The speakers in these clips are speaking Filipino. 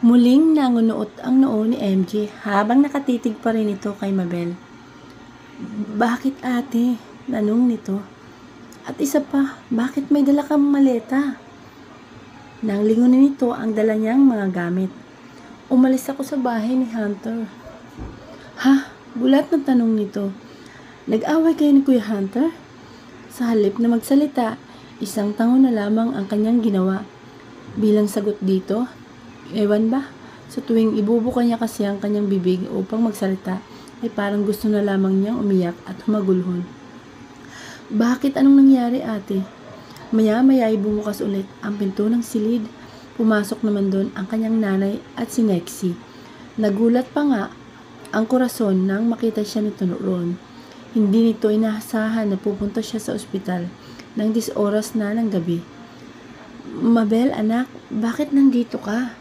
Muling nangunuot ang noo ni MJ habang nakatitig pa rin ito kay Mabel. Bakit ate? Tanong nito. At isa pa, bakit may dala kang maleta? Nang lingunin nito ang dala niyang mga gamit. Umalis ako sa bahay ni Hunter. Ha? Gulat na tanong nito. Nag-away kayo ni Kuya Hunter? Sa halip na magsalita, isang tango na lamang ang kanyang ginawa. Bilang sagot dito, ewan ba, sa tuwing ibubuka niya kasi ang kanyang bibig upang magsalita, ay parang gusto na lamang niyang umiyak at humagulhol. Bakit? Anong nangyari ate? Maya-maya ay bumukas ulit ang pinto ng silid. Pumasok naman doon ang kanyang nanay at si Nexie. Nagulat pa nga ang Corazon nang makita siya nito roon. Hindi nito inasahan na pupunta siya sa ospital ng 10 oras na ng gabi. Mabel, anak, bakit nandito ka?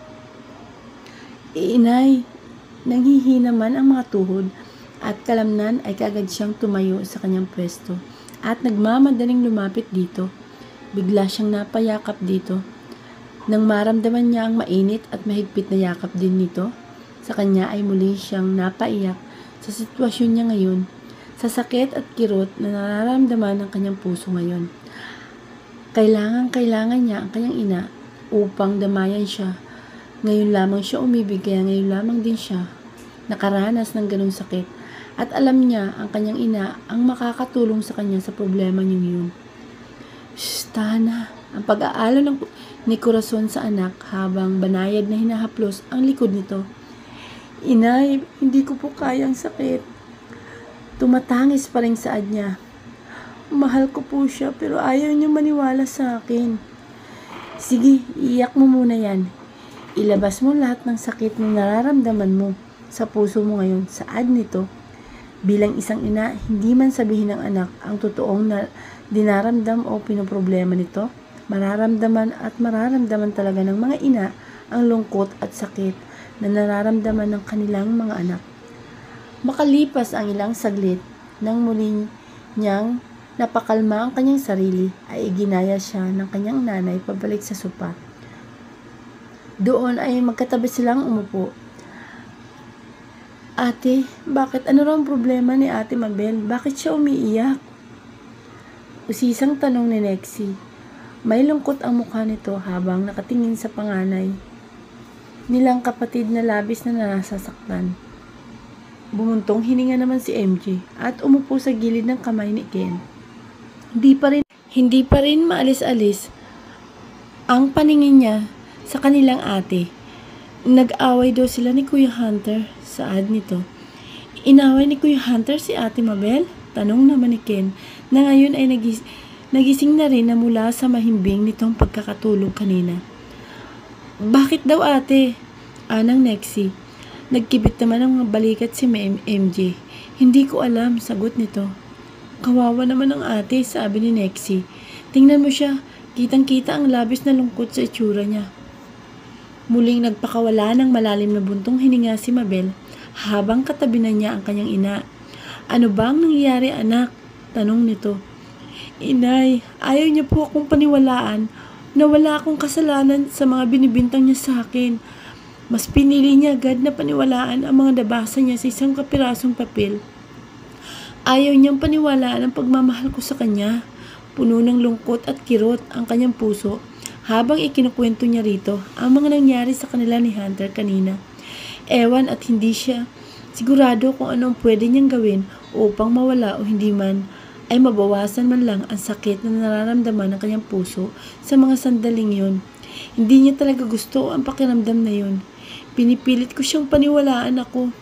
Inay, nanghihina man ang mga tuhod at kalamnan ay kaagad siyang tumayo sa kanyang pwesto at nagmamadaling lumapit dito. Bigla siyang napayakap dito. Nang maramdaman niya ang mainit at mahigpit na yakap din nito, sa kanya ay muli siyang napaiyak sa sitwasyon niya ngayon, sa sakit at kirot na nararamdaman ng kanyang puso ngayon. Kailangan niya ang kanyang ina upang damayan siya. Ngayon lamang siya umibig, kaya ngayon lamang din siya nakaranas ng ganong sakit. At alam niya ang kanyang ina ang makakatulong sa kanya sa problema niya yun. Shh, Tana. Ang pag-aalala ni Corazon sa anak habang banayad na hinahaplos ang likod nito. Inay, hindi ko po kayang sakit. Tumatangis pa rin saad niya. Mahal ko po siya pero ayaw niya maniwala sa akin. Sige, iyak mo muna yan. Ilabas mo lahat ng sakit na nararamdaman mo sa puso mo ngayon. Saad nito. Bilang isang ina, hindi man sabihin ng anak ang totoong na dinaramdam o pinoproblema nito. Mararamdaman talaga ng mga ina ang lungkot at sakit na nararamdaman ng kanilang mga anak. Makalipas ang ilang saglit, nang muli niyang napakalma ang kanyang sarili, ay iginaya siya ng kanyang nanay pabalik sa sopa. Doon ay magkatabi silang umupo. Ate, bakit? Ano raw ang problema ni Ate Mabel? Bakit siya umiiyak? Usisang tanong ni Nexie. May lungkot ang mukha nito habang nakatingin sa panganay nilang kapatid na labis na nasasaktan. Bumuntong hininga naman si MJ at umupo sa gilid ng kamay ni Ken. Hindi pa rin maalis-alis ang paningin niya sa kanilang ate. Nag-away daw sila ni Kuya Hunter, saad nito. Inaway ni Kuya Hunter si Ate Mabel? Tanong naman ni Ken na ngayon ay nagising na rin na mula sa mahimbing nitong pagkakatulog kanina. Bakit daw ate? Anang Nexie. Nagkibit naman ang balikat si MJ. Hindi ko alam, sagot nito. Kawawa naman ang ate, sabi ni Nexie. Tingnan mo siya, kitang-kita ang labis na lungkot sa itsura niya. Muling nagpakawala ng malalim na buntong hininga si Mabel habang katabi na niya ang kanyang ina. Ano ba ang nangyayari anak? Tanong nito. Inay, ayaw niya po akong paniwalaan na wala akong kasalanan sa mga binibintang niya sa akin. Mas pinili niya agad na paniwalaan ang mga nabasa niya sa isang kapirasong papel. Ayaw niyang paniwalaan ang pagmamahal ko sa kanya. Puno ng lungkot at kirot ang kanyang puso habang ikinukwento niya rito ang mga nangyari sa kanila ni Hunter kanina. Ewan at hindi siya sigurado kung anong pwede niyang gawin upang mawala o hindi man ay mabawasan man lang ang sakit na nararamdaman ng kanyang puso sa mga sandaling yun. Hindi niya talaga gusto ang pakiramdam na yun. Pinipilit ko siyang paniwalaan ako.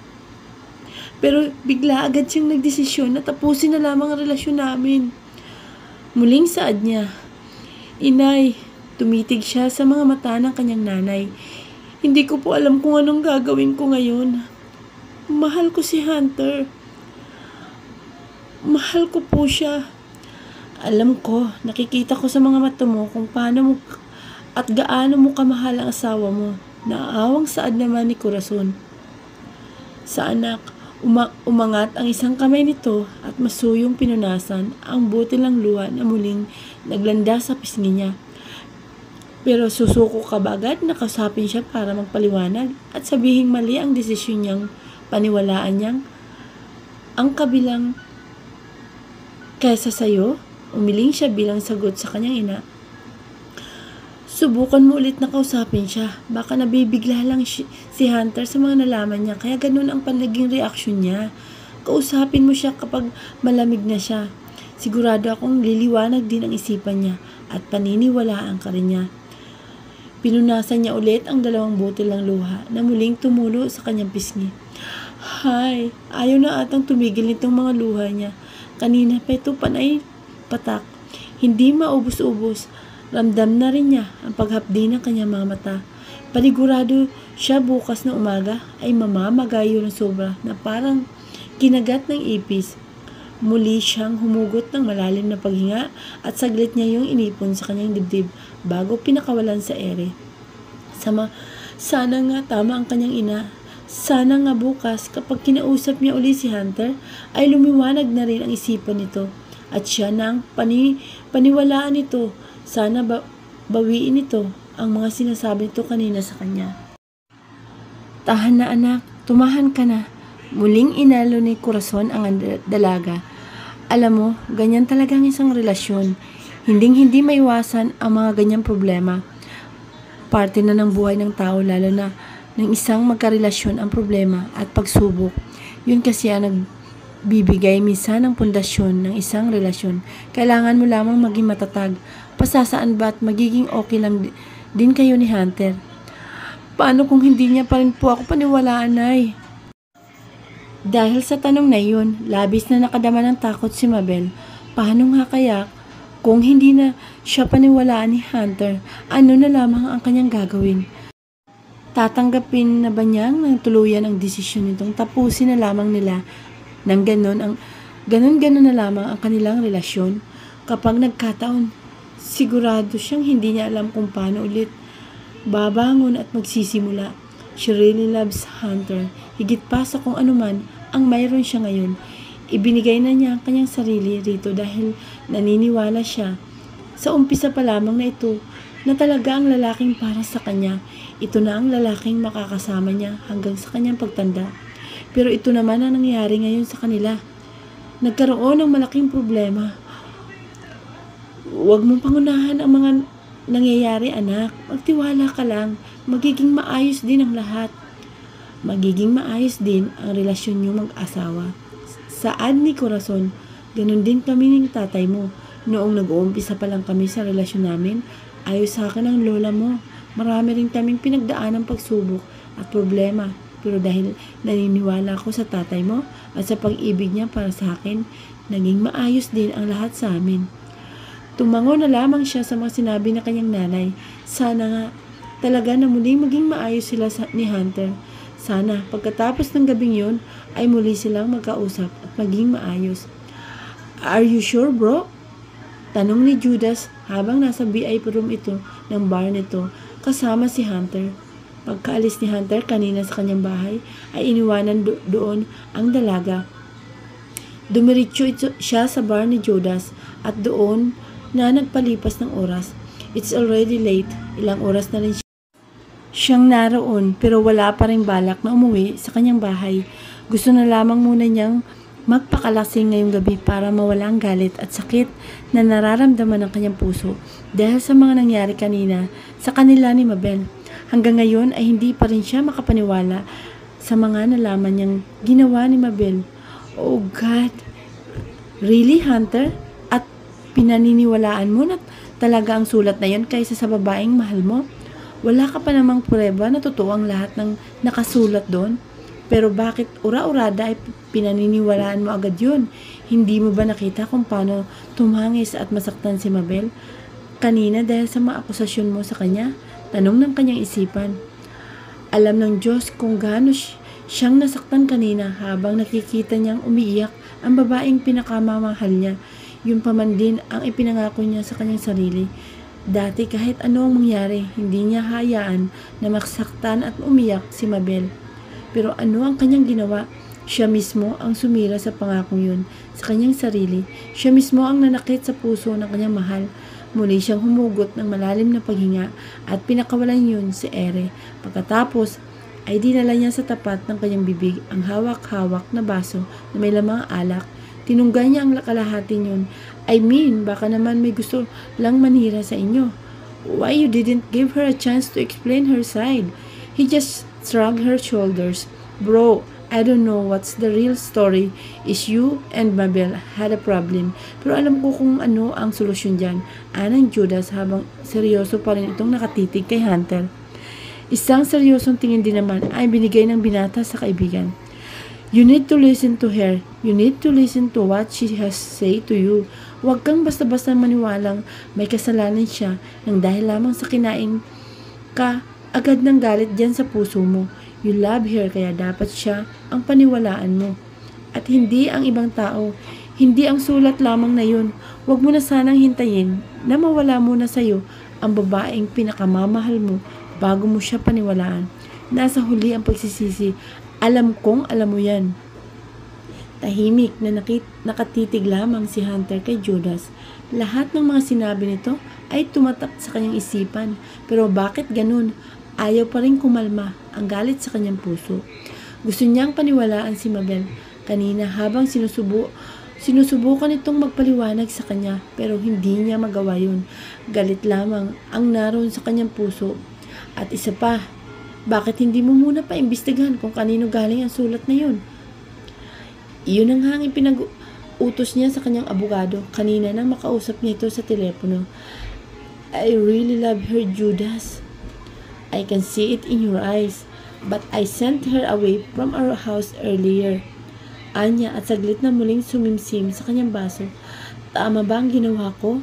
Pero bigla agad siyang nagdesisyon na tapusin na lamang ang relasyon namin. Muling saad niya. Inay, tumitig siya sa mga mata ng kanyang nanay. Hindi ko po alam kung anong gagawin ko ngayon. Mahal ko si Hunter. Mahal ko po siya. Alam ko, nakikita ko sa mga mata mo kung paano mo at gaano mo kamahal ang asawa mo. Naaawang saad naman ni Corazon. Sa anak, umangat ang isang kamay nito at masuyong pinunasan ang butil ng luha na muling naglanda sa pisngi niya. Pero susuko ka ba agad na kausapin siya para magpaliwanag at sabihing mali ang desisyon niyang paniwalaan niyang ang kabilang kaysa sa'yo? Umiling siya bilang sagot sa kanyang ina. Subukan mo ulit na kausapin siya. Baka nabibigla lang si Hunter sa mga nalaman niya, kaya ganun ang panaging reaksyon niya. Kausapin mo siya kapag malamig na siya. Sigurado akong liliwanag din ang isipan niya at paniniwalaan ka rin niya. Pinunasan niya ulit ang 2 butil ng luha na muling tumulo sa kanyang pisngi. Hay, ayaw na atang tumigil nitong mga luha niya. Kanina pa ito panay patak. Hindi maubos-ubos. Ramdam na rin niya ang paghapdi ng kanyang mga mata. Panigurado siya bukas na umaga ay mamamagayo ng sobra na parang kinagat ng ipis. Muli siyang humugot ng malalim na paghinga at saglit niya yung inipon sa kanyang dibdib bago pinakawalan sa ere. Sana nga tama ang kanyang ina. Sana nga bukas kapag kinausap niya uli si Hunter ay lumiwanag na rin ang isipan nito at siya nang paniwalaan nito. Sana bawiin nito ang mga sinasabi nito kanina sa kanya. Tahan na anak, tumahan ka na. Muling inalo ni Corazon ang dalaga. Alam mo, ganyan talaga ang isang relasyon. Hindi maiwasan ang mga ganyang problema. Parte na ng buhay ng tao, lalo na ng isang magkarelasyon ang problema at pagsubok. Yun kasi ang nagbibigay minsan ng pundasyon ng isang relasyon. Kailangan mo lamang maging matatag. Pasasaan ba at magiging okay lang din kayo ni Hunter? Paano kung hindi niya pa rin po ako paniwalaan, Nay? Dahil sa tanong na yun, labis na nakadama ng takot si Mabel. Paano nga kaya kung hindi na siya paniwalaan ni Hunter, ano na lamang ang kanyang gagawin? Tatanggapin na ba niyang tuluyan ang desisyon nitong tapusin na lamang nila nang ganon na lamang ang kanilang relasyon? Kapag nagkataon, sigurado siyang hindi niya alam kung paano ulit babangon at magsisimula. She really loves Hunter, higit pa sa kung anuman ang mayroon siya ngayon. Ibinigay na niya ang kanyang sarili rito dahil naniniwala siya sa umpisa pa lamang na ito na talaga ang lalaking para sa kanya. Ito na ang lalaking makakasama niya hanggang sa kanyang pagtanda. Pero ito naman ang nangyayari ngayon sa kanila. Nagkaroon ng malaking problema. Huwag mong pangunahan ang mga nangyayari, anak. Magtiwala ka lang. Magiging maayos din ang lahat. Magiging maayos din ang relasyon niyo mag-asawa. Saad ni Corazon, ganun din kami ng tatay mo. Noong nag-uumpisa pa lang kami sa relasyon namin, ayos sa akin ang lola mo. Marami rin kaming pinagdaan ng pagsubok at problema. Pero dahil naniniwala ko sa tatay mo at sa pag-ibig niya para sa akin, naging maayos din ang lahat sa amin. Tumango na lamang siya sa mga sinabi na kanyang nanay. Sana nga talaga na muling maging maayos sila ni Hunter. Sana pagkatapos ng gabing yun ay muli silang magkausap at maging maayos. Are you sure, bro? Tanong ni Judas habang nasa VIP room ito ng bar nito kasama si Hunter. Pagkaalis ni Hunter kanina sa kanyang bahay ay iniwanan doon ang dalaga. Dumiretso siya sa bar ni Judas at doon na nagpalipas ng oras. It's already late. Ilang oras na rin siyang naroon pero wala pa rin balak na umuwi sa kanyang bahay. Gusto na lamang muna niyang magpakalasing ngayong gabi para mawala ang galit at sakit na nararamdaman ng kanyang puso dahil sa mga nangyari kanina sa kanila ni Mabel. Hanggang ngayon ay hindi pa rin siya makapaniwala sa mga nalaman niyang ginawa ni Mabel. Oh God! Really, Hunter? At pinaniniwalaan mo na talaga ang sulat na yon kaysa sa babaeng mahal mo? Wala ka pa namang prueba na totoo ang lahat ng nakasulat doon? Pero bakit ura-urada ay pinaniniwalaan mo agad yun? Hindi mo ba nakita kung paano tumangis at masaktan si Mabel kanina dahil sa mga akusasyon mo sa kanya? Tanong ng kanyang isipan. Alam ng Diyos kung gaano siyang nasaktan kanina habang nakikita niyang umiiyak ang babaeng pinakamamahal niya. Yun pa man din ang ipinangako niya sa kanyang sarili. Dati kahit ano ang mangyari, hindi niya hayaan na masaktan at umiyak si Mabel. Pero ano ang kanyang ginawa? Siya mismo ang sumira sa pangakong yun sa kanyang sarili. Siya mismo ang nanakit sa puso ng kanyang mahal. Muli siyang humugot ng malalim na paghinga at pinakawalan yun si Ere. Pagkatapos ay dinala niya sa tapat ng kanyang bibig ang hawak-hawak na baso na may lamang alak. Tinunggay niya ang kalahati yun. I mean, baka naman may gusto lang manira sa inyo. Why you didn't give her a chance to explain her side? He just shrugged her shoulders. Bro, I don't know what's the real story. Is you and Mabel had a problem. Pero alam ko kung ano ang solusyon dyan. Anang Judas habang seryoso pa rin itong nakatitig kay Hunter. Isang seryosong tingin din naman ay binigay ng binata sa kaibigan. You need to listen to her. You need to listen to what she has say to you. Huwag kang basta-basta maniwalang may kasalanan siya nang dahil lamang sa kinain ka agad ng galit dyan sa puso mo. You love her kaya dapat siya ang paniwalaan mo. At hindi ang ibang tao. Hindi ang sulat lamang na yun. Huwag mo na sanang hintayin na mawala muna sa'yo ang babaeng pinakamamahal mo bago mo siya paniwalaan. Nasa huli ang pagsisisi. Alam kong alam mo yan. Tahimik na nakatitig lamang si Hunter kay Judas. Lahat ng mga sinabi nito ay tumatak sa kanyang isipan. Pero bakit ganun? Ayaw pa rin kumalma ang galit sa kanyang puso. Gusto niyang paniwalaan si Mabel kanina habang sinusubukan itong magpaliwanag sa kanya pero hindi niya magawa yun. Galit lamang ang naroon sa kanyang puso. At isa pa, bakit hindi mo muna paimbestigahan kung kanino galing ang sulat na yun? Iyon ang hanging pinag-utos niya sa kanyang abogado kanina nang makausap niya ito sa telepono. I really love her, Judas. I can see it in your eyes, but I sent her away from our house earlier. Anya at saglit na muling sumimsim sa kanyang baso. Tama ba ang ginawa ko?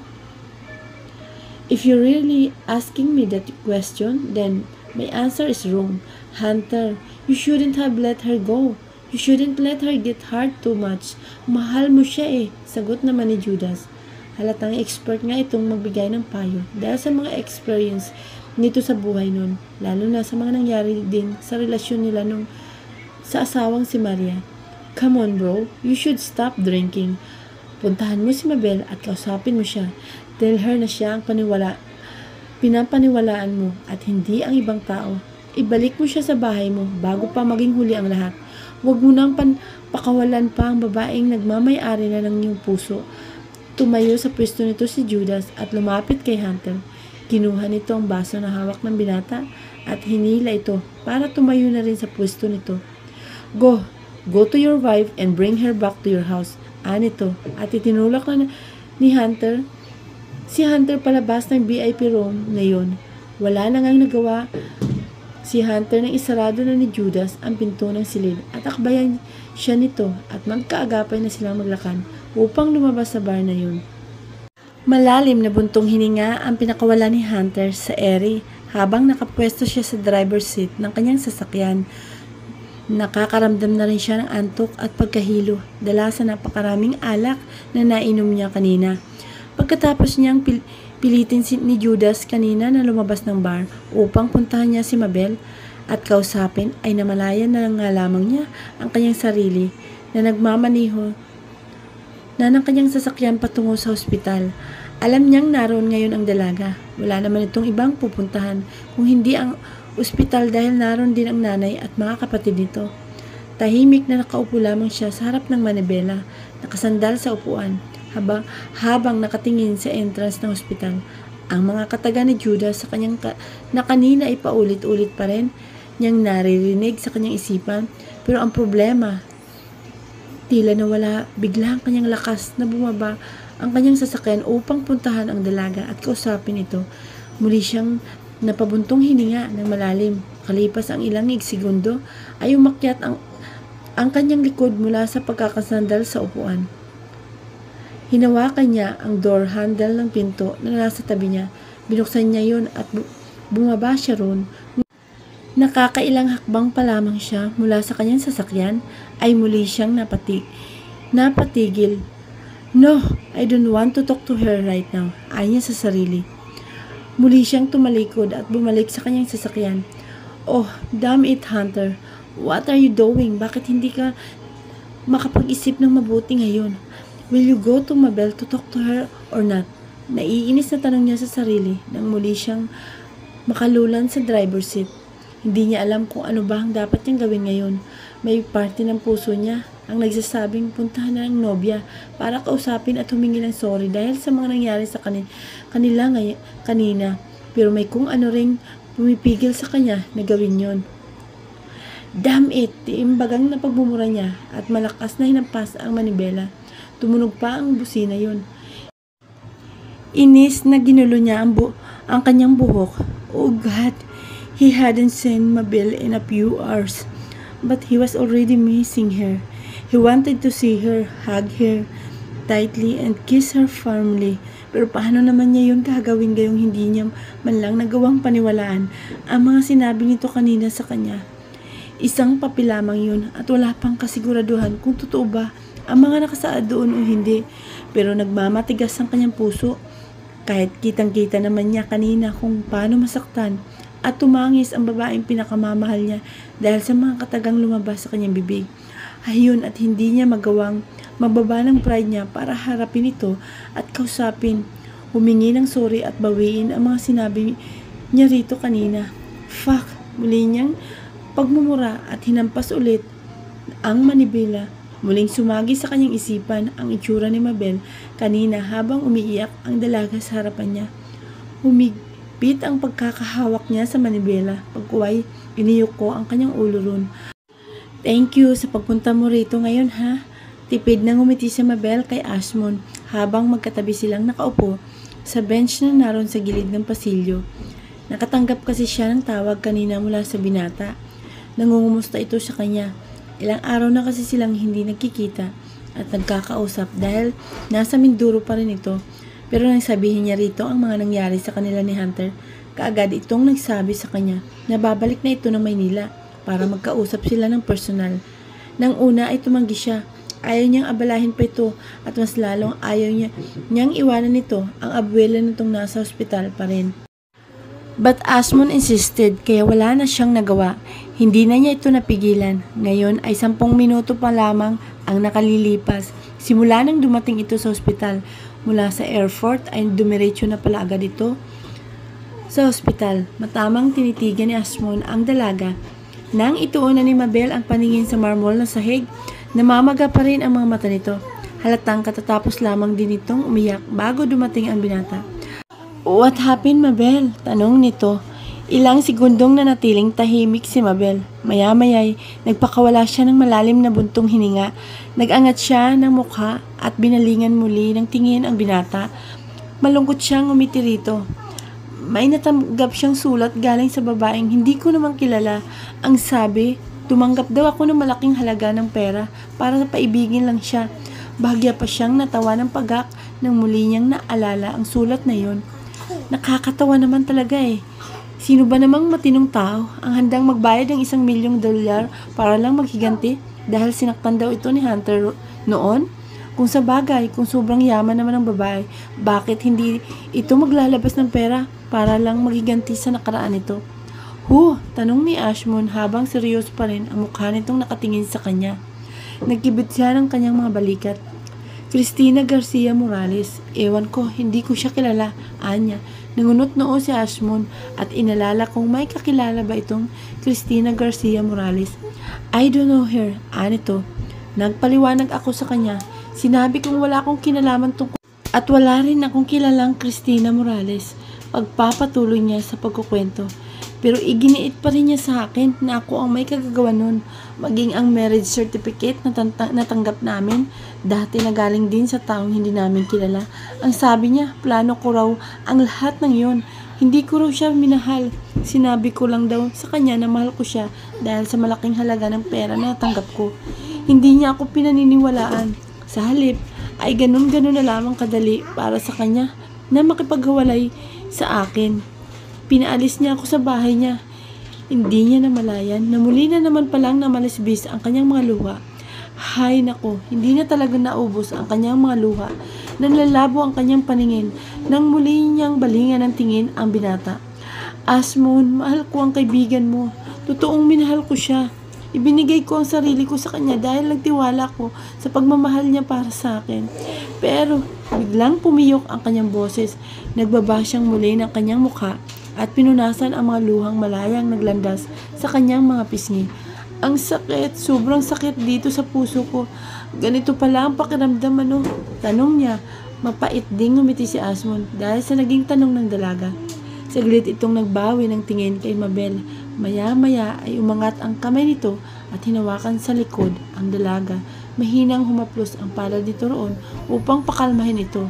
If you're really asking me that question, then my answer is wrong. Hunter, you shouldn't have let her go. You shouldn't let her get hurt too much. Mahal mo siya eh, sagot naman ni Judas. Halatang expert nga itong magbigay ng payo dahil sa mga experience nito sa buhay nun, lalo na sa mga nangyari din sa relasyon nila nung sa asawang si Maria. Come on bro, you should stop drinking. Puntahan mo si Mabel at kausapin mo siya. Tell her na siya ang pinapaniwalaan mo at hindi ang ibang tao. Ibalik mo siya sa bahay mo bago pa maging huli ang lahat. Huwag mo nang pakawalan pa ang babaeng nagmamay-ari na ng iyong puso. Tumayo sa pwesto nito si Judas at lumapit kay Hunter. Kinuha nito ang baso na hawak ng binata at hinila ito para tumayo na rin sa pwesto nito. Go to your wife and bring her back to your house. Anito at itinulak na ni Hunter. Si Hunter palabas ng VIP room na yun. Wala na ngang nagawa si Hunter nang isarado na ni Judas ang pinto ng silid at akbayan siya nito at magkaagapay na silang maglakan upang lumabas sa bar na yun. Malalim na buntong hininga ang pinakawala ni Hunter sa Eri habang nakapwesto siya sa driver's seat ng kanyang sasakyan. Nakakaramdam na rin siya ng antok at pagkahilo dala sa napakaraming alak na nainom niya kanina. Pagkatapos niyang pilitin ni Judas kanina na lumabas ng bar upang puntahan niya si Mabel at kausapin ay namalayan na nga lamang niya ang kanyang sarili na nagmamaniho na ng kanyang sasakyan patungo sa ospital. Alam niyang naroon ngayon ang dalaga. Wala naman itong ibang pupuntahan kung hindi ang ospital dahil naroon din ang nanay at mga kapatid nito. Tahimik na nakaupo lamang siya sa harap ng manibela, nakasandal sa upuan, habang nakatingin sa entrance ng ospital. Ang mga kataga ni Judas sa kanyang na kanina ay paulit-ulit pa rin niyang naririnig sa kanyang isipan. Pero ang problema, tila nawala bigla ang kanyang lakas na bumaba ang kanyang sasakyan upang puntahan ang dalaga at kausapin ito. Muli siyang napabuntong hininga ng malalim. Kalipas ang ilang segundo ay umakyat ang kanyang likod mula sa pagkakasandal sa upuan. Hinawakan niya ang door handle ng pinto na nasa tabi niya. Binuksan niya yun at bumaba siya roon. Nakakailang hakbang pa lamang siya mula sa kanyang sasakyan ay muli siyang napatigil. No, I don't want to talk to her right now, ay niya sa sarili. Muli siyang tumalikod at bumalik sa kanyang sasakyan. Oh, damn it, Hunter. What are you doing? Bakit hindi ka makapag-isip ng mabuti ngayon? Will you go to Mabel to talk to her or not? Naiinis na tanong niya sa sarili nang muli siyang makalulan sa driver's seat. Hindi niya alam kung ano ba ang dapat niyang gawin ngayon. May parte ng puso niya ang nagsasabing puntahan na ng nobya para kausapin at humingi ng sorry dahil sa mga nangyari sa kanila kanina. Pero may kung ano ring pumipigil sa kanya na gawin yon. Damn it! Tiimbagang na pagbumura niya at malakas na hinampas ang manibela. Tumunog pa ang busina yon. Inis na ginulo niya ang kanyang buhok. Oh God! He hadn't seen Mabel in a few hours, but he was already missing her. He wanted to see her, hug her tightly, and kiss her firmly. Pero paano naman niya yun gagawin gayong hindi niya man lang nagawang paniwalaan ang mga sinabi nito kanina sa kanya? Isang papi lamang yun at wala pang kasiguraduhan kung totoo ba ang mga nakasaad doon o hindi. Pero nagmamatigas ang kanyang puso. Kahit kitang-kita naman niya kanina kung paano masaktan at tumangis ang babaeng pinakamamahal niya dahil sa mga katagang lumabas sa kanyang bibig. Ayun, at hindi niya magawang mababa ng pride niya para harapin ito at kausapin, humingi ng sorry at bawiin ang mga sinabi niya rito kanina. Fuck! Muli niyang pagmumura at hinampas ulit ang manibela. Muling sumagi sa kanyang isipan ang itsura ni Mabel kanina habang umiiyak ang dalaga sa harapan niya. Humigpit ang pagkakahawak niya sa manibela. Pagkuway, iniyok ko ang kanyang ulo ron. Thank you sa pagpunta mo rito ngayon, ha? Tipid na ngumiti si Mabel kay Ashmon habang magkatabi silang nakaupo sa bench na naroon sa gilid ng pasilyo. Nakatanggap kasi siya ng tawag kanina mula sa binata. Nangungumusta ito sa kanya. Ilang araw na kasi silang hindi nagkikita at nagkakausap dahil nasa Mindoro pa rin ito. Pero nang sabihin niya rito ang mga nangyari sa kanila ni Hunter, kaagad itong nagsabi sa kanya na babalik na ito ng Maynila para magkausap sila ng personal. Nang una ay tumanggi siya. Ayaw niyang abalahin pa ito at mas lalong ayaw niyang iwanan nito ang abuela nitong nasa ospital pa rin. But Ashmon insisted kaya wala na siyang nagawa. Hindi na niya ito napigilan. Ngayon ay 10 minuto pa lamang ang nakalilipas. Simula nang dumating ito sa ospital. Mula sa airport ay dumiretso na pala agad ito sa ospital. Matamang tinitigan ni Ashmon ang dalaga. Nang ituunan ni Mabel ang paningin sa marmol na sahig, namamaga pa rin ang mga mata nito. Halatang katatapos lamang din itong umiyak bago dumating ang binata. What happened, Mabel? Tanong nito. Ilang segundong nanatiling tahimik si Mabel. Maya-maya'y nagpakawala siya ng malalim na buntong hininga. Nag-angat siya ng mukha at binalingan muli ng tingin ang binata. Malungkot siyang umiti rito. May natanggap siyang sulat galing sa babaeng hindi ko naman kilala. Ang sabi, tumanggap daw ako ng malaking halaga ng pera para paibigin lang siya. Bahagya pa siyang natawa ng pagak nang muli niyang naalala ang sulat na yon. Nakakatawa naman talaga eh. Sino ba namang matinong tao ang handang magbayad ng $1 milyong para lang maghiganti dahil sinaktan daw ito ni Hunter noon? Kung sa bagay, kung sobrang yaman naman ng babae, bakit hindi ito maglalabas ng pera para lang maghiganti sa nakaraan nito? Tanong ni Ashmon habang seryoso pa rin ang mukha nitong nakatingin sa kanya. Nagkibit siya ng kanyang mga balikat. Cristina Garcia Morales. Ewan ko, hindi ko siya kilala, anya. Nangunot noo si Ashmon at inalala kung may kakilala ba itong Cristina Garcia Morales. I don't know her, anito. Nagpaliwanag ako sa kanya. Sinabi kong wala akong kinalaman tungkol at wala rin akong kilalang Cristina Morales. Pagpapatuloy niya sa pagkukwento. Pero iginiit pa rin niya sa akin na ako ang may kagagawa nun. Maging ang marriage certificate na natanggap namin, dati na galing din sa taong hindi namin kilala. Ang sabi niya, plano ko raw ang lahat ng yon. Hindi ko raw siya minahal. Sinabi ko lang daw sa kanya na mahal ko siya dahil sa malaking halaga ng pera na natanggap ko. Hindi niya ako pinaniniwalaan. Sa halip, ay ganun-ganun na lamang kadali para sa kanya na makipaghiwalay sa akin. Pinaalis niya ako sa bahay niya. Hindi niya namalayan na muli na naman palang namalisbis ang kanyang mga luha. Hay nako, hindi na talaga naubos ang kanyang mga luha. Nanlalabo ang kanyang paningin nang muli niyang balingan ng tingin ang binata. Ashmon, mahal ko ang kaibigan mo. Totoong minahal ko siya. Ibinigay ko ang sarili ko sa kanya dahil nagtiwala ko sa pagmamahal niya para sa akin. Pero Biglang pumiyok ang kanyang boses. Nagbaba siyang muli ng kanyang mukha at pinunasan ang mga luhang malayang naglandas sa kanyang mga pisngi. Ang sakit, sobrang sakit dito sa puso ko. Ganito pala ang pakiramdam Tanong niya. Mapait ding ngumiti si Asmon dahil sa naging tanong ng dalaga. Saglit itong nagbawi ng tingin kay Mabel. Maya-maya ay umangat ang kamay nito at hinawakan sa likod ang dalaga. Mahinang humaplos ang palad nito roon upang pakalmahin ito.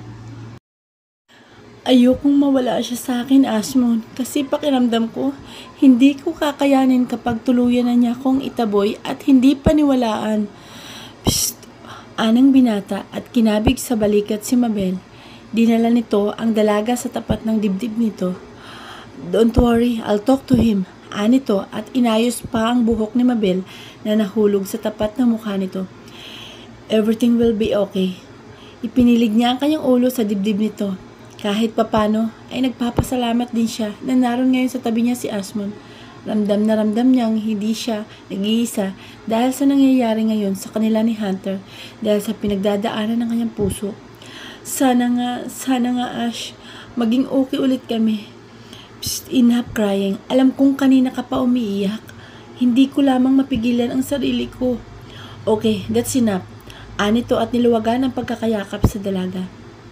Ayokong mawala siya sa akin, Asmon, kasi pakiramdam ko, hindi ko kakayanin kapag tuluyan na niya akong itaboy at hindi paniwalaan. Psst! Anang binata at kinabig sa balikat si Mabel. Dinala nito ang dalaga sa tapat ng dibdib nito. Don't worry, I'll talk to him. Anito at inayos pa ang buhok ni Mabel na nahulog sa tapat ng mukha nito. Everything will be okay. Ipinilig niya ang kanyang ulo sa dibdib nito. Kahit papano ay nagpapasalamat din siya na naroon ngayon sa tabi niya si Asmon. Ramdam na ramdam niyang hindi siya nag-iisa dahil sa nangyayari ngayon sa kanila ni Hunter dahil sa pinagdadaanan ng kanyang puso. Sana nga Ash, maging okay ulit kami. Psst, enough crying. Alam kong kanina ka pa umiiyak. Hindi ko lamang mapigilan ang sarili ko. Okay, that's enough. Anito at niluwagan ang pagkakayakap sa dalaga.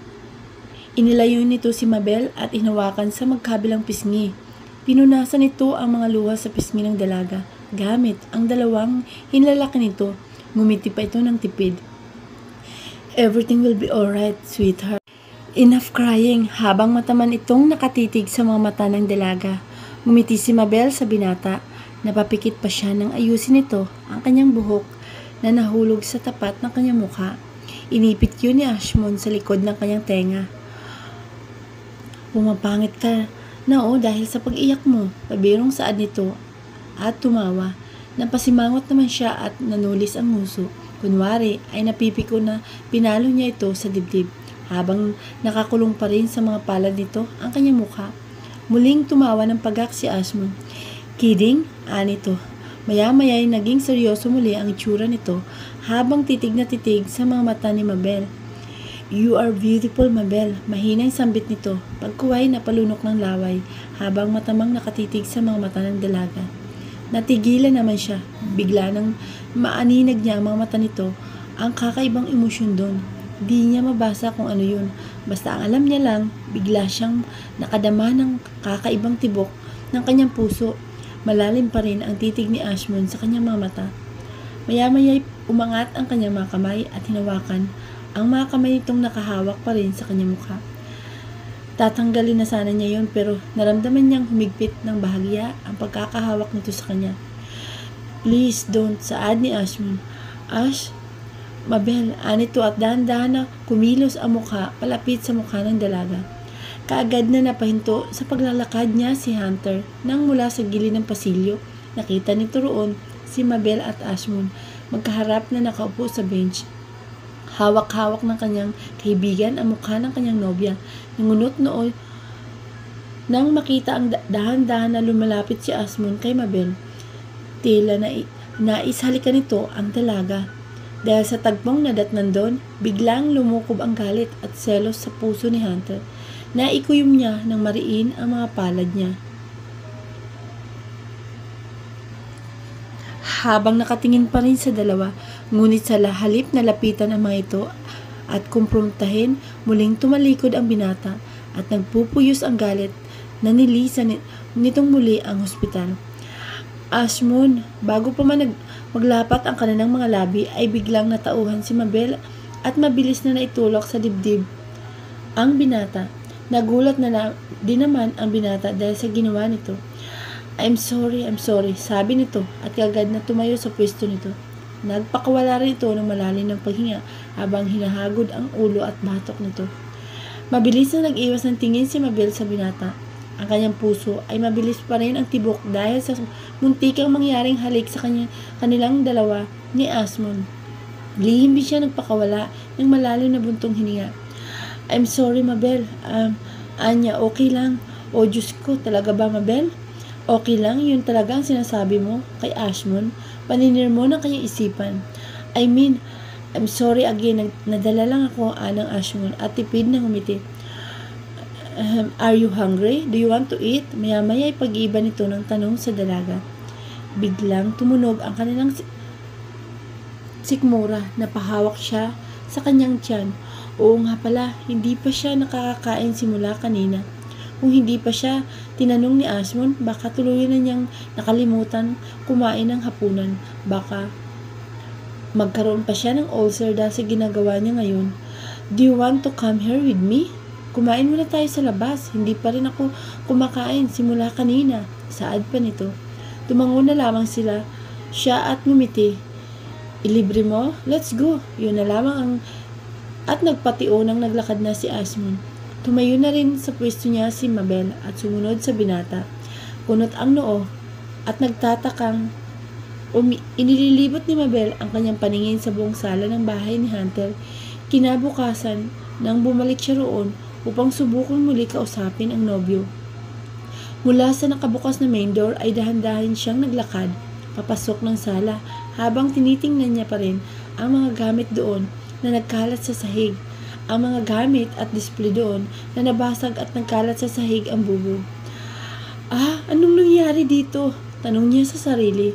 Inilayo nito si Mabel at hinawakan sa magkabilang pisngi. Pinunasan nito ang mga luha sa pisngi ng dalaga. Gamit ang dalawang hinlalaki nito. Ngumiti pa ito ng tipid. Everything will be alright, sweetheart. Enough crying habang mataman itong nakatitig sa mga mata ng dalaga. Ngumiti si Mabel sa binata. Napapikit pa siya nang ayusin nito ang kanyang buhok na nahulog sa tapat ng kanyang mukha. Inipit yun ni Asmon sa likod ng kanyang tenga. Pumapangit ka na dahil sa pag-iyak mo, pabirong saad nito at tumawa. Napasimangot naman siya at nanulis ang nguso. Kunwari ay napipiko na pinalo niya ito sa dibdib habang nakakulong pa rin sa mga palad nito ang kanyang mukha. Muling tumawa ng pagak si Asmon. Kidding? Anito. Maya-maya ay naging seryoso muli ang itsura nito habang titig na titig sa mga mata ni Mabel. You are beautiful, Mabel. Mahinang sambit nito. Pagkuway na palunok ng laway habang matamang nakatitig sa mga mata ng dalaga. Natigilan naman siya. Bigla nang maaninag niya ang mga mata nito. Ang kakaibang emosyon doon. Di niya mabasa kung ano yun. Basta ang alam niya lang, bigla siyang nakadama ng kakaibang tibok ng kanyang puso. Malalim pa rin ang titig ni Asmon sa kanyang mga mata. Maya-maya umangat ang kanyang mga kamay at hinawakan ang mga kamay nitong nakahawak pa rin sa kanyang mukha. Tatanggalin na sana niya yon pero naramdaman niyang humigpit ng bahagya ang pagkakahawak nito sa kanya. Please don't, saad ni Asmon. Ash, Mabel, anito at dahan-dahan na kumilos ang mukha palapit sa mukha ng dalaga. Kaagad na napahinto sa paglalakad niya si Hunter nang mula sa gilid ng pasilyo. Nakita nito roon si Mabel at Asmon magkaharap na nakaupo sa bench. Hawak-hawak ng kanyang kaibigan ang mukha ng kanyang nobya. Nangunot noo nang makita ang dahan-dahan na lumalapit si Asmon kay Mabel. Tila na naishalikan nito ang dalaga. Dahil sa tagpong nadatnan doon, biglang lumukob ang galit at selos sa puso ni Hunter. Naikuyom niya ng mariin ang mga palad niya. Habang nakatingin pa rin sa dalawa, ngunit sa halip na lapitan ang mga ito at kumprontahin, muling tumalikod ang binata at nagpupuyos ang galit na nilisan nitong muli ang hospital. Asmon, bago pa man maglapat ang kanilang mga labi ay biglang natauhan si Mabel at mabilis na naitulak sa dibdib ang binata. Nagulat na din naman ang binata dahil sa ginawa nito. I'm sorry, sabi nito at kagad na tumayo sa pwesto nito. Nagpakawala rin ito ng malalim ng paghinga habang hinahagod ang ulo at batok nito. Mabilis na nag-iwas ng tingin si Mabel sa binata. Ang kanyang puso ay mabilis pa rin ang tibok dahil sa muntikang mangyaring halik sa kanilang dalawa ni Asmon. Lihim din siya nagpakawala ng malalim na buntong hininga. I'm sorry, Mabel. Anya, okay lang. O Diyos ko, talaga ba, Mabel? Okay lang, yun talaga ang sinasabi mo kay Asmon. Paninir mo ng kanyang isipan. I mean, I'm sorry again, nadala lang ako, Anang Ashmon at tipid na humiti. Are you hungry? Do you want to eat? Maya-maya ay pag-iba nito ng tanong sa dalaga. Biglang tumunog ang kanilang sikmura. Napahawak siya sa kanyang tiyan. Oo nga pala, hindi pa siya nakakakain simula kanina. Kung hindi pa siya tinanong ni Ashmon, baka tuluyan na niyang nakalimutan kumain ng hapunan. Baka magkaroon pa siya ng ulcer dahil sa ginagawa niya ngayon. Do you want to come here with me? Kumain muna tayo sa labas. Hindi pa rin ako kumakain simula kanina. Saad pa nito. Tumango na lamang sila. Siya at ngumiti. Ilibre mo? Let's go. Yun na lamang ang... At nagpatiunang naglakad na si Ashmon. Tumayo na rin sa pwesto niya si Mabel at sumunod sa binata. Kunot ang noo at nagtatakang inililibot ni Mabel ang kanyang paningin sa buong sala ng bahay ni Hunter. Kinabukasan, nang bumalik siya roon upang subukang muli kausapin ang nobyo. Mula sa nakabukas na main door ay dahan-dahan siyang naglakad, papasok ng sala habang tinitingnan niya pa rin ang mga gamit doon na nagkalat sa sahig. Ang mga gamit at display doon na nabasag at nagkalat sa sahig ang bubog. Anong nangyari dito? Tanong niya sa sarili.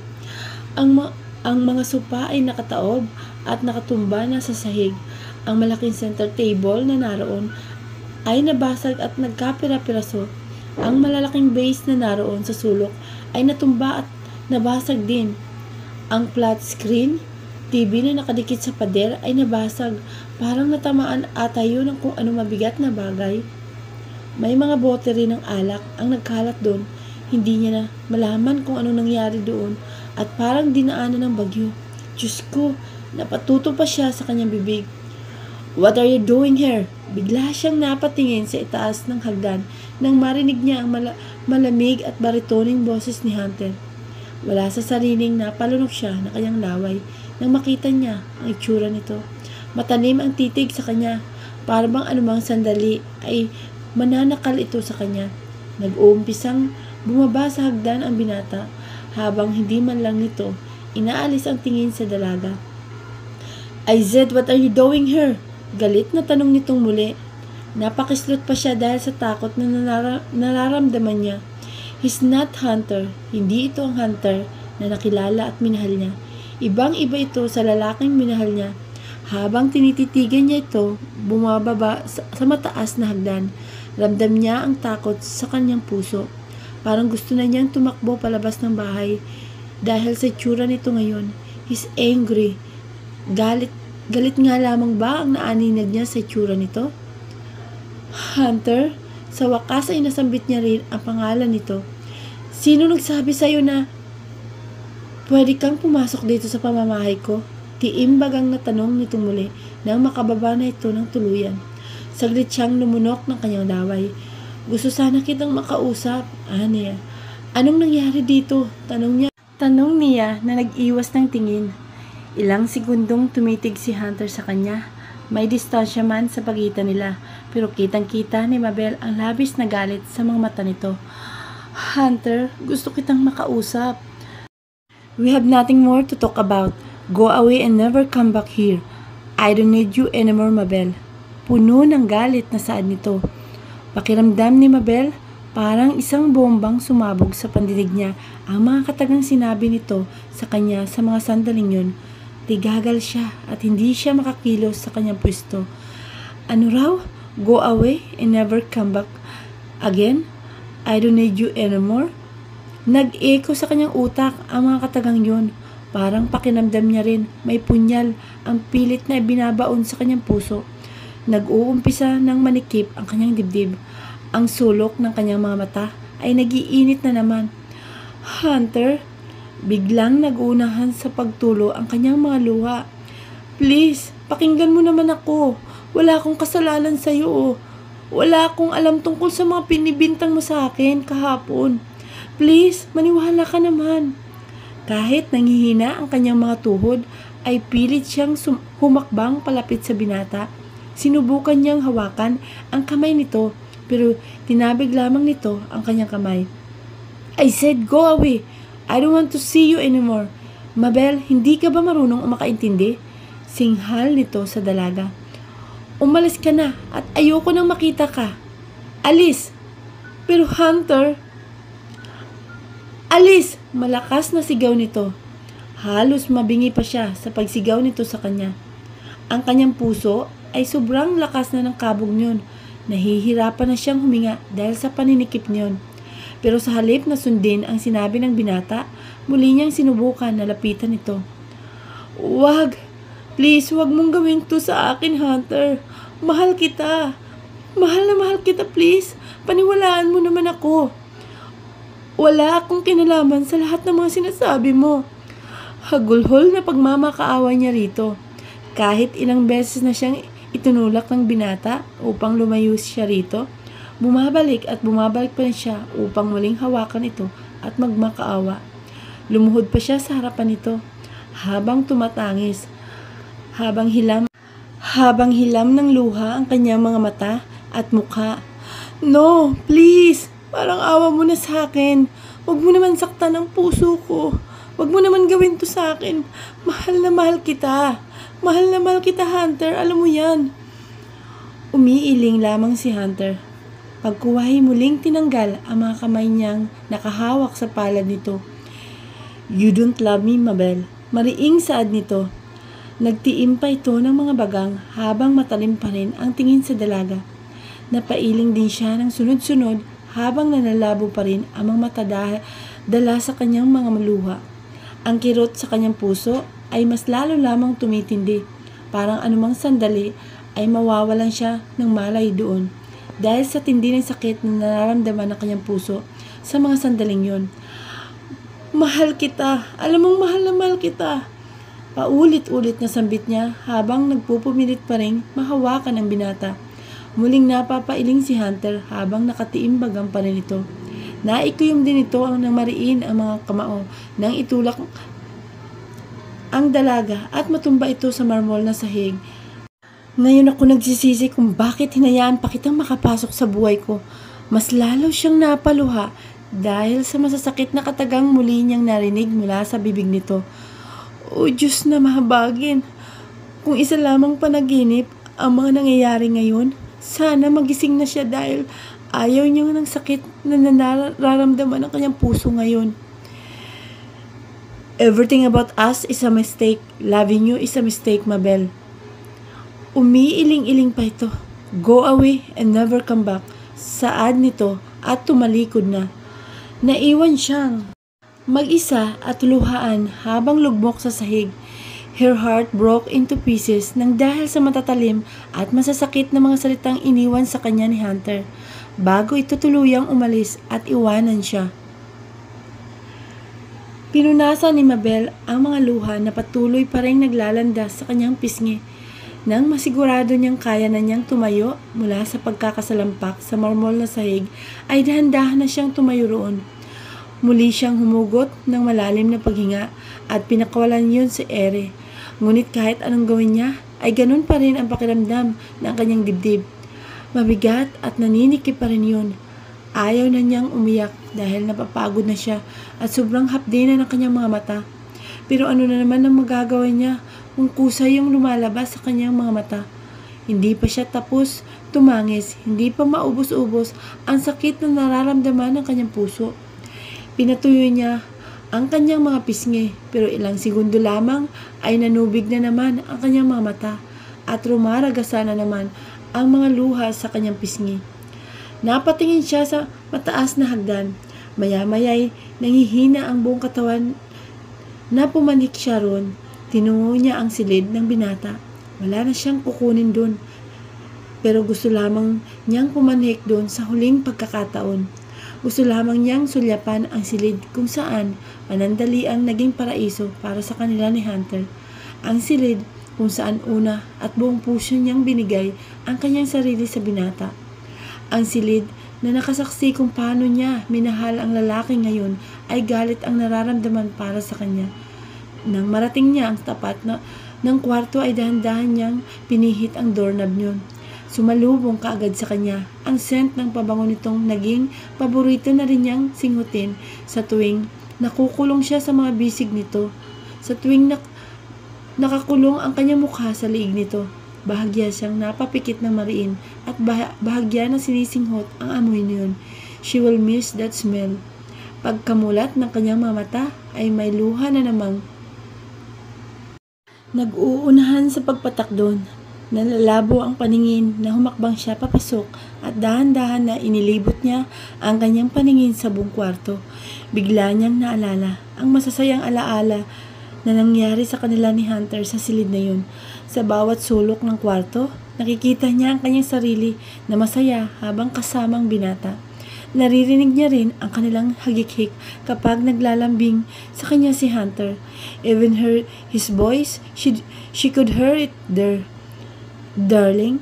Ang mga sopa ay nakataob at nakatumba na sa sahig. Ang malaking center table na naroon ay nabasag at nagkapira-piraso. Ang malalaking base na naroon sa sulok ay natumba at nabasag din. Ang flat screen TV na nakadikit sa pader ay nabasag. Parang natamaan ata yun ng kung ano mabigat na bagay. May mga bote rin ng alak ang nagkalat doon. Hindi niya na malaman kung ano nangyari doon at parang dinaanan ng bagyo. Diyos ko, napatuto pa siya sa kanyang bibig. What are you doing here? Bigla siyang napatingin sa itaas ng hagdan nang marinig niya ang malamig at baritoning boses ni Hunter. Wala sa sariling napalunok siya na kanyang laway nang makita niya ang itsura nito. Matalim ang titig sa kanya, para bang anumang sandali ay mananakal ito sa kanya. Nag-uumpisang bumaba sa hagdan ang binata habang hindi man lang nito inaalis ang tingin sa dalaga. I said, what are you doing here? Galit na tanong nitong muli. Napakislot pa siya dahil sa takot na nararamdaman niya. He's not Hunter. Hindi ito ang Hunter na nakilala at minahal niya. Ibang-iba ito sa lalaking minahal niya. Habang tinititigan niya ito, bumababa sa mataas na hagdan. Ramdam niya ang takot sa kanyang puso. Parang gusto na niyang tumakbo palabas ng bahay dahil sa itsura nito ngayon. He's angry. Galit nga lamang ba ang naaninag niya sa itsura nito? Hunter, sa wakas ay nasambit niya rin ang pangalan nito. Sino nagsabi sa'yo na pwede kang pumasok dito sa pamamahay ko? Tiimbagang natanong nitong muli nang makababa na ito ng tuluyan. Saglit siyang lumunok ng kanyang laway. Gusto sana kitang makausap, niya. Anong nangyari dito? Tanong niya na nag-iwas ng tingin. Ilang segundong tumitig si Hunter sa kanya. May distansya man sa pagitan nila, pero kitang-kita ni Mabel ang labis na galit sa mga mata nito. Hunter, gusto kitang makausap. We have nothing more to talk about. Go away and never come back here. I don't need you anymore, Mabel. Puno ng galit na saad nito. Pakiramdam ni Mabel, parang isang bombang sumabog sa pandinig niya ang mga katagang sinabi nito sa kanya sa mga sandaling yun. Tigagal siya at hindi siya makakilos sa kanyang pwesto. Ano raw? Go away and never come back again? I don't need you anymore? Nag-echo sa kanyang utak ang mga katagang yun. Parang pakinamdam niya rin may punyal ang pilit na binabaon sa kanyang puso. Nag-uumpisa ng manikip ang kanyang dibdib. Ang sulok ng kanyang mga mata ay nagiinit na naman. Hunter, biglang nag-uunahan sa pagtulo ang kanyang mga luha. Please, pakinggan mo naman ako. Wala akong kasalanan sa iyo. Wala akong alam tungkol sa mga pinibintang mo sa akin kahapon. Please, maniwala ka naman. Kahit nanghihina ang kanyang mga tuhod, ay pilit siyang humakbang palapit sa binata. Sinubukan niyang hawakan ang kamay nito, pero tinabig lamang nito ang kanyang kamay. I said, go away. I don't want to see you anymore. Mabel, hindi ka ba marunong makaintindi? Singhal nito sa dalaga. Umalis ka na at ayoko nang makita ka. Alis! Pero Hunter, alis! Malakas na sigaw nito. Halos mabingi pa siya sa pagsigaw nito sa kanya. Ang kanyang puso ay sobrang lakas na ng kabog niyon. Nahihirapan na siyang huminga dahil sa paninikip niyon. Pero sa halip na sundin ang sinabi ng binata, muli niyang sinubukan na lapitan ito. Wag! Please, wag mong gawin to sa akin, Hunter. Mahal kita. Mahal na mahal kita, please. Paniwalaan mo naman ako. Wala akong kinalaman sa lahat ng mga sinasabi mo. Hagulhol na pagmamakaawa niya rito. Kahit ilang beses na siyang itinulak ng binata upang lumayo siya rito, bumabalik pa rin siya upang muling hawakan ito at magmakaawa. Lumuhod pa siya sa harapan nito habang tumatangis. Habang hilam ng luha ang kanyang mga mata at mukha. No, please! Parang awa mo na sa akin. Huwag mo naman saktan ang puso ko. Huwag mo naman gawin to sa akin. Mahal na mahal kita. Mahal na mahal kita, Hunter. Alam mo yan. Umiiling lamang si Hunter. Pagkuwahi muling tinanggal ang mga kamay niyang nakahawak sa palad nito. You don't love me, Mabel. Mariing saad nito. Nagtiim pa ito ng mga bagang habang matalim pa rin ang tingin sa dalaga. Napailing din siya ng sunod-sunod habang nanlalabo pa rin ang mga mata dala sa kanyang mga maluha. Ang kirot sa kanyang puso ay mas lalo lamang tumitindi. Parang anumang sandali ay mawawalan siya ng malay doon. Dahil sa tindi ng sakit na nararamdaman ng kanyang puso sa mga sandaling yon. Mahal kita. Alam mong mahal na mahal kita. Paulit-ulit na sambit niya habang nagpupumilit pa rin mahawakan ang binata. Muling napapailing si Hunter habang nakatiimbagang pa rin ito. Naikuyom din ito ang mariin ang mga kamao nang itulak ang dalaga at matumba ito sa marmol na sahig. Ngayon ako nagsisisi kung bakit hinayaan pa kitang makapasok sa buhay ko. Mas lalo siyang napaluha dahil sa masasakit na katagang muli niyang narinig mula sa bibig nito. O Diyos na mahabagin, kung isa lamang panaginip ang mga nangyayari ngayon, sana magising na siya dahil ayaw niya ng sakit na nararamdaman ng kanyang puso ngayon. Everything about us is a mistake. Loving you is a mistake, Mabel. Umiiling-iling pa ito. Go away and never come back. Saad nito at tumalikod na. Naiwan siyang mag-isa at luhaan habang lugmok sa sahig. Her heart broke into pieces nang dahil sa matatalim at masasakit na mga salitang iniwan sa kanya ni Hunter bago ito tuluyang umalis at iwanan siya. Pinunasan ni Mabel ang mga luha na patuloy pa rin naglalandas sa kanyang pisngi. Nang masigurado niyang kaya na niyang tumayo mula sa pagkakasalampak sa marmol na sahig, ay dahan-dahan na siyang tumayo roon. Muli siyang humugot ng malalim na paghinga at pinakawalan yun si Ere. Ngunit kahit anong gawin niya, ay ganun pa rin ang pakiramdam ng kanyang dibdib. Mabigat at naninikip pa rin yun. Ayaw na niyang umiyak dahil napapagod na siya at sobrang hapdi na ng kanyang mga mata. Pero ano na naman ang magagawa niya kung kusay yung lumalabas sa kanyang mga mata? Hindi pa siya tapos tumangis, hindi pa maubos-ubos ang sakit na nararamdaman ng kanyang puso. Pinatuyo niya ang kanyang mga pisngi pero ilang segundo lamang ay nanubig na naman ang kanyang mga mata at rumaragasa na naman ang mga luha sa kanyang pisngi. Napatingin siya sa mataas na hagdan. Maya-maya'y nangihina ang buong katawan na pumanik siya roon. Tinungo niya ang silid ng binata. Wala na siyang kukunin doon. Pero gusto lamang niyang pumanik doon sa huling pagkakataon. Gusto lamang niyang sulyapan ang silid kung saan panandali ang naging paraiso para sa kanila ni Hunter. Ang silid kung saan una at buong puso niyang binigay ang kanyang sarili sa binata. Ang silid na nakasaksi kung paano niya minahal ang lalaki ngayon ay galit ang nararamdaman para sa kanya. Nang marating niya ang tapat ng kwarto ay dahan-dahan niyang pinihit ang doorknob niyon. Sumalubong kaagad sa kanya ang scent ng pabango nitong naging paborito na rin niyang singhutin sa tuwing nakukulong siya sa mga bisig nito. Sa tuwing Nakakulong ang kanyang mukha sa liig nito. Bahagya siyang napapikit ng mariin at bahagya na sinisinghot ang amoy niyon. She will miss that smell. Pagkamulat ng kanyang mga mata ay may luha na namang nag-uunahan sa pagpatak doon. Nalalabo ang paningin na humakbang siya papasok at dahan-dahan na inilibot niya ang kanyang paningin sa buong kwarto. Bigla niyang naalala ang masasayang alaala na nangyari sa kanila ni Hunter sa silid na yun. Sa bawat sulok ng kwarto, nakikita niya ang kanyang sarili na masaya habang kasamang binata. Naririnig niya rin ang kanilang hagik-hik kapag naglalambing sa kanya si Hunter. Even his voice, she could hear it there. Darling,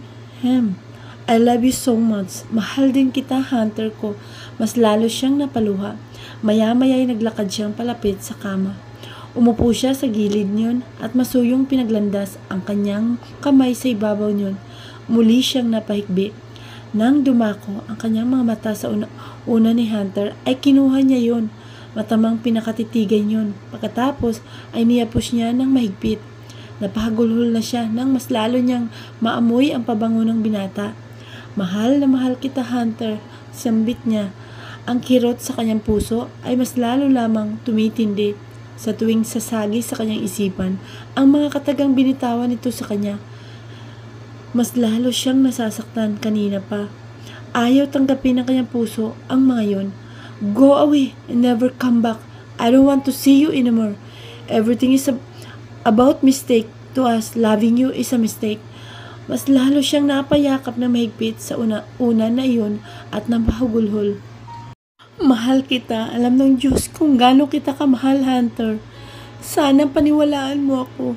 I love you so much. Mahal din kita, Hunter ko. Mas lalo siyang napaluha. Maya-maya ay naglakad siyang palapit sa kama. Umupo siya sa gilid niyon at masuyong pinaglandas ang kanyang kamay sa ibabaw niyon. Muli siyang napahikbi. Nang dumako ang kanyang mga mata sa una ni Hunter, ay kinuha niya yon. Matamang pinakatitigan yon. Pagkatapos ay niyapos niya ng mahigpit. Napahagulhol na siya nang mas lalo niyang maamoy ang pabango ng binata. Mahal na mahal kita, Hunter, sambit niya. Ang kirot sa kanyang puso ay mas lalo lamang tumitindi sa tuwing sasagi sa kanyang isipan ang mga katagang binitawan nito sa kanya. Mas lalo siyang nasasaktan kanina pa. Ayaw tanggapin ng kanyang puso ang mga yon. Go away and never come back. I don't want to see you anymore. Everything is about mistake. To us, loving you is a mistake. Mas lalo siyang napayakap na mahigpit sa una na iyon at napahugulhol. Mahal kita. Alam ng Diyos kung gaano kita kamahal, Hunter. Sana paniwalaan mo ako.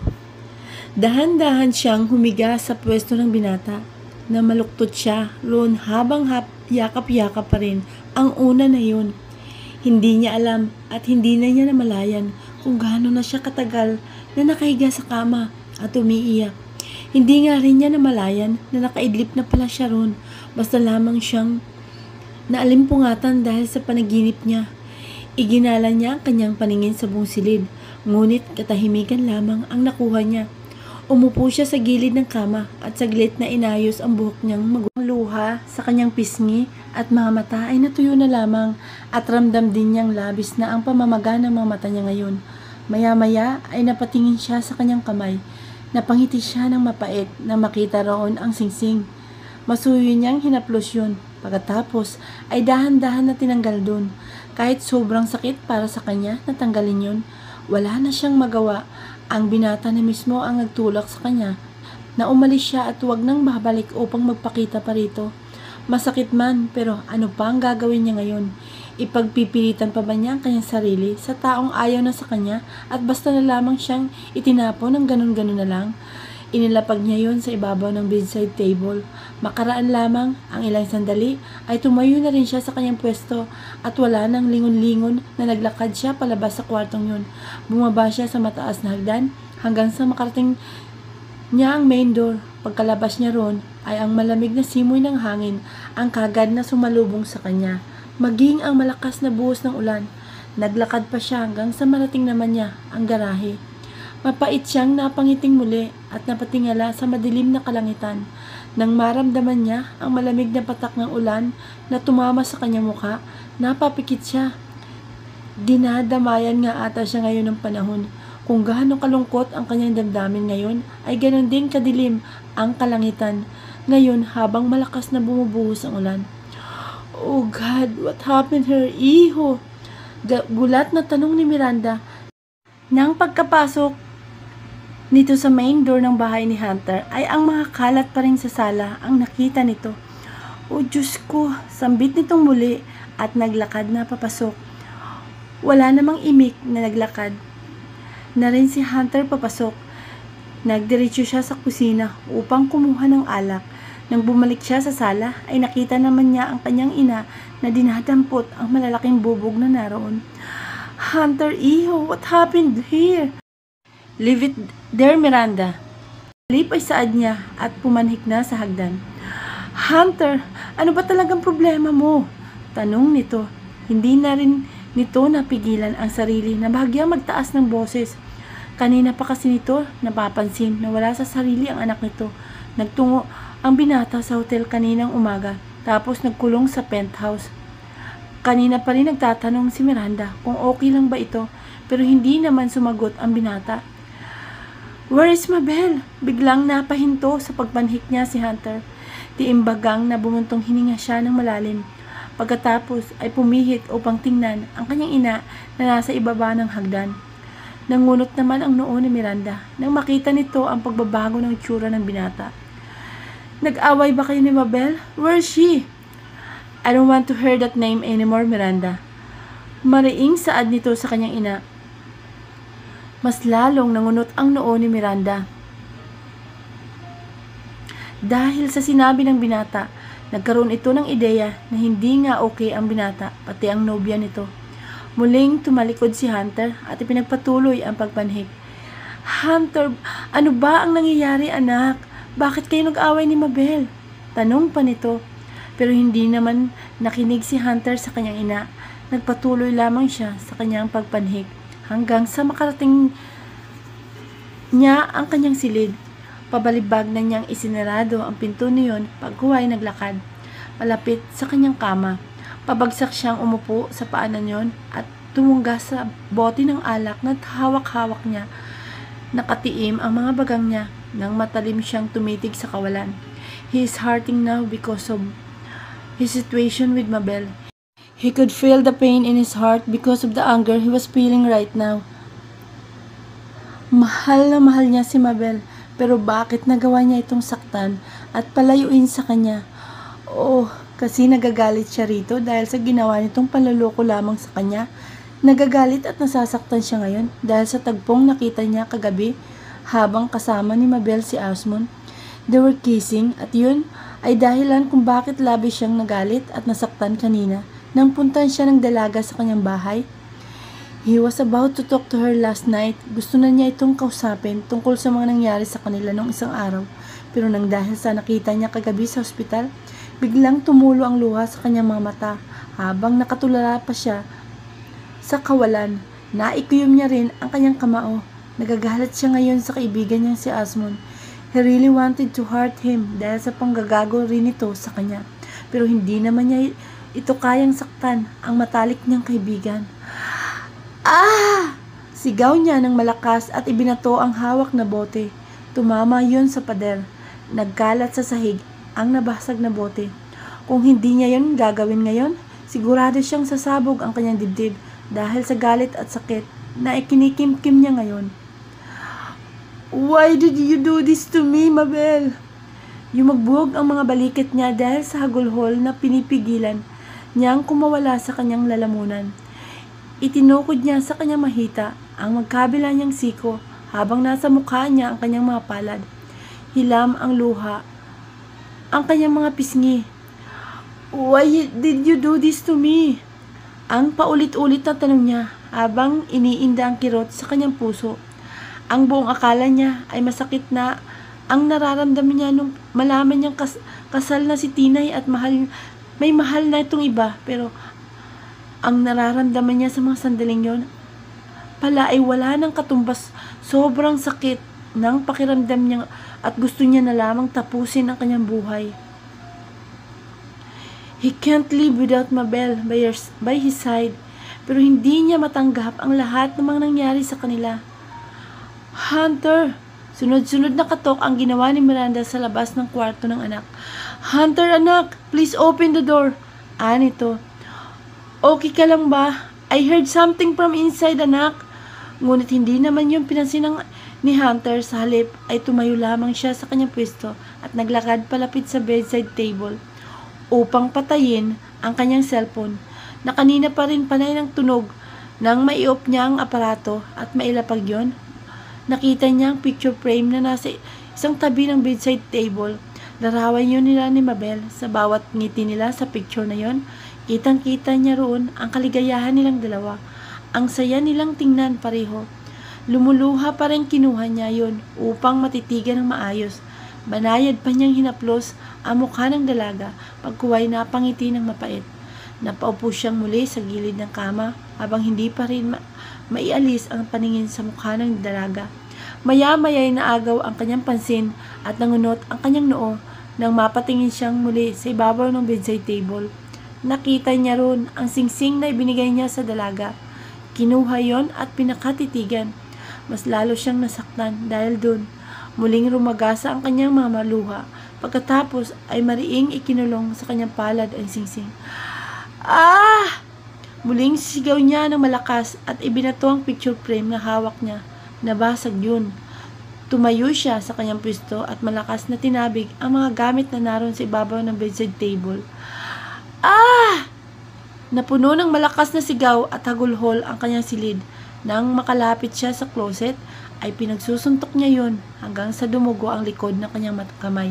Dahan-dahan siyang humiga sa pwesto ng binata na maluktot siya roon habang yakap-yakap pa rin ang una na yun. Hindi niya alam at hindi na niya namalayan kung gaano na siya katagal na nakahiga sa kama at umiiyak. Hindi nga rin niya namalayan na nakaidlip na pala siya roon, basta lamang siyang naalimpungatan dahil sa panaginip niya. Iginala niya ang kanyang paningin sa buong silid, ngunit katahimikan lamang ang nakuha niya. Umupo siya sa gilid ng kama at saglit na inayos ang buhok niyang luha sa kanyang pisngi at mga mata ay natuyo na lamang at ramdam din niyang labis na ang pamamaga ng mga mata niya ngayon. Maya-maya ay napatingin siya sa kanyang kamay. Napangiti siya ng mapait na makita roon ang singsing. Masuyo niyang hinaplos yun. Pagkatapos ay dahan-dahan na tinanggal dun. Kahit sobrang sakit para sa kanya na tanggalin yun, wala na siyang magawa. Ang binata na mismo ang nagtulak sa kanya na umalis siya at huwag nang babalik upang magpakita pa rito. Masakit man, pero ano pa ang gagawin niya ngayon? Ipagpipilitan pa ba niya ang kanyang sarili sa taong ayaw na sa kanya at basta na lamang siyang itinapon ng ganun-ganun na lang? Inilapag niya yon sa ibabaw ng bedside table. Makaraan lamang ang ilang sandali ay tumayo na rin siya sa kanyang pwesto at wala nang lingon-lingon na naglakad siya palabas sa kwartong yun. Bumaba siya sa mataas na hagdan hanggang sa makarating niya ang main door. Pagkalabas niya roon ay ang malamig na simoy ng hangin ang kagad na sumalubong sa kanya. Maging ang malakas na buhos ng ulan. Naglakad pa siya hanggang sa marating naman niya ang garahe. Mapait siyang napangiting muli at napatingala sa madilim na kalangitan. Nang maramdaman niya ang malamig na patak ng ulan na tumama sa kanyang mukha, napapikit siya. Dinadamayan nga ata siya ngayon ng panahon. Kung gaano kalungkot ang kanyang damdamin ngayon, ay ganon din kadilim ang kalangitan. Ngayon habang malakas na bumubuhos ang ulan. Oh God, what happened her, iho? Gulat na tanong ni Miranda. Nang pagkapasok nito sa main door ng bahay ni Hunter ay ang mga kalat pa rin sa sala ang nakita nito. O Diyos ko, sambit nitong muli at naglakad na papasok. Wala namang imik na naglakad na rin si Hunter papasok. Nagdiretso siya sa kusina upang kumuha ng alak. Nang bumalik siya sa sala ay nakita naman niya ang kanyang ina na dinadampot ang malalaking bubog na naroon. Hunter, iho, what happened here? Leave it there, Miranda. Lip ay saad niya at pumanhik na sa hagdan. Hunter, ano ba talagang problema mo? Tanong nito. Hindi na rin nito napigilan ang sarili na bahagyang magtaas ng boses. Kanina pa kasi nito napapansin na wala sa sarili ang anak nito. Nagtungo ang binata sa hotel kaninang umaga, tapos nagkulong sa penthouse. Kanina pa rin nagtatanong si Miranda kung okay lang ba ito, pero hindi naman sumagot ang binata. "Where is Mabel?" Biglang napahinto sa pagpanhik niya si Hunter. Tiimbagang na bumuntong hininga siya ng malalim. Pagkatapos ay pumihit upang tingnan ang kanyang ina na nasa ibaba ng hagdan. Nangunot naman ang noo ni Miranda nang makita nito ang pagbabago ng itsura ng binata. "Nag-away ba kayo ni Mabel? Where is she?" "I don't want to hear that name anymore, Miranda." Mariing saad nito sa kanyang ina. Mas lalong nangunot ang noo ni Miranda. Dahil sa sinabi ng binata, nagkaroon ito ng ideya na hindi nga okay ang binata, pati ang nobya nito. Muling tumalikod si Hunter at ipinagpatuloy ang pagpanhik. "Hunter, ano ba ang nangyayari, anak? Bakit kayo nag-away ni Mabel?" Tanong pa nito. Pero hindi naman nakinig si Hunter sa kanyang ina. Nagpatuloy lamang siya sa kanyang pagpanhik hanggang sa makarating niya ang kanyang silid. Pabalibag na niyang isinarado ang pinto niyon pag huway naglakad malapit sa kanyang kama. Pabagsak siyang umupo sa paanan niyon at tumungga sa bote ng alak na hawak-hawak niya. Nakatiim ang mga bagang niya nang matalim siyang tumitig sa kawalan. He is hurting now because of his situation with Mabel. He could feel the pain in his heart because of the anger he was feeling right now. Mahal na mahal niya si Mabel, pero bakit nagawa niya itong saktan at palayuin sa kanya? Oh, kasi nagagalit siya rito dahil sa ginawa nitong panloloko lamang sa kanya. Nagagalit at nasasaktan siya ngayon dahil sa tagpong nakita niya kagabi habang kasama ni Mabel si Osmond. They were kissing at yun ay dahilan kung bakit labis siyang nagalit at nasaktan kanina nang puntahan siya ng dalaga sa kanyang bahay. He was about to talk to her last night. Gusto na niya itong kausapin tungkol sa mga nangyari sa kanila noong isang araw. Pero nang dahil sa nakita niya kagabi sa ospital, biglang tumulo ang luha sa kanyang mga mata habang nakatulala pa siya sa kawalan. Naikuyom niya rin ang kanyang kamao. Nagagalit siya ngayon sa kaibigan niyang si Osmond. He really wanted to hurt him dahil sa panggagago rin ito sa kanya. Pero hindi naman niya ito kayang saktan ang matalik niyang kaibigan. "Ah!" Sigaw niya ng malakas at ibinato ang hawak na bote. Tumama yun sa pader. Nagkalat sa sahig ang nabasag na bote. Kung hindi niya yun gagawin ngayon, sigurado siyang sasabog ang kanyang dibdib dahil sa galit at sakit na ikinikim-kim niya ngayon. "Why did you do this to me, Mabel?" Yumagbuhog ang mga balikat niya dahil sa hagulhol na pinipigilan niyang kumawala sa kanyang lalamunan. Itinukod niya sa kanyang mahita ang magkabila niyang siko habang nasa mukha niya ang kanyang mga palad. Hilam ang luha ang kanyang mga pisngi. "Why did you do this to me?" Ang paulit-ulit na tanong niya habang iniinda ang kirot sa kanyang puso. Ang buong akala niya ay masakit na ang nararamdaman niya nung malaman niyang kasal na si Tinay at may mahal na itong iba. Pero ang nararamdaman niya sa mga sandaling yon pala ay wala ng katumbas. Sobrang sakit ng pakiramdam niya at gusto niya na lamang tapusin ang kanyang buhay. He can't live without Mabel by his side. Pero hindi niya matanggap ang lahat ng mga nangyari sa kanila. "Hunter!" Sunod-sunod na katok ang ginawa ni Miranda sa labas ng kwarto ng anak. "Hunter, anak! Please open the door!" Anito. "Okay ka lang ba? I heard something from inside, anak." Ngunit hindi naman yung pinansin ni Hunter. Sa halip ay tumayo lamang siya sa kanyang pwesto at naglakad palapit sa bedside table upang patayin ang kanyang cellphone na kanina pa rin panay ng tunog. Nang mai-off niya ang aparato at mailapag yon, nakita niya ang picture frame na nasa isang tabi ng bedside table. Larawan yun nila ni Mabel. Sa bawat ngiti nila sa picture na yon, kitang-kita niya roon ang kaligayahan nilang dalawa. Ang saya nilang tingnan pareho. Lumuluha pa rin kinuha niya yon upang matitigan ng maayos. Banayad pa niyang hinaplos ang mukha ng dalaga pagkuway napangiti ng mapait. Napaupo siyang muli sa gilid ng kama habang hindi pa rin maialis ang paningin sa mukha ng dalaga. Maya-maya'y naagaw ang kanyang pansin at nangunot ang kanyang noo nang mapatingin siyang muli sa ibabaw ng bedside table. Nakita niya ron ang singsing na ibinigay niya sa dalaga. Kinuha yon at pinakatitigan. Mas lalo siyang nasaktan dahil dun. Muling rumagasa ang kanyang mga maluha. Pagkatapos ay mariing ikinulong sa kanyang palad ang singsing. Ah! Muling sigaw niya ng malakas at ibinato ang picture frame na hawak niya. Nabasag yun. Tumayo siya sa kanyang pwesto at malakas na tinabig ang mga gamit na naroon sa ibabaw ng bedside table. Ah! Napuno ng malakas na sigaw at hagulhol ang kanyang silid. Nang makalapit siya sa closet, ay pinagsusuntok niya yon hanggang sa dumugo ang likod ng kanyang kamay.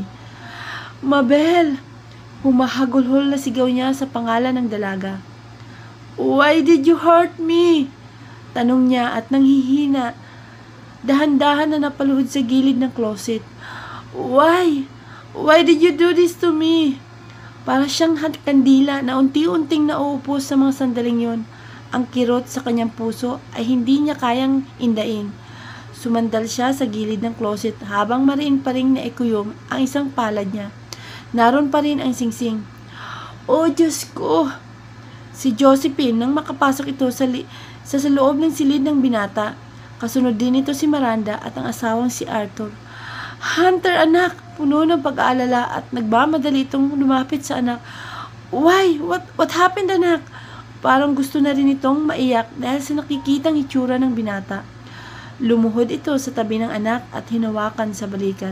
Mabel! Humahagulhol na sigaw niya sa pangalan ng dalaga. Why did you hurt me? Tanong niya at nanghihina. Dahan-dahan na napaluhod sa gilid ng closet. Why? Why did you do this to me? Para siyang kandila na unti-unting nauupo sa mga sandaling yon. Ang kirot sa kanyang puso ay hindi niya kayang indain. Sumandal siya sa gilid ng closet habang mariin pa rin naikuyom ang isang palad niya. Naroon pa rin ang singsing. Oh, Diyos ko! Si Josephine nang makapasok ito sa loob ng silid ng binata. Kasunod din ito si Miranda at ang asawang si Arthur. Hunter, anak! Puno ng pag-aalala at nagmamadali itong lumapit sa anak. Why? What happened, anak? Parang gusto na rin itong maiyak dahil sa nakikitang itsura ng binata. Lumuhod ito sa tabi ng anak at hinawakan sa balikat.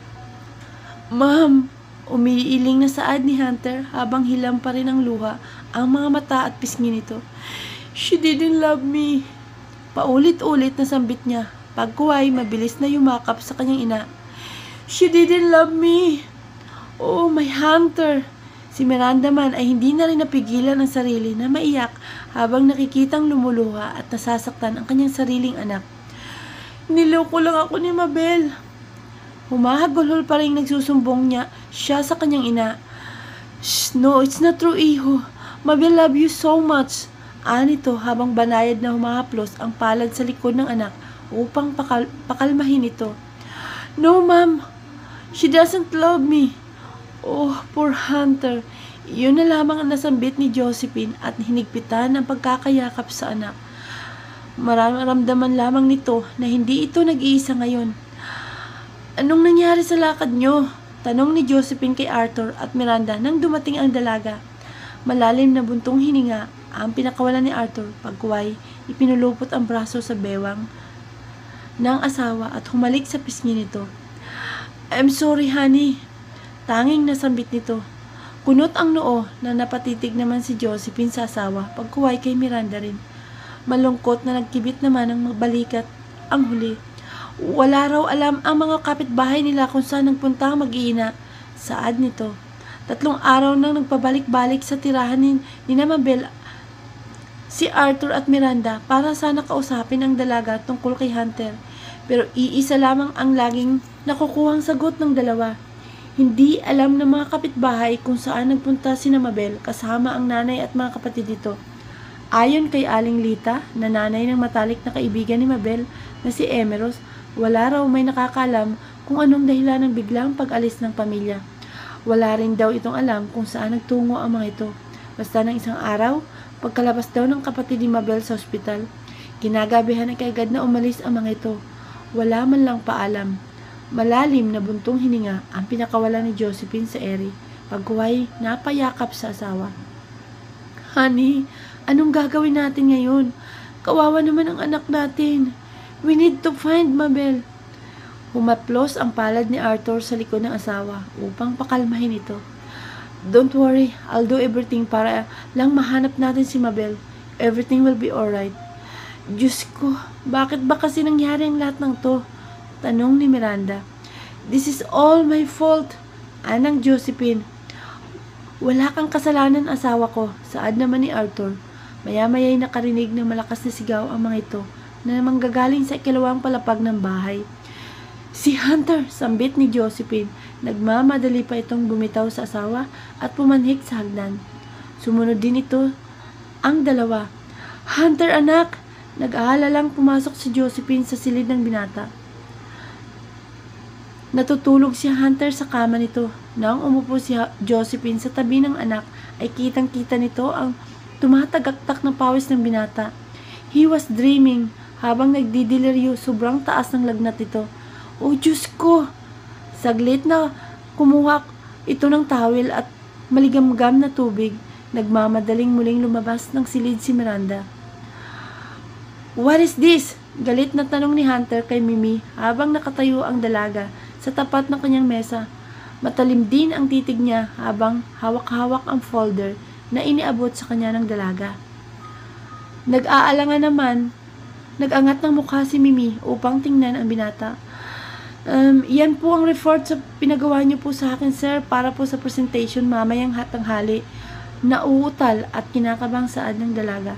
Ma'am! Umiiling na saad ni Hunter habang hilam pa rin ang luha ang mga mata at pisngi nito. She didn't love me. Paulit-ulit na sambit niya. Pagkuway, mabilis na yumakap sa kanyang ina. She didn't love me. Oh, my Hunter. Si Miranda man ay hindi na rin napigilan ang sarili na maiyak habang nakikitang lumuluha at nasasaktan ang kanyang sariling anak. Niloko lang ako ni Mabel. Humahagulhol pa rin nagsusumbong siya sa kanyang ina. No, it's not true, iho. Mabel love you so much. Anito habang banayad na humahaplos ang palad sa likod ng anak upang pakalmahin ito. No, ma'am. She doesn't love me. Oh, poor Hunter. Iyon na lamang ang nasambit ni Josephine at hinigpitan ang pagkakayakap sa anak. Mararamdaman lamang nito na hindi ito nag-iisa ngayon. Anong nangyari sa lakad nyo? Tanong ni Josephine kay Arthur at Miranda nang dumating ang dalaga. Malalim na buntong hininga ang pinakawalan ni Arthur. Pagkuway, ipinulupot ang braso sa bewang ng asawa at humalik sa pisngi nito. I'm sorry, honey. Tanging nasambit nito. Kunot ang noo na napatitig naman si Josephine sa asawa. Pagkuway kay Miranda rin. Malungkot na nagkibit naman ang balikat ang huli. Wala raw alam ang mga kapitbahay nila kung saan nagpunta ang mag-iina. Saad nito. 3 araw nang nagpabalik-balik sa tirahan ni Mabel si Arthur at Miranda para sana kausapin ang dalaga tungkol kay Hunter. Pero iisa lamang ang laging nakukuhang sagot ng dalawa. Hindi alam ng mga kapitbahay kung saan nagpunta si Mabel kasama ang nanay at mga kapatid nito. Ayon kay Aling Lita, na nanay ng matalik na kaibigan ni Mabel na si Emeros, wala raw may nakakalam kung anong dahilan ng biglang pag-alis ng pamilya. Wala rin daw itong alam kung saan nagtungo ang mga ito. Basta ng isang araw, pagkalabas daw ng kapatid ni Mabel sa ospital, kinagabihan ay kaagad na umalis ang mga ito. Wala man lang paalam. Malalim na buntong hininga ang pinakawala ni Josephine sa ere. Pagkuway, napayakap sa asawa. Honey, anong gagawin natin ngayon? Kawawa naman ang anak natin. We need to find Mabel. Humaplos ang palad ni Arthur sa likod ng asawa upang pakalmahin ito. Don't worry, I'll do everything para lang mahanap natin si Mabel. Everything will be alright. Diyos ko, bakit ba kasi nangyari ang lahat ng to? Tanong ni Miranda. This is all my fault. Anang Josephine. Wala kang kasalanan, asawa ko. Saad naman ni Arthur. Maya-maya'y nakarinig ng malakas na sigaw ang mga ito na manggagaling sa ikalawang palapag ng bahay. Si Hunter, sambit ni Josephine. Nagmamadali pa itong bumitaw sa asawa at pumanhik sa hagdan. Sumunod din ito ang dalawa. Hunter, anak! Nag-aalalang pumasok si Josephine sa silid ng binata. Natutulog si Hunter sa kama nito. Nang umupo si Josephine sa tabi ng anak, ay kitang-kita nito ang tumatagaktak na pawis ng binata. He was dreaming habang nagdidiliryo, sobrang taas ng lagnat nito. Oh, Diyos ko! Saglit na kumuha ito ng tawel at maligamgam na tubig. Nagmamadaling muling lumabas ng silid si Miranda. What is this? Galit na tanong ni Hunter kay Mimi habang nakatayo ang dalaga sa tapat ng kanyang mesa. Matalim din ang titig niya habang hawak-hawak ang folder na iniabot sa kanya ng dalaga. Nag-aalangan naman, nag-angat ng mukha si Mimi upang tingnan ang binata. Yan po ang report sa pinagawa niyo po sa akin, sir, para po sa presentation mamayang tanghali. Nauutal at kinakabang saad ng dalaga.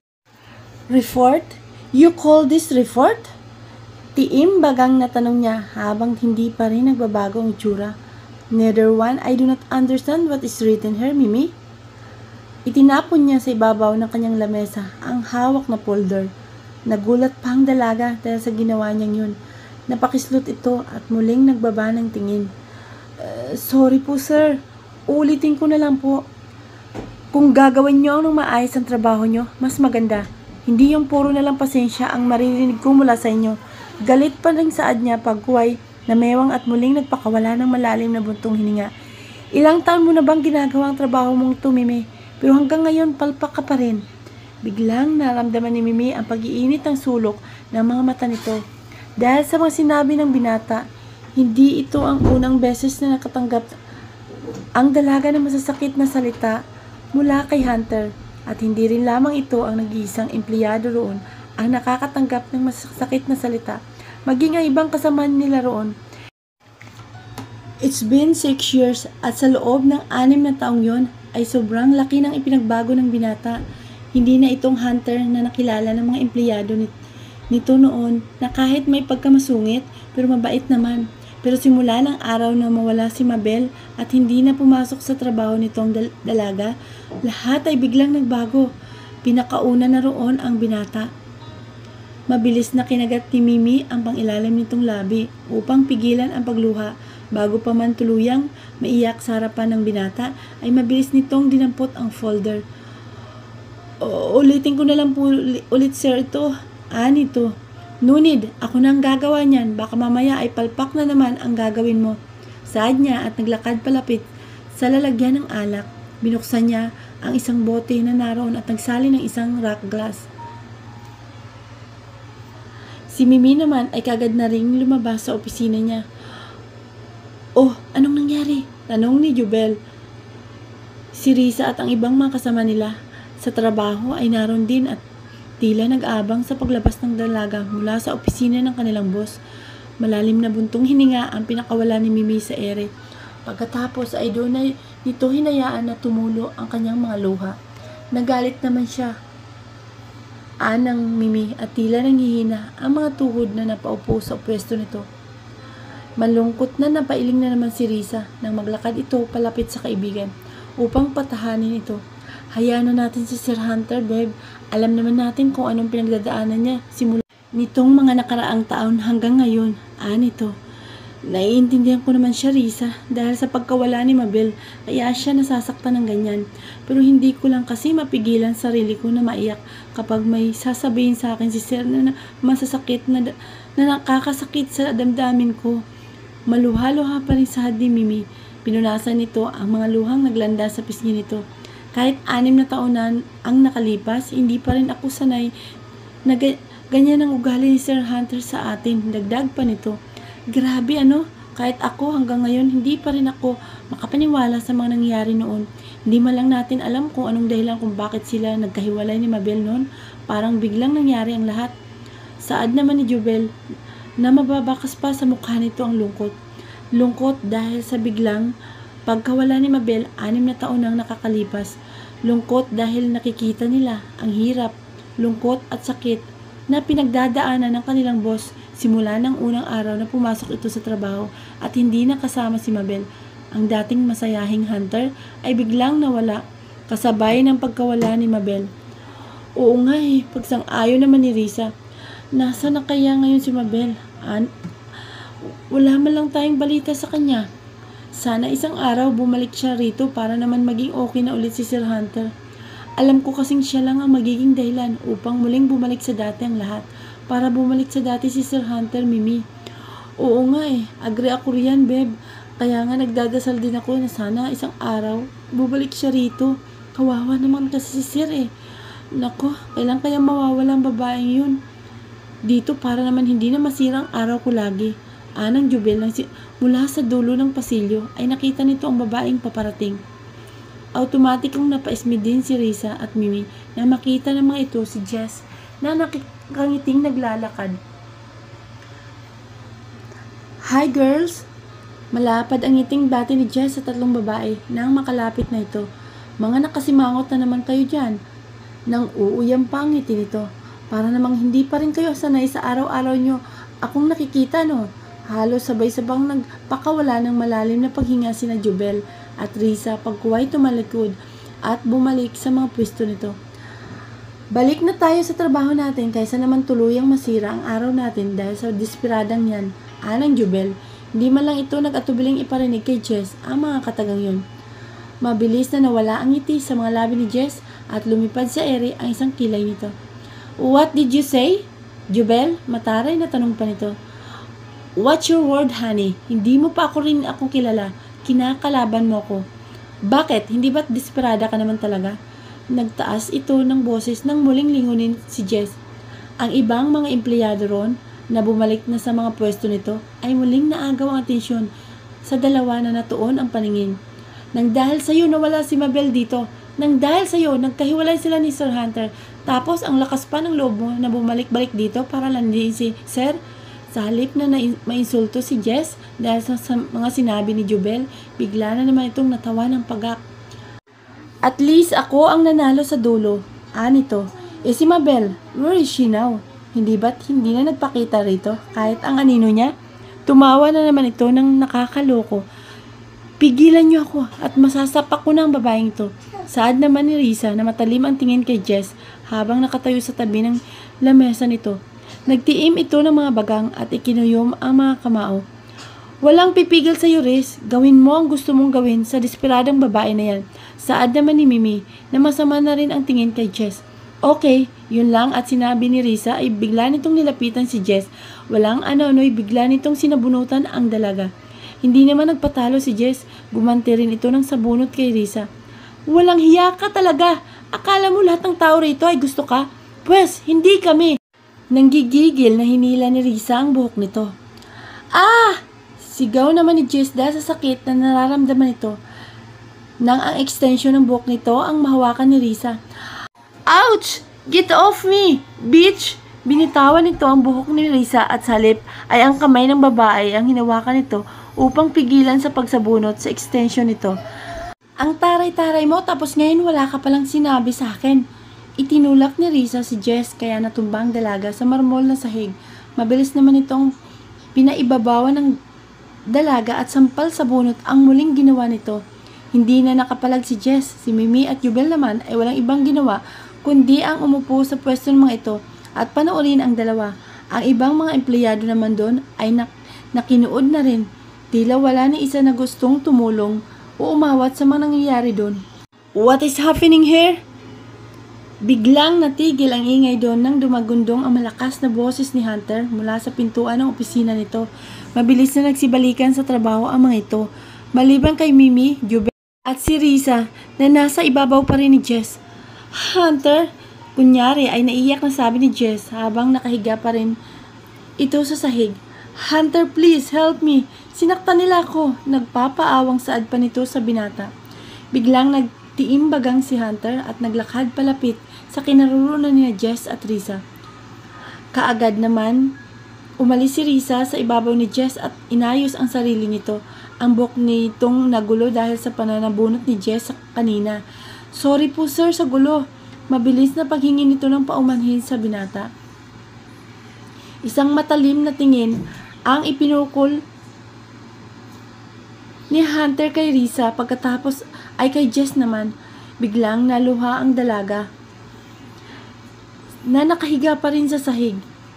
Report? You call this report? Tiim bagang natanong niya habang hindi pa rin nagbabago ang itsura. Neither one, I do not understand what is written here, Mimi. Itinapon niya sa ibabaw ng kanyang lamesa ang hawak na folder. Nagulat pa ang dalaga dahil sa ginawa niyang yun. Napakislot ito at muling nagbaba ng tingin. Sorry po, sir. Ulitin ko na lang po. Kung gagawin niyo ng maayos ang trabaho niyo, mas maganda. Hindi yung puro na lang pasensya ang maririnig ko mula sa inyo. Galit pa rin saad niya pagkuway na mewang at muling nagpakawala ng malalim na buntong hininga. Ilang taon mo na bang ginagawa ang trabaho mong ito, Mimi? Pero hanggang ngayon, palpak ka pa rin. Biglang naramdaman ni Mimi ang pag-iinit ng sulok ng mga mata nito. Dahil sa mga sinabi ng binata, hindi ito ang unang beses na nakatanggap ang dalaga ng masasakit na salita mula kay Hunter. At hindi rin lamang ito ang nag-iisang empleyado roon ang nakakatanggap ng masasakit na salita, maging ang ibang kasamahan nila roon. It's been 6 years at sa loob ng 6 na taong yon ay sobrang laki ng ipinagbago ng binata. Hindi na itong Hunter na nakilala ng mga empleyado nito noon na kahit may pagkamasungit pero mabait naman. Pero simula ng araw na mawala si Mabel at hindi na pumasok sa trabaho nitong dalaga, lahat ay biglang nagbago. Pinakauna na roon ang binata. Mabilis na kinagat ni Mimi ang pangilalim nitong labi upang pigilan ang pagluha. Bago pa man tuluyang maiyak sa harapan ng binata, ay mabilis nitong dinampot ang folder. Ulitin ko na lang po ulit, sir, ito. Nito. No need, ako na ang gagawa niyan, baka mamaya ay palpak na naman ang gagawin mo. Saad niya at naglakad palapit sa lalagyan ng alak. Binuksan niya ang isang bote na naroon at nagsali ng isang rock glass. Si Mimi naman ay kagad na ring lumabas sa opisina niya. Oh, anong nangyari? Tanong ni Jubel. Si Risa at ang ibang mga kasama nila sa trabaho ay naroon din at tila nag-abang sa paglabas ng dalaga mula sa opisina ng kanilang boss. Malalim na buntong hininga ang pinakawala ni Mimi sa ere. Pagkatapos ay doon na nito hinayaan na tumulo ang kanyang mga luha. Nagalit naman siya. Anang Mimi at tila nanghihina ang mga tuhod na napaupo sa pwesto nito. Malungkot na napailing na naman si Risa nang maglakad ito palapit sa kaibigan upang patahanin ito. Hayaan na natin si Sir Hunter, babe. Alam naman natin kung anong pinagdadaanan niya simula nitong mga nakaraang taon hanggang ngayon. Nito. Naiintindihan ko naman siya, Risa, dahil sa pagkawala ni Mabel, kaya siya nasasaktan ng ganyan. Pero hindi ko lang kasi mapigilan sarili ko na maiyak kapag may sasabihin sa akin si Sir na masasakit na nakakasakit sa damdamin ko. Maluha-luha pa rin sa ni Mimi. Pinunasan nito ang mga luhang naglanda sa pisngi nito. Kahit 6 na taon na ang nakalipas, hindi pa rin ako sanay na ganyan ang ugali ni Sir Hunter sa atin. Dagdag pa nito. Grabe kahit ako hanggang ngayon hindi pa rin ako makapaniwala sa mga nangyari noon. Hindi man lang natin alam kung anong dahilan kung bakit sila nagkahiwalay ni Mabel noon. Parang biglang nangyari ang lahat. Saad naman ni Jubel na mababakas pa sa mukha nito ang lungkot. Lungkot dahil sa biglang pagkawala ni Mabel, 6 na taon nang nakakalipas. Lungkot dahil nakikita nila ang hirap, lungkot at sakit na pinagdadaanan ng kanilang boss simula ng unang araw na pumasok ito sa trabaho at hindi nakasama si Mabel. Ang dating masayahing Hunter ay biglang nawala kasabay ng pagkawala ni Mabel. Oo nga eh, pagsang-ayon naman ni Risa. Nasa na kaya ngayon si Mabel? Wala man lang tayong balita sa kanya. Sana isang araw bumalik siya rito para naman maging okay na ulit si Sir Hunter. Alam ko kasing siya lang ang magiging dahilan upang muling bumalik sa dati ang lahat. Para bumalik sa dati si Sir Hunter, Mimi. Oo nga eh, agree ako riyan, Beb. Kaya nga nagdadasal din ako na sana isang araw bumalik siya rito. Kawawa naman kasi si Sir eh. Nako, kailan kaya mawawala ang babaeng yun? Dito para naman hindi na masira ang araw ko lagi. Anang Jubel mula sa dulo ng pasilyo ay nakita nito ang babaeng paparating. Automatikong napaismi din si Risa at Mimi na makita ng mga ito si Jess na nakikangiting naglalakad. Hi girls! Malapad ang ngiting bati ni Jess sa tatlong babae nang makalapit na ito. Mga nakasimangot na naman kayo dyan. Nang uuyam pa ang ngiti nito. Para namang hindi pa rin kayo sanay sa araw-araw nyo akong nakikita no. Halos sabay-sabang nagpakawala ng malalim na paghinga sina Jubel at Risa pagkuway tumalikod at bumalik sa mga pwesto nito. Balik na tayo sa trabaho natin kaysa naman tuluyang masira ang araw natin dahil sa desperadang yan. Anang Jubel, hindi man lang ito nag-atubiling iparinig kay Jess ang mga katagang yun. Mabilis na nawala ang ngiti sa mga labi ni Jess at lumipad sa ere ang isang kilay nito. What did you say? Jubel, mataray na tanong pa nito. What's your word, honey? Hindi mo pa rin ako kilala. Kinakalaban mo ko. Bakit? Hindi ba't desperada ka naman talaga? Nagtaas ito ng boses nang muling lingunin si Jess. Ang ibang mga empleyado ron na bumalik na sa mga pwesto nito ay muling naagaw ang atensyon sa dalawa na natuon ang paningin. Nang dahil sa'yo nawala si Mabel dito. Nang dahil sa'yo nagkahiwalay sila ni Sir Hunter. Tapos ang lakas pa ng loob mo na bumalik-balik dito para landiin si Sir. Sa halip na mainsulto si Jess dahil sa mga sinabi ni Jubel, bigla na naman itong natawa ng pagak. At least ako ang nanalo sa dulo. Nito. Si Mabel, where is she now? Hindi ba't hindi na nagpakita rito kahit ang anino niya? Tumawa na naman ito ng nakakaloko. Pigilan niyo ako at masasapak ko na ang babaeng ito. Saad naman ni Risa na matalim ang tingin kay Jess habang nakatayo sa tabi ng lamesa nito. Nagtiim ito ng mga bagang at ikinuyom ang mga kamao. Walang pipigil sa iyo, Riz. Gawin mo ang gusto mong gawin sa desperadong babae na yan. Saad naman ni Mimi na masama na rin ang tingin kay Jess. Okay, yun lang at sinabi ni Risa ay bigla nitong nilapitan si Jess. Walang ano-ano'y bigla nitong sinabunutan ang dalaga. Hindi naman nagpatalo si Jess. Gumanti rin ito ng sabunot kay Risa. Walang hiya ka talaga. Akala mo lahat ng tao rito ay gusto ka? Pwes, hindi kami. Nanggigigil na hinila ni Risa ang buhok nito. Sigaw naman ni Jess dahil sa sakit na nararamdaman nito nang ang extension ng buhok nito ang mahawakan ni Risa. Ouch! Get off me, bitch! Binitawan nito ang buhok ni Risa at sa halip ay ang kamay ng babae ang hinawakan nito upang pigilan sa pagsabunot sa extension nito. Ang taray-taray mo tapos ngayon wala ka palang sinabi sa akin. Itinulak ni Risa si Jess kaya natumbang dalaga sa marmol na sahig. Mabilis naman itong pinaibabawan ng dalaga at sampal sa bunot ang muling ginawa nito. Hindi na nakapalag si Jess. Si Mimi at Jubel naman ay walang ibang ginawa kundi ang umupo sa pwesto ng mga ito at panoorin ang dalawa. Ang ibang mga empleyado naman doon ay nakinuod na rin. Tila wala ni isa na gustong tumulong o umawat sa mga nangyayari doon. What is happening here? Biglang natigil ang ingay doon nang dumagundong ang malakas na boses ni Hunter mula sa pintuan ng opisina nito. Mabilis na nagsibalikan sa trabaho ang mga ito, maliban kay Mimi, Jubel at si Risa na nasa ibabaw pa rin ni Jess. Hunter, kunyari ay naiyak na sabi ni Jess habang nakahiga pa rin ito sa sahig. Hunter, please help me. Sinaktan nila ako. Nagpapaawang saad pa nito sa binata. Biglang nagtiimbagang si Hunter at naglakad palapit sa kinarurunan ni Jess at Risa. Kaagad naman, umalis si Risa sa ibabaw ni Jess at inayos ang sarili nito. Ang buhok nitong nagulo dahil sa pananabunot ni Jess kanina. Sorry po sir sa gulo. Mabilis na paghingi nito ng paumanhin sa binata. Isang matalim na tingin ang ipinukol ni Hunter kay Risa pagkatapos ay kay Jess naman. Biglang naluha ang dalaga. na nakahiga pa rin sa sahig.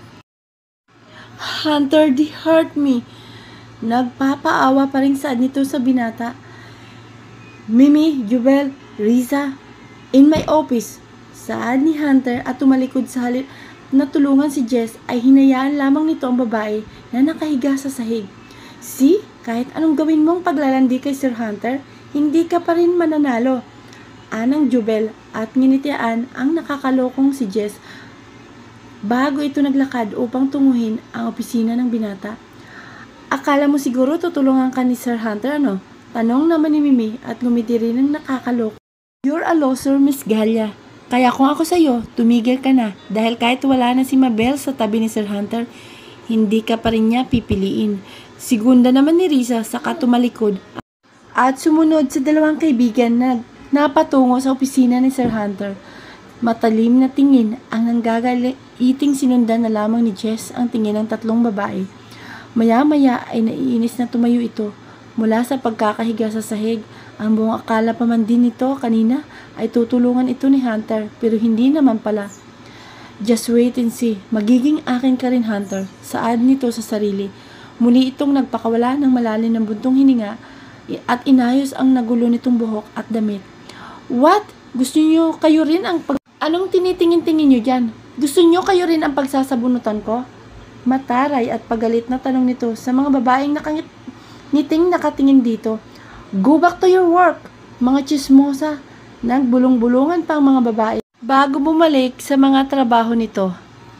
Hunter, they hurt me. Nagpapaawa pa rin saad nito sa binata. Mimi, Jubel, Riza, in my office. Saad ni Hunter at tumalikod sa halip na tulungan si Jess ay hinayaan lamang nito ang babae na nakahiga sa sahig. See, kahit anong gawin mong paglalandi kay Sir Hunter, hindi ka pa rin mananalo. Anang Jubel at nginitian ang nakakalokong si Jess bago ito naglakad upang tunguhin ang opisina ng binata. Akala mo siguro tutulungan ka ni Sir Hunter, ano? Tanong naman ni Mimi at ngumiti rin ng nakakaloko. You're a loser, Miss Galia. Kaya kung ako sa'yo, tumigil ka na dahil kahit wala na si Mabel sa tabi ni Sir Hunter, hindi ka pa rin niya pipiliin. Sigunda naman ni Riza saka tumalikod at sumunod sa dalawang kaibigan na napatungo sa opisina ni Sir Hunter. Matalim na tingin ang nanggagaliting sinundan na lamang ni Jess ang tingin ng tatlong babae. Maya-maya ay naiinis na tumayo ito mula sa pagkakahiga sa sahig. Ang buong akala pa man din nito kanina ay tutulungan ito ni Hunter pero hindi naman pala. Just wait and see. Magiging akin ka rin, Hunter. Saad nito sa sarili. Muli itong nagpakawala ng malalim ng buntong hininga at inayos ang nagulo nitong buhok at damit. What? Gusto niyo kayo rin ang Anong tinitingin-tingin niyo dyan? Gusto niyo kayo rin ang pagsasabunutan ko? Mataray at pagalit na tanong nito sa mga babaeng ngiting nakatingin dito. Go back to your work, mga chismosa. Nagbulong-bulungan pa ang mga babae bago bumalik sa mga trabaho nito.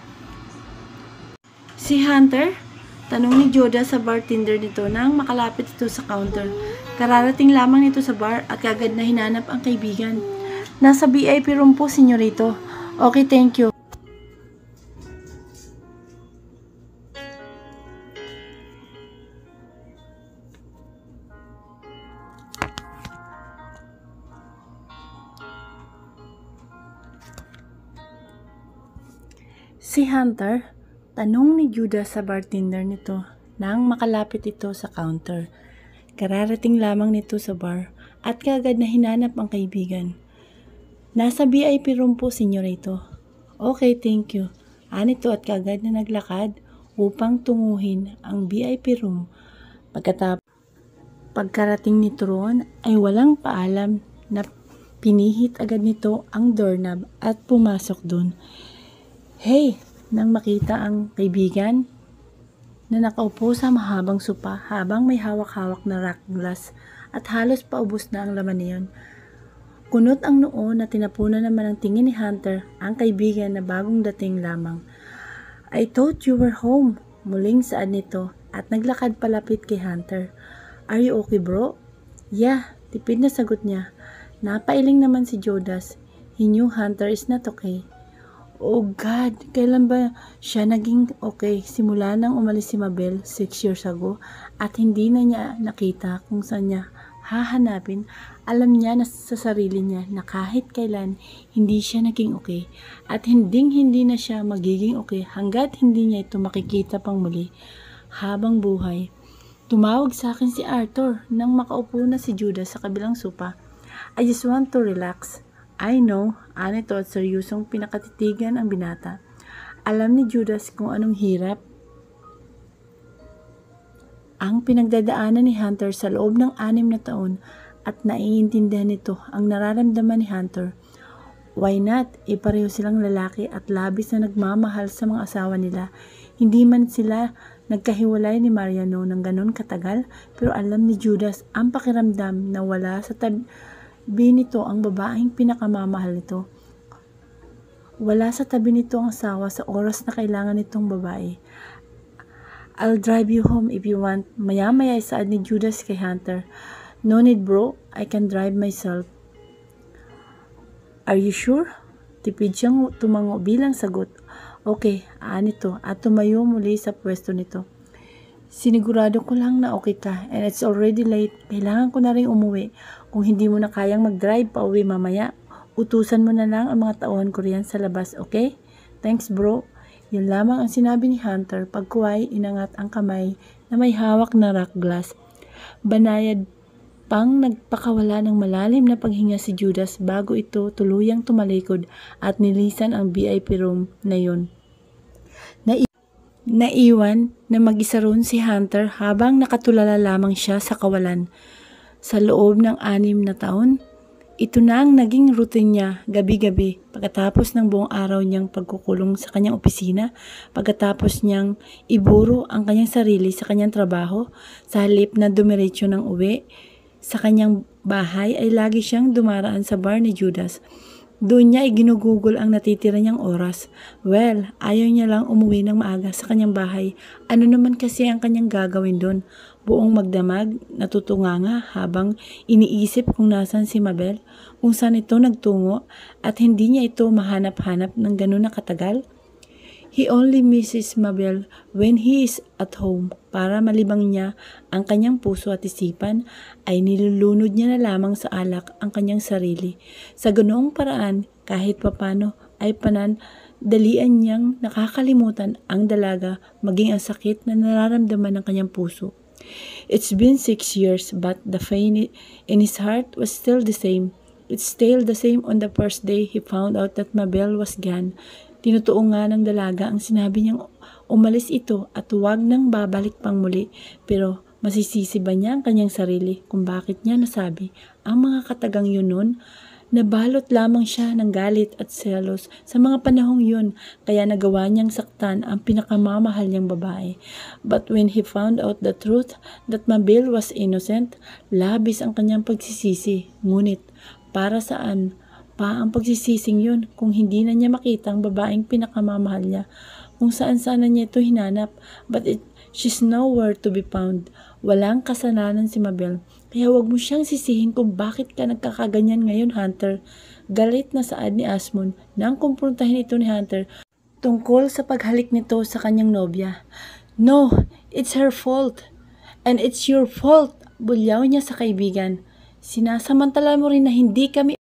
Si Hunter? Tanong ni Joda sa bartender nito nang makalapit ito sa counter. Kararating lamang nito sa bar at kagad na hinanap ang kaibigan. Nasa VIP room po, senyorito. Okay, thank you. Si Hunter, tanong ni Judas sa bartender nito nang makalapit ito sa counter. Kararating lamang nito sa bar at kagad na hinanap ang kaibigan. Nasa VIP room po, senyorito. Okay, thank you. Anito at kagad na naglakad upang tunguhin ang VIP room. Pagkarating nito roon ay walang paalam na pinihit agad nito ang doorknob at pumasok dun. Hey! Nang makita ang kaibigan na nakaupo sa mahabang sopa habang may hawak-hawak na rock glass at halos paubos na ang laman niyon. Kunot ang noo na tinapunan naman ang tingin ni Hunter ang kaibigan na bagong dating lamang. I thought you were home, muling saad nito at naglakad palapit kay Hunter. Are you okay, bro? Yeah, tipid na sagot niya. Napailing naman si Jodas. He knew Hunter is not okay. Oh God, kailan ba siya naging okay? Simula nang umalis si Mabel 6 years ago at hindi na niya nakita kung saan niya hahanapin. Alam niya na sa sarili niya na kahit kailan hindi siya naging okay at hindi na siya magiging okay hanggat hindi niya ito makikita pang muli habang buhay. Tumawag sa akin si Arthur nang makaupo na si Judas sa kabilang sopa. I just want to relax. I know, anito at seryosong pinakatitigan ang binata. Alam ni Judas kung anong hirap ang pinagdadaanan ni Hunter sa loob ng 6 na taon at naiintindihan nito ang nararamdaman ni Hunter. Why not? Pareho silang lalaki at labis na nagmamahal sa mga asawa nila. Hindi man sila nagkahiwalay ni Mariano ng ganon katagal, pero alam ni Judas ang pakiramdam na wala sa tabi nito ang babaeng pinakamamahal nito. Wala sa tabi nito ang asawa sa oras na kailangan nitong babae. I'll drive you home if you want. Maya-maya saad ni Judas kay Hunter. No need, bro. I can drive myself. Are you sure? Tipid siyang tumango bilang sagot. Okay, anito at tumayo muli sa pwesto nito. Sinigurado ko lang na okay ka and it's already late. Kailangan ko na rin umuwi. Kung hindi mo na kayang mag-drive pa uwi mamaya, utusan mo na lang ang mga tauhan ko riyan sa labas, okay? Thanks, bro. Yan lamang ang sinabi ni Hunter pagkuway inangat ang kamay na may hawak na rock glass. Banayad pang nagpakawala ng malalim na paghinga si Judas bago ito tuluyang tumalikod at nilisan ang VIP room na yun. Naiwan na mag-isa roon si Hunter habang nakatulala lamang siya sa kawalan. Sa loob ng 6 na taon, ito na ang naging routine niya gabi-gabi pagkatapos ng buong araw niyang pagkukulong sa kanyang opisina, pagkatapos niyang iburo ang kanyang sarili sa kanyang trabaho, sa halip na dumiretso ng uwi sa kanyang bahay ay lagi siyang dumaraan sa bar ni Judas. Doon niya ginugugol ang natitira niyang oras. Well, ayaw niya lang umuwi ng maaga sa kanyang bahay. Ano naman kasi ang kanyang gagawin doon? Buong magdamag, natutunganga habang iniisip kung nasan si Mabel, kung saan ito nagtungo at hindi niya ito mahanap-hanap ng ganun na katagal. He only misses Mabel when he is at home. Para malibang niya ang kanyang puso at isipan, ay nilulunod niya na lamang sa alak ang kanyang sarili. Sa ganoong paraan, kahit papano ay panandalian niyang nakakalimutan ang dalaga maging ang sakit na nararamdaman ng kanyang puso. It's been 6 years but the pain in his heart was still the same. It's still the same on the first day he found out that Mabel was gone. Tinutuo nga ng dalaga ang sinabi niyang umalis ito at huwag nang babalik pang muli. Pero masisisi ba niya ang kanyang sarili kung bakit niya nasabi ang mga katagang yun noon? Nabalot lamang siya ng galit at selos sa mga panahong yun, kaya nagawa niyang saktan ang pinakamamahal niyang babae. But when he found out the truth that Mabel was innocent, labis ang kanyang pagsisisi. Ngunit para saan pa ang pagsisising yun kung hindi na niya makita ang babaeng pinakamamahal niya, kung saan-saan na niya ito hinanap, but she's nowhere to be found. Walang kasalanan si Mabel, kaya wag mo siyang sisihin kung bakit ka nagkakaganyan ngayon, Hunter. Galit na saad ni Asmon nang kumprontahin ito ni Hunter tungkol sa paghalik nito sa kanyang nobya. No, it's her fault. And it's your fault, bulyaw niya sa kaibigan. Sinasamantala mo rin na hindi kami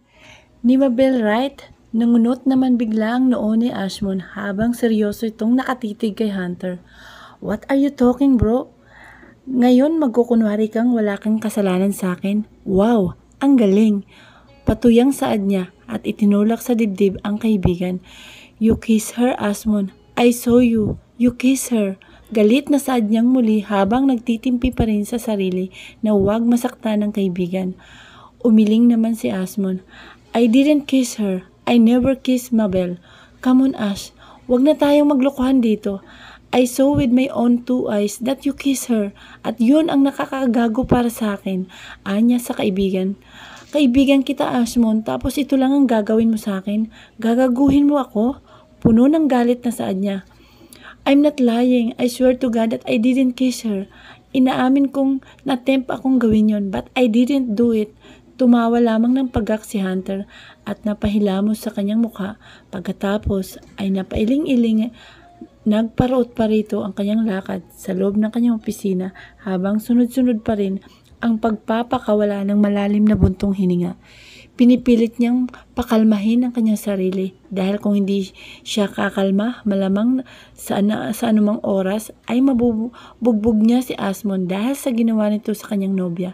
ni Mabel, right? Nangunot naman bigla ang noo ni Ashmon habang seryoso itong nakatitig kay Hunter. What are you talking, bro? Ngayon magkukunwari kang wala kang kasalanan sa akin? Wow, ang galing. Patuyang saad niya at itinulak sa dibdib ang kaibigan. You kiss her, Ashmon. I saw you. You kiss her. Galit na saad niyang muli habang nagtitimpi pa rin sa sarili na huwag masaktan ng kaibigan. Umiling naman si Ashmon. I didn't kiss her. I never kissed Mabel. Come on, Ash. Huwag na tayong maglokohan dito. I saw with my own 2 eyes that you kiss her. At yun ang nakakagago para sa akin. Anya sa kaibigan. Kaibigan kita, Ashmon, tapos ito lang ang gagawin mo sa akin. Gagaguhin mo ako? Puno ng galit na saad niya. I'm not lying. I swear to God that I didn't kiss her. Inaamin kong na-tempt akong gawin yon, but I didn't do it. Tumawa lamang ng pagak si Hunter at napahilamos sa kanyang mukha. Pagkatapos ay napailing-iling nagparoot pa rito ang kanyang lakad sa loob ng kanyang opisina habang sunod-sunod pa rin ang pagpapakawala ng malalim na buntong hininga. Pinipilit niyang pakalmahin ang kanyang sarili dahil kung hindi siya kakalma, malamang sa anumang oras ay mabubugbog niya si Asmon dahil sa ginawa nito sa kanyang nobya.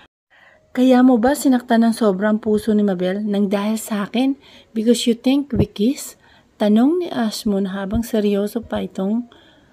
Kaya mo ba sinaktan ng sobrang puso ni Mabel nang dahil sa akin? Because you think we kiss? Tanong ni Ashmon habang seryoso pa itong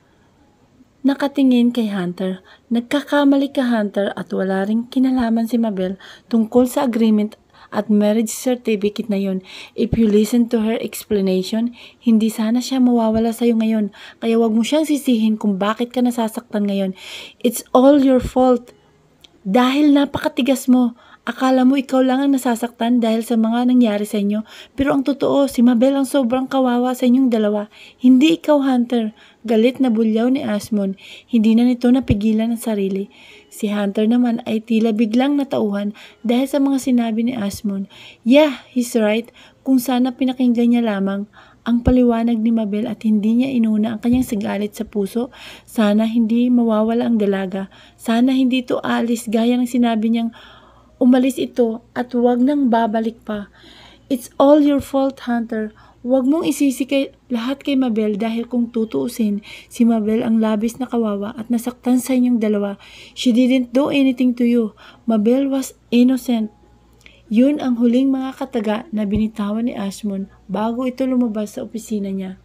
nakatingin kay Hunter. Nagkakamali ka, Hunter, at wala ring kinalaman si Mabel tungkol sa agreement at marriage certificate na yon. If you listen to her explanation, hindi sana siya mawawala sa'yo ngayon. Kaya wag mo siyang sisihin kung bakit ka nasasaktan ngayon. It's all your fault. Dahil napakatigas mo. Akala mo ikaw lang ang nasasaktan dahil sa mga nangyari sa inyo. Pero ang totoo, si Mabel ang sobrang kawawa sa inyong dalawa. Hindi ikaw, Hunter. Galit na bulyaw ni Asmon. Hindi na nito napigilan ang sarili. Si Hunter naman ay tila biglang natauhan dahil sa mga sinabi ni Asmon. Yeah, he's right. Kung sana pinakinggan niya lamang ang paliwanag ni Mabel at hindi niya inuna ang kanyang sigalit sa puso, sana hindi mawawala ang dalaga. Sana hindi ito alis gaya ng sinabi niyang umalis ito at huwag nang babalik pa. It's all your fault, Hunter. Huwag mong isisi lahat kay Mabel dahil kung tutuusin, si Mabel ang labis na kawawa at nasaktan sa inyong dalawa. She didn't do anything to you. Mabel was innocent. Yun ang huling mga kataga na binitawan ni Ashmon bago ito lumabas sa opisina niya.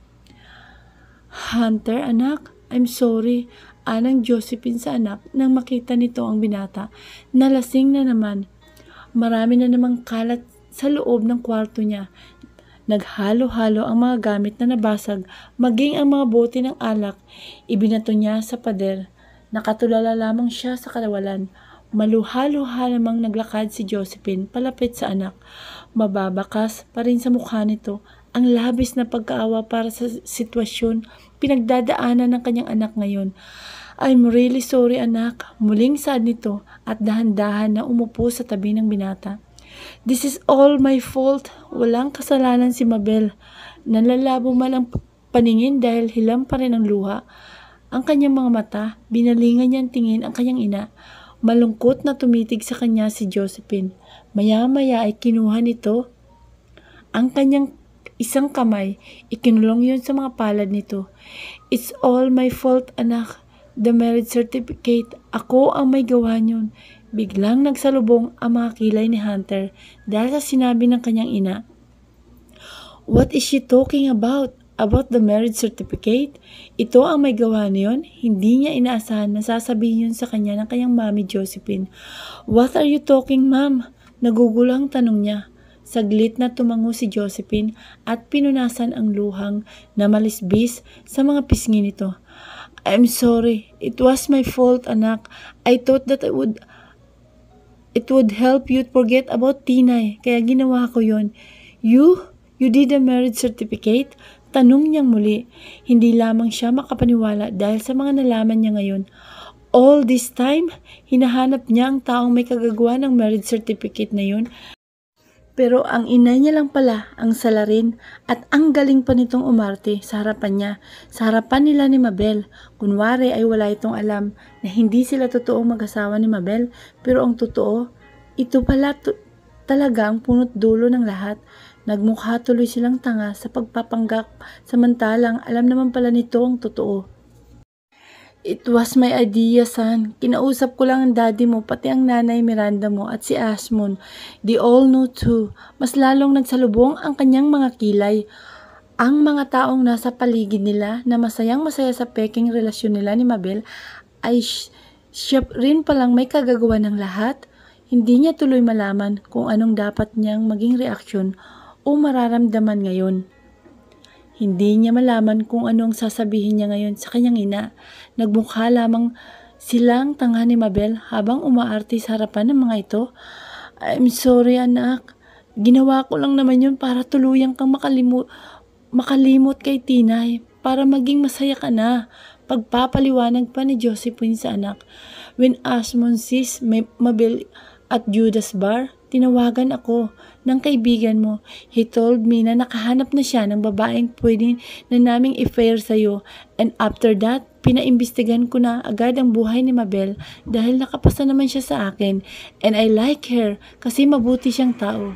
Hunter, anak, I'm sorry. Anang Josephine sa anak nang makita nito ang binata. Nalasing na naman. Marami na namang kalat sa loob ng kwarto niya. Naghalo-halo ang mga gamit na nabasag, maging ang mga bote ng alak. Ibinato niya sa pader. Nakatulala lamang siya sa kawalan. Maluha-luha namang naglakad si Josephine palapit sa anak. Mababakas pa rin sa mukha nito ang labis na pagkaawa para sa sitwasyon pinagdadaanan ng kanyang anak ngayon. I'm really sorry anak. Muling saad nito at dahan-dahan na umupo sa tabi ng binata. This is all my fault. Walang kasalanan si Mabel. Nalalabo man ang paningin dahil hilam pa rin ang luha. Ang kanyang mga mata, binalingan niyang tingin ang kanyang ina. Malungkot na tumitig sa kanya si Josephine. Maya-maya ay kinuha nito ang kanyang isang kamay. Ikinulong yun sa mga palad nito. It's all my fault anak. The marriage certificate. Ako ang may gawa niyon. Biglang nagsalubong ang mga kilay ni Hunter dahil sa sinabi ng kanyang ina. What is she talking about? About the marriage certificate? Ito ang may gawa niyon? Hindi niya inaasahan na sasabihin yun sa kanya ng kanyang mami Josephine. What are you talking, ma'am? Nagugulang tanong niya. Saglit na tumango si Josephine at pinunasan ang luhang na malisbis sa mga pisngi nito. I'm sorry. It was my fault, anak. I thought that it would help you forget about Tinay, kaya ginawa ko yon. You did a marriage certificate? Tanong niyang muli. Hindi lamang siya makapaniwala dahil sa mga nalaman niya ngayon. All this time, hinahanap niya ang taong may kagagawa ng marriage certificate na yun. Pero ang ina niya lang pala ang salarin at ang galing pa nitong umarte sa harapan niya, sa harapan nila ni Mabel. Kunwari ay wala itong alam na hindi sila totoong mag-asawa ni Mabel, pero ang totoo, ito pala talaga ang punot dulo ng lahat. Nagmukha tuloy silang tanga sa pagpapanggap, samantalang alam naman pala nito ang totoo. It was my idea, son. Kinausap ko lang ang daddy mo, pati ang nanay Miranda mo at si Ashmon. They all know too. Mas lalong nagsalubong ang kanyang mga kilay. Ang mga taong nasa paligid nila na masayang masaya sa peking relasyon nila ni Mabel ay siya rin palang may kagagawa ng lahat. Hindi niya tuloy malaman kung anong dapat niyang maging reaksyon o mararamdaman ngayon. Hindi niya malaman kung ano ang sasabihin niya ngayon sa kanyang ina. Nagmukha lamang silang tanga ni Mabel habang umaarte sa harapan ng mga ito. I'm sorry anak. Ginawa ko lang naman yun para tuluyang kang makalimot kay Tinay. Para maging masaya ka na. Pagpapaliwanag pa ni Josephine sa anak. When Ashmon sees Mabel at Judas Bar, tinawagan ako ng kaibigan mo. He told me na nakahanap na siya ng babaeng pwede na naming i-fair sa'yo. And after that, pinaimbestigan ko na agad ang buhay ni Mabel dahil nakapasa naman siya sa akin. And I like her kasi mabuti siyang tao.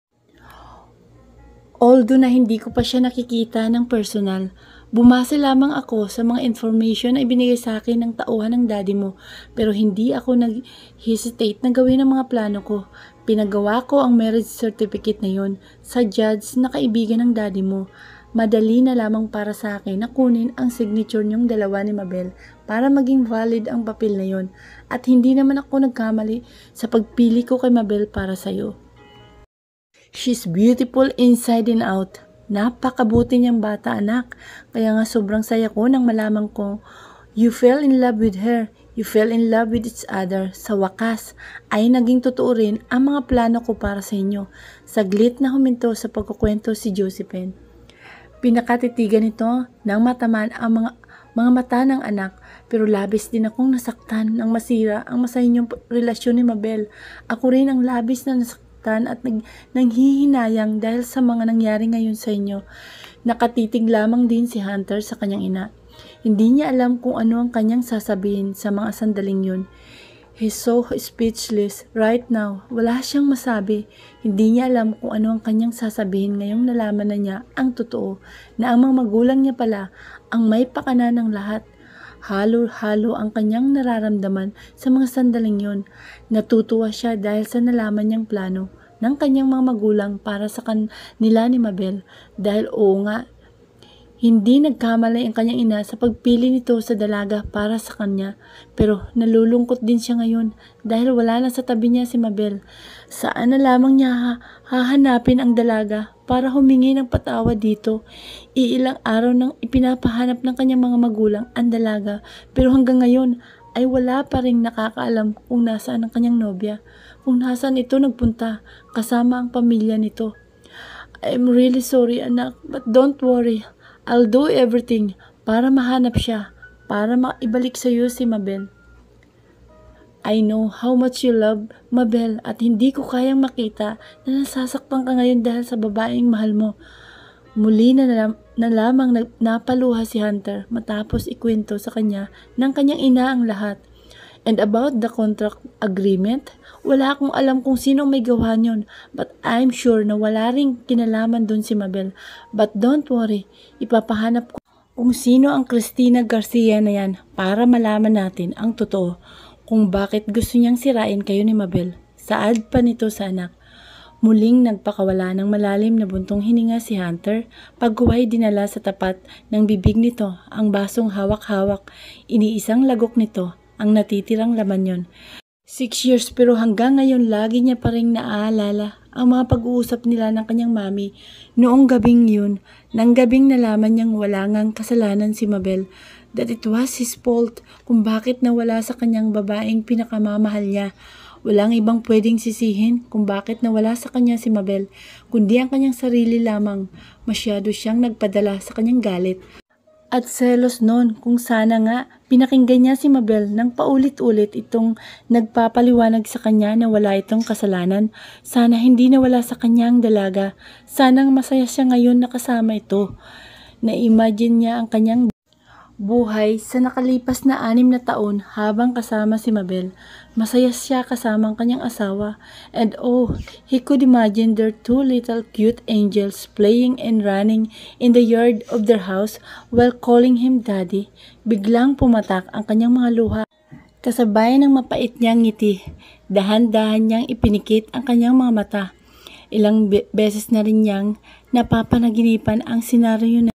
Although na hindi ko pa siya nakikita ng personal, bumase lamang ako sa mga information na ibinigay sa akin ng tauhan ng daddy mo, pero hindi ako nag-hesitate na gawin ang mga plano ko. Pinagawa ko ang marriage certificate na yun sa judge na kaibigan ng daddy mo. Madali na lamang para sa akin na kunin ang signature niyong dalawa ni Mabel para maging valid ang papel na yun. At hindi naman ako nagkamali sa pagpili ko kay Mabel para sa'yo. She's beautiful inside and out. Napakabuti niyang bata anak. Kaya nga sobrang saya ko nang malaman ko you fell in love with her. You fell in love with each other. Sa wakas ay naging totoo rin ang mga plano ko para sa inyo. Saglit na huminto sa pagkukwento si Josephine. Pinakatitigan nito ng mataman ang mga mata ng anak, pero labis din akong nasaktan nang masira ang masaya niyong relasyon ni Mabel. Ako rin ang labis na nasaktan at nanghihinayang dahil sa mga nangyari ngayon sa inyo. Nakatitig lamang din si Hunter sa kanyang ina. Hindi niya alam kung ano ang kanyang sasabihin sa mga sandaling yun. He's so speechless right now. Wala siyang masabi. Hindi niya alam kung ano ang kanyang sasabihin ngayong nalaman na niya ang totoo, na ang mga magulang niya pala ang may pakana ng lahat. Halo-halo ang kanyang nararamdaman sa mga sandaling yun. Natutuwa siya dahil sa nalaman niyang plano ng kanyang mga magulang para sa kanila ni Mabel. Dahil oo nga, hindi nagkamali ang kanyang ina sa pagpili nito sa dalaga para sa kanya. Pero nalulungkot din siya ngayon dahil wala na sa tabi niya si Mabel. Saan na lamang niya hahanapin ang dalaga para humingi ng patawad dito? Iilang araw nang ipinapahanap ng kanyang mga magulang ang dalaga, pero hanggang ngayon ay wala pa ring nakakaalam kung nasaan ang kanyang nobya, kung nasaan ito nagpunta kasama ang pamilya nito. I'm really sorry anak, but don't worry. I'll do everything para mahanap siya, para maibalik sa iyo si Mabel. I know how much you love Mabel at hindi ko kayang makita na nasasaktan ka ngayon dahil sa babaeng mahal mo. Muli na lamang napaluha si Hunter matapos ikwento sa kanya ng kanyang ina ang lahat. And about the contract agreement, wala akong alam kung sino may gawa niyon, but I'm sure na wala ring kinalaman dun si Mabel. But don't worry, ipapahanap ko kung sino ang Cristina Garcia na yan para malaman natin ang totoo kung bakit gusto niyang sirain kayo ni Mabel. Saad pa nito sa anak. Muling nagpakawala ng malalim na buntong hininga si Hunter, pagkuhay dinala sa tapat ng bibig nito ang basong hawak-hawak, iniisang lagok nito ang natitirang laman yon. 6 years pero hanggang ngayon lagi niya pa rin naaalala ang mga pag-uusap nila ng kanyang mami noong gabing yun, nang gabing nalaman niyang wala ngang kasalanan si Mabel, that it was his fault kung bakit nawala sa kanyang babaeng pinakamamahal niya. Walang ibang pwedeng sisihin kung bakit nawala sa kanya si Mabel, kundi ang kanyang sarili lamang. Masyado siyang nagpadala sa kanyang galit at selos noon kung sana nga pinakinggan niya si Mabel nang paulit-ulit itong nagpapaliwanag sa kanya na wala itong kasalanan. Sana hindi nawala sa kanya ang dalaga. Sanang masaya siya ngayon na kasama ito. Na-imagine niya ang kanyang buhay sa nakalipas na 6 na taon habang kasama si Mabel. Masaya siya kasama ang kanyang asawa. And oh, he could imagine their 2 little cute angels playing and running in the yard of their house while calling him daddy. Biglang pumatak ang kanyang mga luha, kasabay ng mapait niyang ngiti. Dahan-dahan niyang ipinikit ang kanyang mga mata. Ilang beses na rin niyang napapanaginipan ang senaryo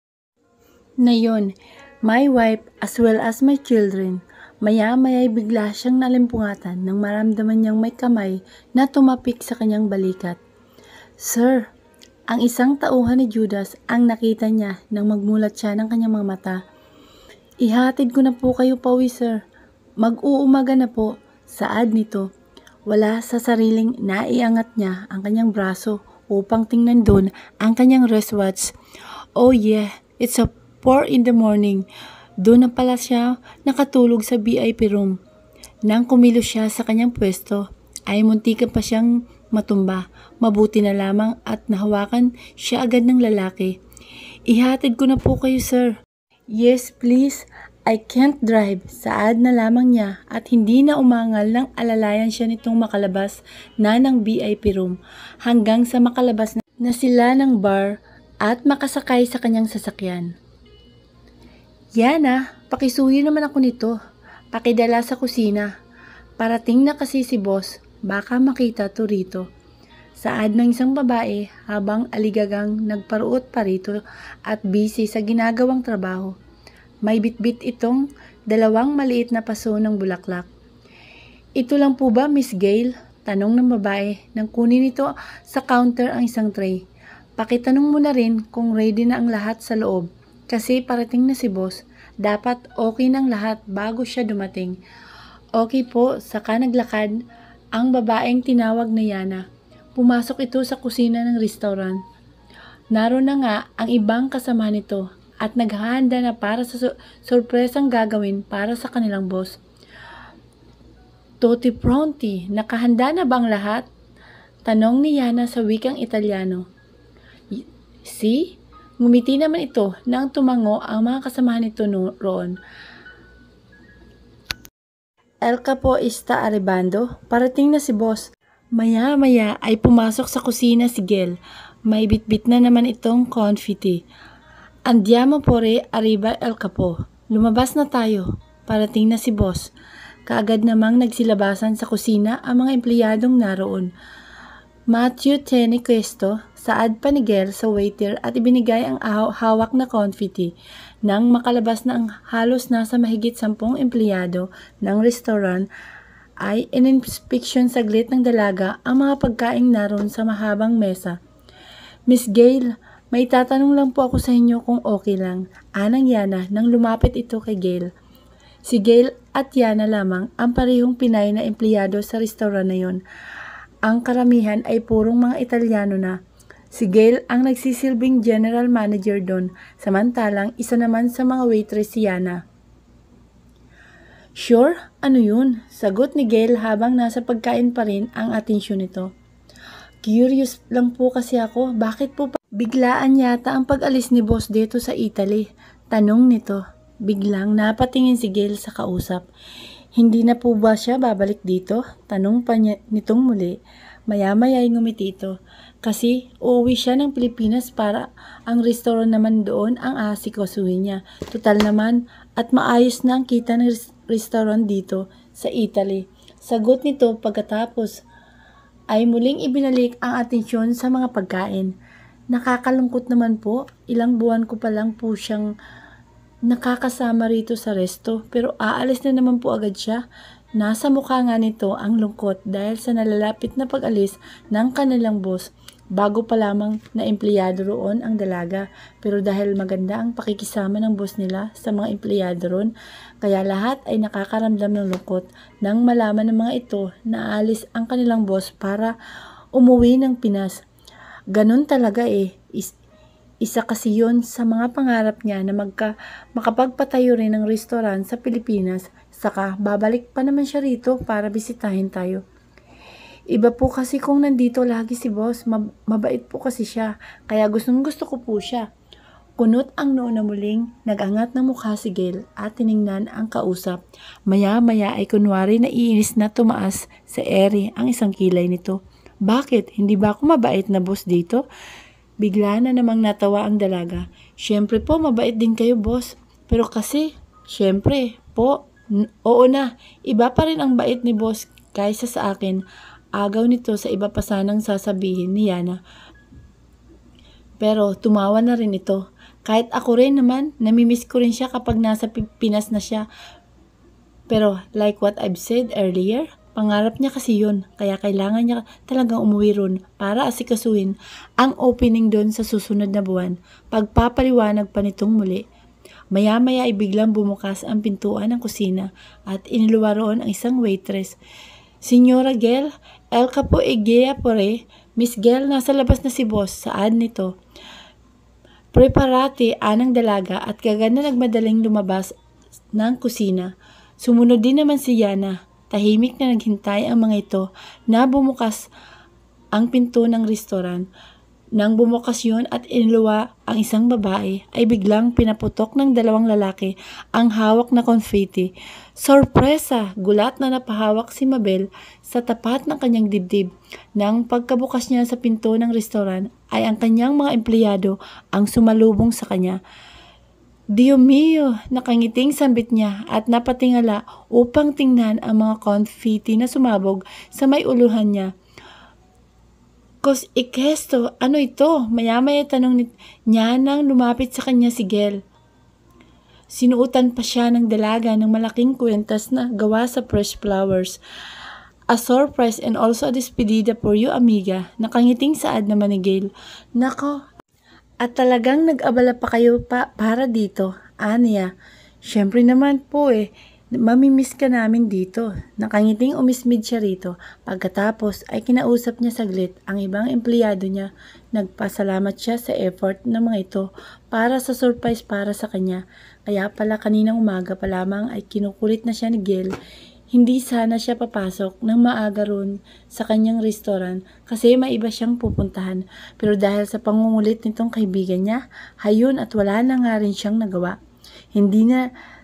na yon. My wife as well as my children. Maya-maya bigla siyang nalimpungatan nang maramdaman niyang may kamay na tumapik sa kanyang balikat. Sir, ang isang tauhan ni Judas ang nakita niya nang magmulat siya ng kanyang mga mata. Ihatid ko na po kayo pauwi, sir. Mag-uumaga na po. Saad nito. Wala sa sariling naiangat niya ang kanyang braso upang tingnan doon ang kanyang wristwatch. Oh yeah, it's a 4 in the morning. Doon na pala siya nakatulog sa VIP room. Nang kumilos siya sa kanyang pwesto, ay muntikan pa siyang matumba. Mabuti na lamang at nahawakan siya agad ng lalaki. Ihatid ko na po kayo, sir. Yes, please. I can't drive. Saad na lamang niya at hindi na umangal ng alalayan siya nitong makalabas na ng VIP room hanggang sa makalabas na sila ng bar at makasakay sa kanyang sasakyan. Yana, pakisuyo naman ako nito. Pakidala sa kusina. Parating na kasi si boss, baka makita to rito. Saad ng isang babae habang aligagang nagparuot pa rito at busy sa ginagawang trabaho. May bitbit itong 2 maliit na paso ng bulaklak. Ito lang po ba, Miss Gail? Tanong ng babae nang kunin ito sa counter ang isang tray. Pakitanong mo na rin kung ready na ang lahat sa loob. Kasi parating na si boss, dapat okay ng lahat bago siya dumating. Okay po, saka naglakad ang babaeng tinawag na Yana. Pumasok ito sa kusina ng restaurant. Naroon na nga ang ibang kasama nito at naghahanda na para sa sorpresang gagawin para sa kanilang boss. Tutti pronti, nakahanda na bang lahat? Tanong ni Yana sa wikang Italyano. See? Ngumiti naman ito nang tumango ang mga kasamahan nito roon. El Capo está arribando. Parating na si boss. Maya-maya ay pumasok sa kusina si Gel. May bitbit na naman itong confetti. Andiamo pure arriba El Capo. Lumabas na tayo. Parating na si boss. Kaagad namang nagsilabasan sa kusina ang mga empleyadong naroon. Matthew tiene questo, saad pa ni Gel sa waiter at ibinigay ang hawak na confetti. Nang makalabas na ang halos nasa mahigit 10 empleyado ng restaurant, ay in-inspection saglit ng dalaga ang mga pagkaing naroon sa mahabang mesa. Miss Gail, may tatanong lang po ako sa inyo kung okay lang. Anang Yana nang lumapit ito kay Gail. Si Gail at Yana lamang ang parehong Pinay na empleyado sa restaurant na yon. Ang karamihan ay purong mga Italiano na. Si Gail ang nagsisilbing general manager doon, samantalang isa naman sa mga waitress si Yana. Sure? Ano yun? Sagot ni Gail habang nasa pagkain pa rin ang atensyon nito. Curious lang po kasi ako, bakit po biglaan yata ang pag-alis ni boss dito sa Italy? Tanong nito. Biglang napatingin si Gail sa kausap. Hindi na po ba siya babalik dito? Tanong pa niya nitong muli. Maya-maya ay ngumiti ito. Kasi uuwi siya ng Pilipinas para ang restaurant naman doon ang asikasuhin niya. Total naman at maayos na ang kita ng restaurant dito sa Italy. Sagot nito pagkatapos ay muling ibinalik ang atensyon sa mga pagkain. Nakakalungkot naman po, ilang buwan ko pa lang po siyang nakakasama rito sa resto pero aalis na naman po agad siya. Nasa mukha nga nito ang lungkot dahil sa nalalapit na pag-alis ng kanilang boss. Bago pa lamang na empleyado roon ang dalaga pero dahil maganda ang pakikisama ng boss nila sa mga empleyado roon, kaya lahat ay nakakaramdam ng lungkot nang malaman ng mga ito na aalis ang kanilang boss para umuwi ng Pinas. Ganun talaga eh. Isa kasi yun sa mga pangarap niya na makapagpatayo rin ng restaurant sa Pilipinas, saka babalik pa naman siya rito para bisitahin tayo. Iba po kasi kung nandito lagi si boss, mabait po kasi siya, kaya gusto ko po siya. Kunot ang noo na muling nag-angat ng mukha si Gail at tiningnan ang kausap. Maya-maya ay kunwari na iinis na tumaas sa ere ang isang kilay nito. Bakit? Hindi ba ako mabait na boss dito? Bigla na namang natawa ang dalaga. Siyempre po, mabait din kayo, boss. Pero kasi, siyempre po, oo na, iba pa rin ang bait ni boss kaysa sa akin. Agaw nito sa iba pa sanang sasabihin ni Yana. Pero tumawa na rin ito. Kahit ako rin naman, namimiss ko rin siya kapag nasa Pinas na siya. Pero like what I've said earlier, pangarap niya kasi yun, kaya kailangan niya talagang umuwi ron para asikasuhin ang opening doon sa susunod na buwan. Pagpapaliwanag pa nitong muli. Maya-maya ay biglang bumukas ang pintuan ng kusina at iniluwa roon ang isang waitress. Senyora Gel, El Capo Egea pore. Miss Gel, nasa labas na si boss. Saan nito? Preparati anang dalaga at kagad na nagmadaling lumabas ng kusina. Sumunod din naman si Yana. Tahimik na naghintay ang mga ito na bumukas ang pinto ng restaurant. Nang bumukas yun at iniluwa ang isang babae, ay biglang pinaputok ng dalawang lalaki ang hawak na confetti. Sorpresa! Gulat na napahawak si Mabel sa tapat ng kanyang dibdib. Nang pagkabukas niya sa pinto ng restaurant, ay ang kanyang mga empleyado ang sumalubong sa kanya. Dio mio, nakangiting sambit niya at napatingala upang tingnan ang mga confetti na sumabog sa may uluhan niya. Cos ikesto, ano ito? Maya-maya tanong niya nang lumapit sa kanya si Gel. Sinuutan pa siya ng dalaga ng malaking kwentas na gawa sa fresh flowers. A surprise and also a despedida for you, amiga. Nakangiting saad naman ni Gel. Nako, at talagang nag-abala pa kayo para dito, Anya. Siyempre naman po mamimiss ka namin dito. Nakangiting umismid siya rito. Pagkatapos ay kinausap niya saglit ang ibang empleyado niya. Nagpasalamat siya sa effort ng mga ito para sa surprise para sa kanya. Kaya pala kaninang umaga pa lamang ay kinukulit na siya ni Gel. Hindi sana siya papasok ng maaga ron sa kanyang restaurant kasi may iba siyang pupuntahan. Pero dahil sa pangungulit nitong kaibigan niya, hayun at wala na nga rin siyang nagawa. Hindi na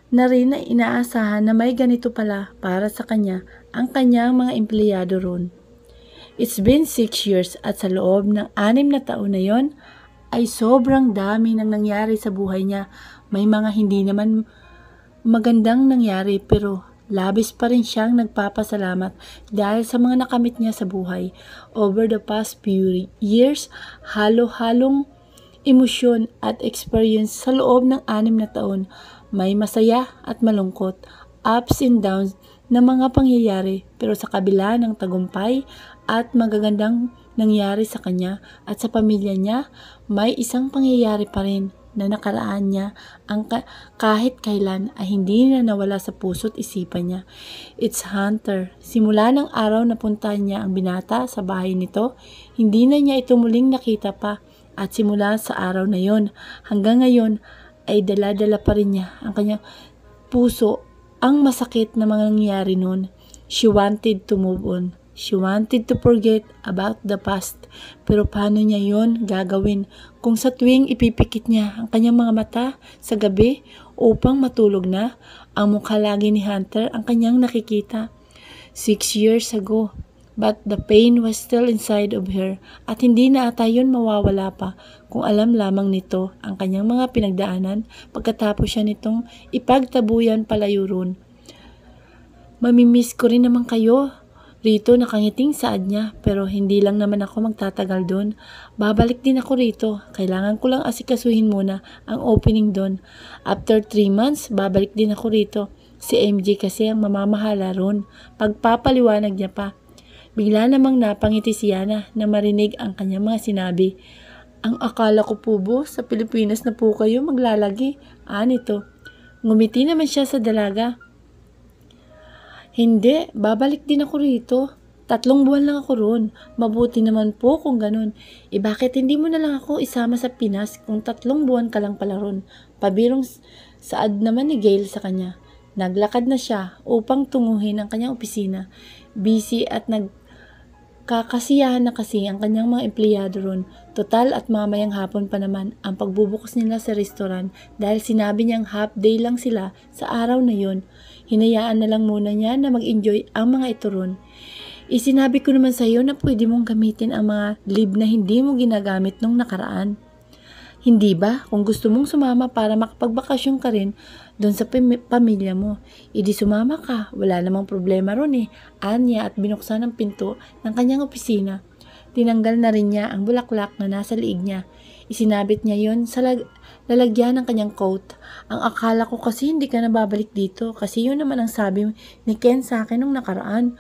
na rin na inaasahan na may ganito pala para sa kanya ang kanyang mga empleyado ron. It's been 6 years at sa loob ng 6 na taon na yon ay sobrang dami nang nangyari sa buhay niya. May mga hindi naman magandang nangyari pero labis pa rin siyang nagpapasalamat dahil sa mga nakamit niya sa buhay. Over the past few years, halo-halong emosyon at experience sa loob ng 6 na taon. May masaya at malungkot, ups and downs na mga pangyayari pero sa kabila ng tagumpay at magagandang nangyari sa kanya at sa pamilya niya, may isang pangyayari pa rin na nakaraan niya ang kahit kailan ay hindi na nawala sa puso't isipan niya. It's Hunter. Simula ng araw na puntahan niya ang binata sa bahay nito, hindi na niya ito muling nakita pa at simula sa araw na yon hanggang ngayon ay dala-dala pa rin niya ang kanyang puso ang masakit na mga nangyari noon. She wanted to move on. She wanted to forget about the past. Pero paano niya yon gagawin kung sa tuwing ipipikit niya ang kanyang mga mata sa gabi upang matulog na, ang mukha lagi ni Hunter ang kanyang nakikita. 6 years ago, but the pain was still inside of her at hindi na ata yun mawawala pa kung alam lamang nito ang kanyang mga pinagdaanan pagkatapos siya nitong ipagtabuyan palayo ron. Mamimiss ko rin naman kayo. Rito nakangiting saad niya pero hindi lang naman ako magtatagal doon. Babalik din ako rito. Kailangan ko lang asikasuhin muna ang opening doon. After 3 months, babalik din ako rito. Si MJ kasi ang mamamahala ron. Pagpapaliwanag niya pa. Bigla namang napangiti si Yana na marinig ang kanyang mga sinabi. Ang akala ko po sa Pilipinas na po kayo maglalagi. Nito. Ngumiti naman siya sa dalaga. Hindi, babalik din ako rito. 3 buwan lang ako roon. Mabuti naman po kung ganun. Bakit hindi mo na lang ako isama sa Pinas kung 3 buwan ka lang pala roon? Pabirong saad naman ni Gail sa kanya. Naglakad na siya upang tunguhin ang kanyang opisina. Busy at nagkakasiyahan na kasi ang kanyang mga empleyado roon. Total at mamayang hapon pa naman ang pagbubukas nila sa restaurant dahil sinabi niyang half day lang sila sa araw na yon. Hinayaan na lang muna niya na mag-enjoy ang mga ito ron. Isinabi ko naman sa iyo na pwede mong gamitin ang mga leave na hindi mo ginagamit nung nakaraan. Hindi ba? Kung gusto mong sumama para makapagbakasyon ka rin doon sa pamilya mo, edi sumama ka. Wala namang problema ron Anya at binuksan ang pinto ng kanyang opisina. Tinanggal na rin niya ang bulaklak na nasa liig niya. Isinabit niya yon sa lalagyan ng kanyang coat. Ang akala ko kasi hindi ka na babalik dito kasi yun naman ang sabi ni Ken sa akin nung nakaraan.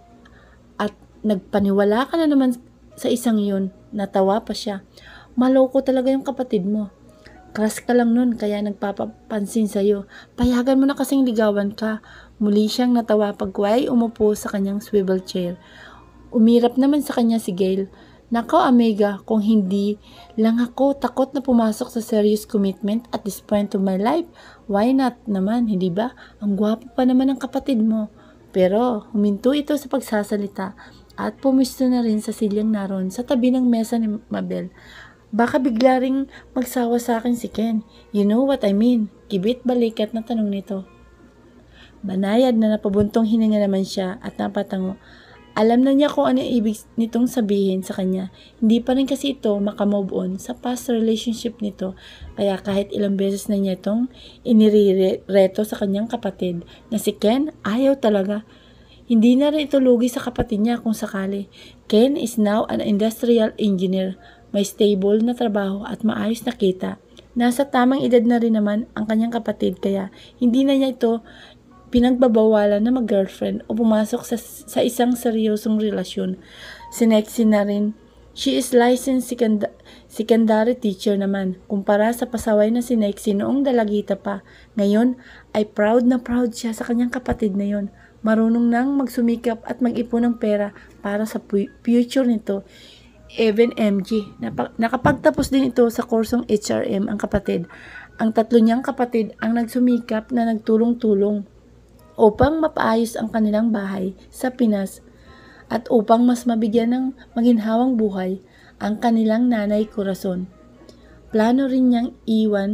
At nagpaniwala ka na naman sa isang yun. Natawa pa siya. Maloko talaga yung kapatid mo. Crush ka lang nun kaya nagpapapansin sa'yo. Payagan mo na kasing ligawan ka. Muli siyang natawa pagkuway umupo sa kanyang swivel chair. Umirap naman sa kanya si Gail. Nako amiga, kung hindi lang ako takot na pumasok sa serious commitment at this point of my life, why not naman, hindi ba? Ang gwapo pa naman ng kapatid mo. Pero huminto ito sa pagsasalita at pumisto na rin sa silyang naroon sa tabi ng mesa ni Mabel. Baka bigla ring magsawa sa akin si Ken. You know what I mean? Kibit balikat na tanong nito. Banayad na napabuntong hininga naman siya at napatango. Alam na niya kung ano ibig nitong sabihin sa kanya. Hindi pa rin kasi ito makamove on sa past relationship nito. Kaya kahit ilang beses na niya itong inireto sa kanyang kapatid na si Ken, ayaw talaga. Hindi na rin ito lugi sa kapatid niya kung sakali. Ken is now an industrial engineer. May stable na trabaho at maayos na kita. Nasa tamang edad na rin naman ang kanyang kapatid kaya hindi na niya ito pinagbabawalan na mag-girlfriend o pumasok sa isang seryosong relasyon. Sinexy na rin. She is licensed secondary teacher naman. Kumpara sa pasaway na sinexy noong dalagita pa. Ngayon ay proud na proud siya sa kanyang kapatid na yon. Marunong nang magsumikap at mag-ipon ng pera para sa future nito. Even MG. Nakapagtapos din ito sa kursong HRM ang kapatid. Ang 3 niyang kapatid ang nagsumikap na nagtulong-tulong upang mapaayos ang kanilang bahay sa Pinas at upang mas mabigyan ng maginhawang buhay ang kanilang nanay Corazon. Plano rin niyang iwan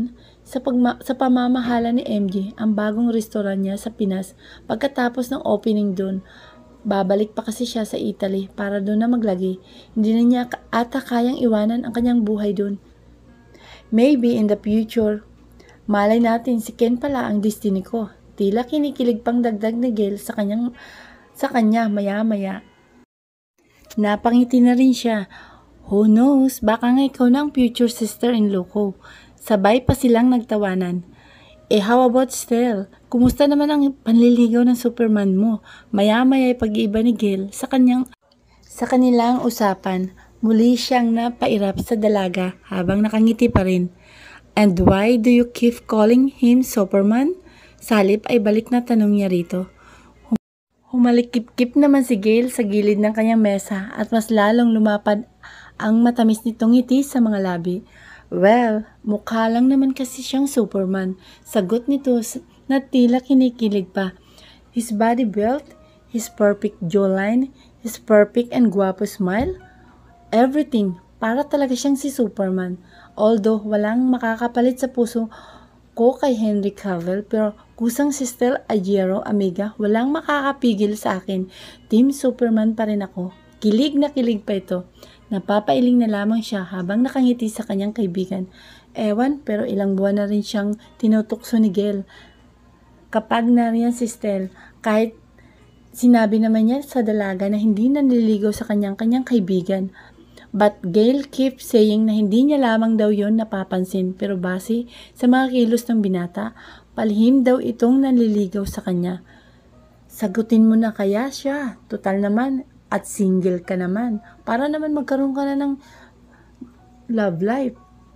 sa pamamahala ni MJ ang bagong restaurant niya sa Pinas pagkatapos ng opening doon. Babalik pa kasi siya sa Italy para doon na maglagi. Hindi na niya ata kayang iwanan ang kanyang buhay doon. Maybe in the future, malay natin si Ken pala ang destiny ko. Tila kinikilig pang dagdag ni Gail sa kanya maya-maya. Napangiti na rin siya. Who knows, baka nga ikaw na ang future sister-in-law ko. Sabay pa silang nagtawanan. How about Stell? Kumusta naman ang panliligaw ng Superman mo? Maya-maya ay pag-iiba ni Gail sa kanilang usapan. Muli siyang napairap sa dalaga habang nakangiti pa rin. And why do you keep calling him Superman? Salip ay balik na tanong niya rito. Humalikip-kip naman si Gail sa gilid ng kanyang mesa at mas lalong lumapad ang matamis nitong ngiti sa mga labi. Well, mukha lang naman kasi siyang Superman. Sagot nito na tila kinikilig pa. His body built, his perfect jawline, his perfect and guwapo smile. Everything, para talaga siyang si Superman. Although walang makakapalit sa puso ko kay Henry Cavill, pero kusang si Stell Aguero, amiga, walang makakapigil sa akin. Team Superman pa rin ako. Kilig na kilig pa ito. Napapailing na lamang siya habang nakangiti sa kanyang kaibigan. Ewan, pero ilang buwan na rin siyang tinutukso ni Gail. Kapag nariyan si Stell, kahit sinabi naman niya sa dalaga na hindi nanliligaw sa kanyang kaibigan. But Gail keeps saying na hindi niya lamang daw yon napapansin, pero base sa mga kilos ng binata, palihim daw itong nanliligaw sa kanya. Sagutin mo na kaya siya, total naman, at single ka naman, para naman magkaroon ka na ng love life.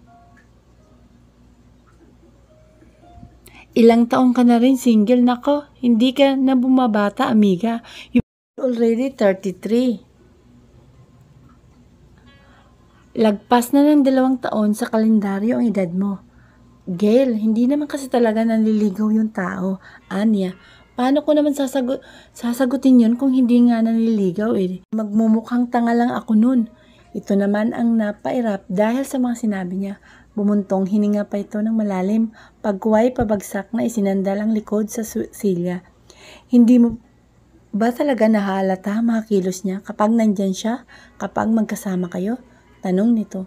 Ilang taong ka na rin single, nako, hindi ka na bumabata, amiga. You're already 33. Lagpas na ng 2 taon sa kalendaryo ang edad mo. Gail, hindi naman kasi talaga nanliligaw yung tao. Anya, paano ko naman sasagutin yun kung hindi nga nanliligaw eh? Magmumukhang tanga lang ako nun. Ito naman ang napairap dahil sa mga sinabi niya. Bumuntong hininga pa ito ng malalim, pagkuway pabagsak na isinandal ang likod sa silya. Hindi mo ba talaga nahalata mga kilos niya kapag nandyan siya, kapag magkasama kayo? Tanong nito.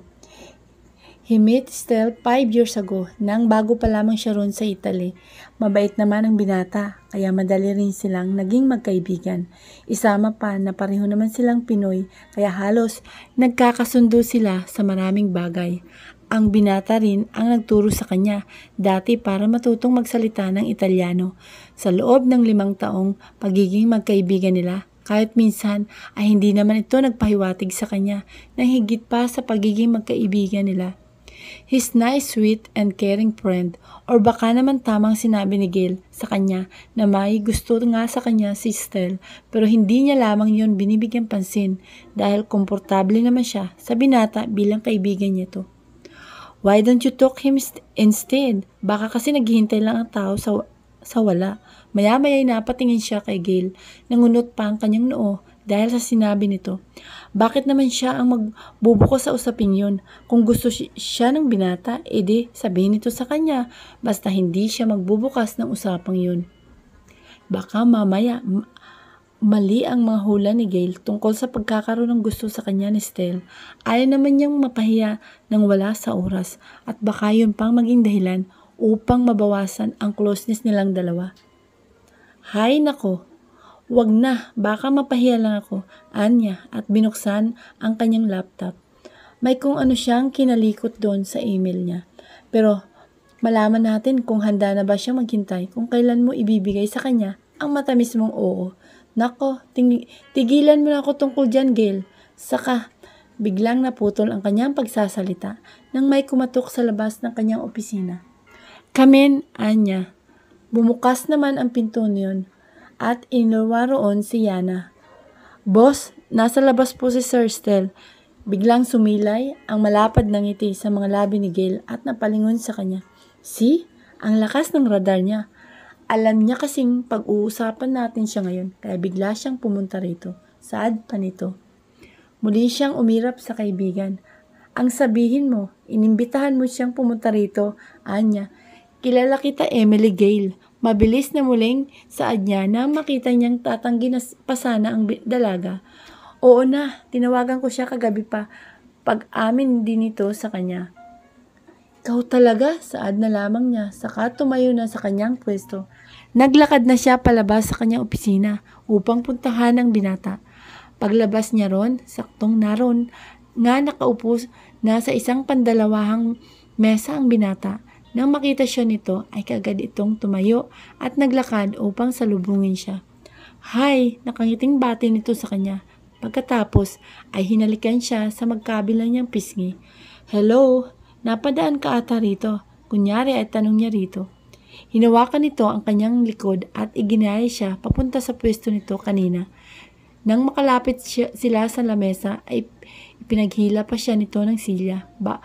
He met Stell 5 years ago, nang bago pa lamang siya roon sa Italy. Mabait naman ang binata, kaya madali rin silang naging magkaibigan. Isama pa na pareho naman silang Pinoy, kaya halos nagkakasundo sila sa maraming bagay. Ang binata rin ang nagturo sa kanya, dati para matutong magsalita ng Italyano. Sa loob ng 5 taong pagiging magkaibigan nila, kahit minsan ay hindi naman ito nagpahiwatig sa kanya na higit pa sa pagiging magkaibigan nila. His nice, sweet, and caring friend, or baka naman tamang sinabi ni Gail sa kanya na may gusto nga sa kanya si Stell, pero hindi niya lamang yon binibigyan pansin dahil komportable naman siya sa binata bilang kaibigan niya to. Why don't you talk him instead? Baka kasi naghihintay lang ang tao sa wala. Maya-maya ay napatingin siya kay Gail. Nangunot pa ang kanyang noo dahil sa sinabi nito. Bakit naman siya ang magbubuko sa usaping yun? Kung gusto siya ng binata, edi sabihin nito sa kanya. Basta hindi siya magbubukas ng usapang yun. Baka mamaya mali ang mga hula ni Gail tungkol sa pagkakaroon ng gusto sa kanya ni Stell. Ayaw naman niyang mapahiya nang wala sa oras at baka yun pang maging dahilan upang mabawasan ang closeness nilang dalawa. Hay nako, wag na, baka mapahiya lang ako, anya, at binuksan ang kanyang laptop. May kung ano siyang kinalikot doon sa email niya. Pero malaman natin kung handa na ba siyang maghintay kung kailan mo ibibigay sa kanya ang matamis mong oo. Nako, tigilan mo na ako tungkol dyan, Gail. Saka, biglang naputol ang kanyang pagsasalita nang may kumatok sa labas ng kanyang opisina. Kamen, anya. Bumukas naman ang pinto niyon at inuwa roon si Yana. Boss, nasa labas po si Sir Stell. Biglang sumilay ang malapad ng ngiti sa mga labi ni Gail at napalingon sa kanya. See? Ang lakas ng radar niya. Alam niya kasing pag-uusapan natin siya ngayon kaya bigla siyang pumunta rito. Saad pa nito. Muli siyang umirap sa kaibigan. Ang sabihin mo, inimbitahan mo siyang pumunta rito, anya. Kilala kita, Emily Gale. Mabilis na muling saad niya nang makita niyang tatanggi na pa sana ang dalaga. Oo na, tinawagan ko siya kagabi pa. Pag-amin din ito sa kanya. Ikaw talaga, saad na lamang niya, saka tumayo na sa kanyang pwesto. Naglakad na siya palabas sa kanyang opisina upang puntahan ang binata. Paglabas niya ron, saktong naroon nga nakaupo na sa isang pandalawahang mesa ang binata. Nang makita siya nito ay kagad itong tumayo at naglakad upang salubungin siya. Hi, nakangiting bati nito sa kanya. Pagkatapos ay hinalikan siya sa magkabilang niyang pisngi. Hello, napadaan ka ata rito. Kunyari ay tanong niya rito. Hinawakan nito ang kanyang likod at iginaya siya papunta sa pwesto nito kanina. Nang makalapit sila sa lamesa ay ipinaghila pa siya nito ng silya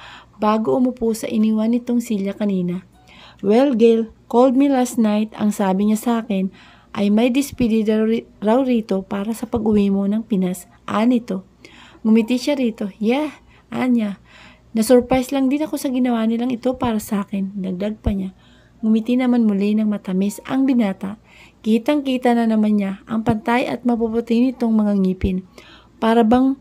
bago umupo sa iniwan nitong silya kanina. Well, Gail called me last night. Ang sabi niya sa akin ay may despedida raw rito para sa pag-uwi mo ng Pinas. Nito. Ngumiti siya rito. Yeah, Anya. Nasurprise lang din ako sa ginawa nilang ito para sa akin. Dagdag pa niya. Ngumiti naman muli ng matamis ang binata. Kitang-kita na naman niya ang pantay at mapuputi nitong mga ngipin. Para bang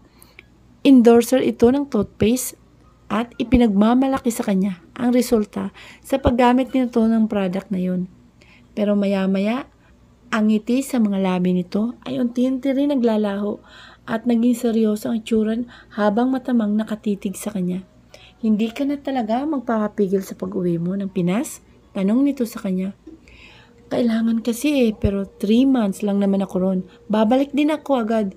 endorser ito ng toothpaste at ipinagmamalaki sa kanya ang resulta sa paggamit nito ng product na yun. Pero maya-maya, ang ngiti sa mga labi nito ay unti-unti rin naglalaho at naging seryoso ang itsura habang matamang nakatitig sa kanya. Hindi ka na talaga magpapapigil sa pag-uwi mo ng Pinas? Tanong nito sa kanya. Kailangan kasi pero 3 months lang naman ako ron. Babalik din ako agad.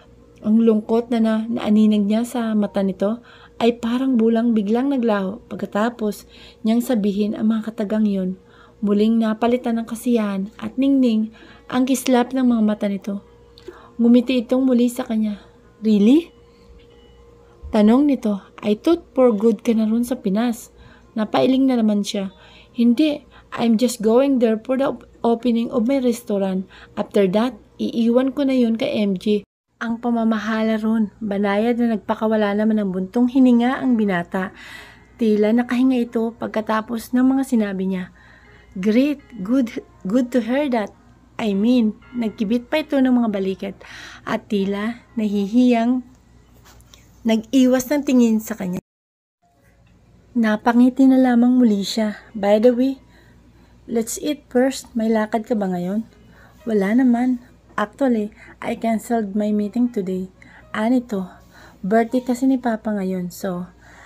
Ang lungkot na naaninag niya sa mata nito ay parang bulang biglang naglaho. Pagkatapos niyang sabihin ang mga katagang yun, muling napalitan ng kasiyahan at ningning ang kislap ng mga mata nito. Ngumiti itong muli sa kanya. Really? Tanong nito, I thought for good ka na ron sa Pinas. Napailing na naman siya. Hindi, I'm just going there for the opening of my restaurant. After that, iiwan ko na yun kay MJ. Ang pamamahala ron, banayad na nagpakawala naman ng buntong hininga ang binata. Tila nakahinga ito pagkatapos ng mga sinabi niya. Great, good to hear that. I mean, nagkibit pa ito ng mga balikat at tila nahihiyang nag-iwas ng tingin sa kanya. Napangiti na lamang muli siya. By the way, let's eat first. May lakad ka ba ngayon? Wala naman. Actually, I canceled my meeting today. Nito, birthday kasi ni Papa ngayon. So,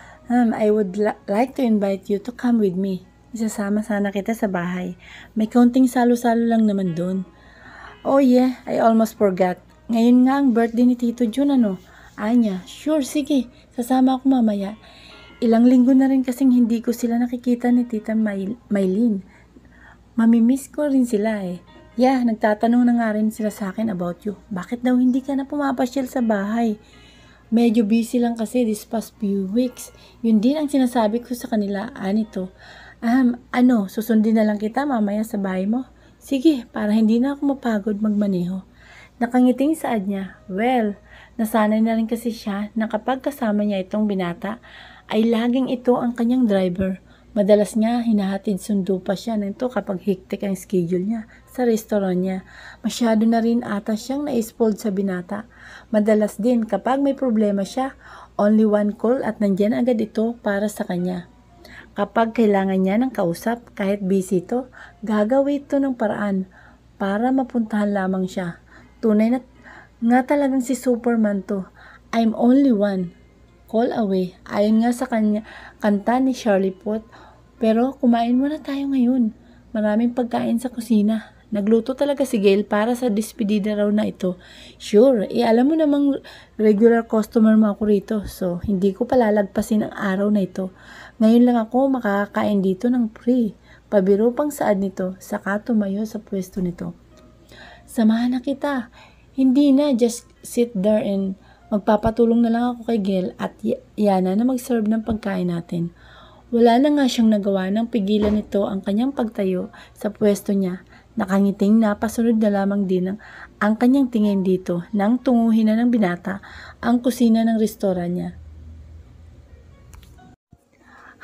I would like to invite you to come with me. Isasama sana kita sa bahay. May kaunting salo-salo lang naman doon. Oh yeah, I almost forgot. Ngayon nga ang birthday ni Tito Jun, ano? Anya, sure, sige. Sasama ako mamaya. Ilang linggo na rin kasing hindi ko sila nakikita ni Tita Maylin. Mamimiss ko rin sila eh. Yeah, nagtatanong na nga rin sila sa akin about you. Bakit daw hindi ka na pumapasyal sa bahay? Medyo busy lang kasi this past few weeks. Yun din ang sinasabi ko sa kanila, Nito. Susundin na lang kita mamaya sa bahay mo? Sige, para hindi na ako mapagod magmaneho. Nakangiting saad niya. Well, nasanay na rin kasi siya na kapag kasama niya itong binata, ay laging ito ang kanyang driver. Madalas nga hinahatid sundo pa siya nito kapag hectic ang schedule niya sa restaurant niya. Masyado na rin ata siyang na-spoiled sa binata. Madalas din kapag may problema siya, only one call at nandyan agad ito para sa kanya. Kapag kailangan niya ng kausap, kahit busy ito, gagawin ito ng paraan para mapuntahan lamang siya. Tunay na nga talagang si Superman to. I'm only one call away. Ayon nga sa kanta ni Charlie Puth. Pero kumain muna tayo ngayon. Maraming pagkain sa kusina. Nagluto talaga si Gail para sa despedida raw na ito. Sure, alam mo namang regular customer mo ako rito. So, hindi ko palalagpasin ang araw na ito. Ngayon lang ako makakain dito ng free. Pabiro pang saad nito, saka tumayo sa pwesto nito. Samahan na kita. Hindi na, just sit there and magpapatulong na lang ako kay Gail at Yana na mag-serve ng pagkain natin. Wala na nga siyang nagawa nang pigilan nito ang kanyang pagtayo sa pwesto niya. Nakangiting napasunod na lamang din ang kanyang tingin dito nang tunguhin na ng binata ang kusina ng restoran niya.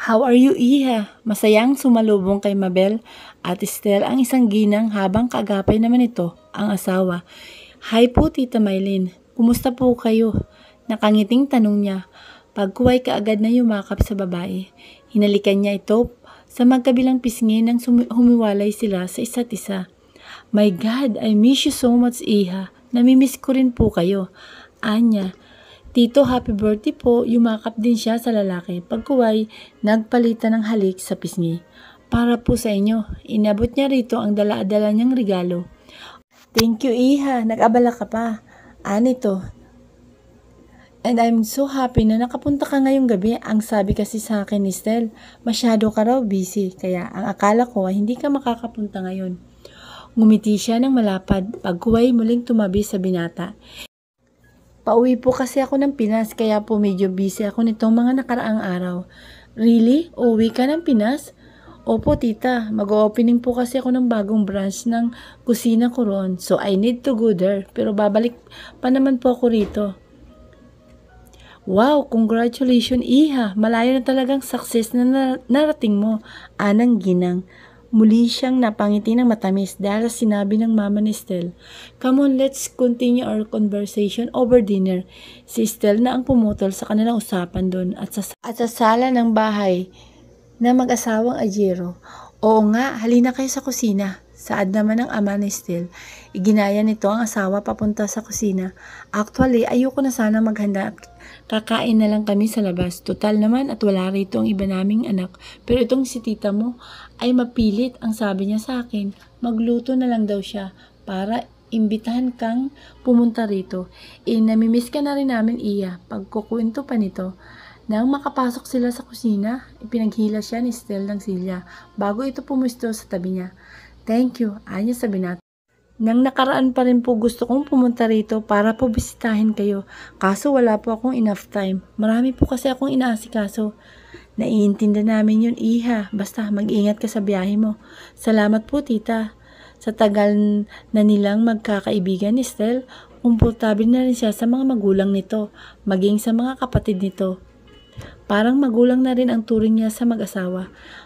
How are you, Iha? Masayang sumalubong kay Mabel at Estelle ang isang ginang habang kaagapay naman ito ang asawa. Hi po, Tita Maylin. Kumusta po kayo? Nakangiting tanong niya. Pagkuway kaagad na yumakap sa babae. Hinalikan niya ito sa magkabilang pisngi nang humiwalay sila sa isa't isa. My God, I miss you so much, Iha. Namimiss ko rin po kayo. Anya. Tito, happy birthday po. Yumakap din siya sa lalaki. Pagkuway, nagpalitan ng halik sa pisngi. Para po sa inyo. Inabot niya rito ang dala-dala niyang regalo. Thank you, Iha. Nag-abala ka pa. Anito. And I'm so happy na nakapunta ka ngayong gabi. Ang sabi kasi sa akin ni Stel, masyado ka raw busy. Kaya ang akala ko ay hindi ka makakapunta ngayon. Ngumiti siya ng malapad. Pagkuway muling tumabi sa binata. Pauwi po kasi ako ng Pinas kaya po medyo busy ako nitong mga nakaraang araw. Really? Uwi ka ng Pinas? Opo tita, mag-opening po kasi ako ng bagong branch ng kusina ko ron. So I need to go there. Pero babalik pa naman po ako rito. Wow, congratulations Iha. Malayo na talagang success na narating mo. Anang ginang. Muli siyang napangiti ng matamis dahil sinabi ng mama ni Estelle, come on, let's continue our conversation over dinner. Si Estelle na ang pumutol sa kanilang usapan doon at sa sala ng bahay na mag-asawang Ajero. Oo nga, halina kayo sa kusina. Saad naman ng ama ni Estelle. Iginaya nito ang asawa papunta sa kusina. Actually, ayoko na sana maghanda at kakain na lang kami sa labas. Total naman at wala rito ang iba naming anak. Pero itong si tita mo ay mapilit ang sabi niya sa akin. Magluto na lang daw siya para imbitahan kang pumunta rito. Namimiss ka na rin namin iya. Pagkukwento pa nito. Nang makapasok sila sa kusina, ipinaghila siya ni Estelle ng silya bago ito pumusto sa tabi niya. Thank you, anya sa binata. Nang nakaraan pa rin po gusto kong pumunta rito para po bisitahin kayo. Kaso wala po akong enough time. Marami po kasi akong inaasikaso. Naiintindihan namin yun, Iha. Basta mag-ingat ka sa biyahe mo. Salamat po, tita. Sa tagal na nilang magkakaibigan ni Estelle, komportable na rin siya sa mga magulang nito, maging sa mga kapatid nito. Parang magulang na rin ang turing niya sa mag-asawa.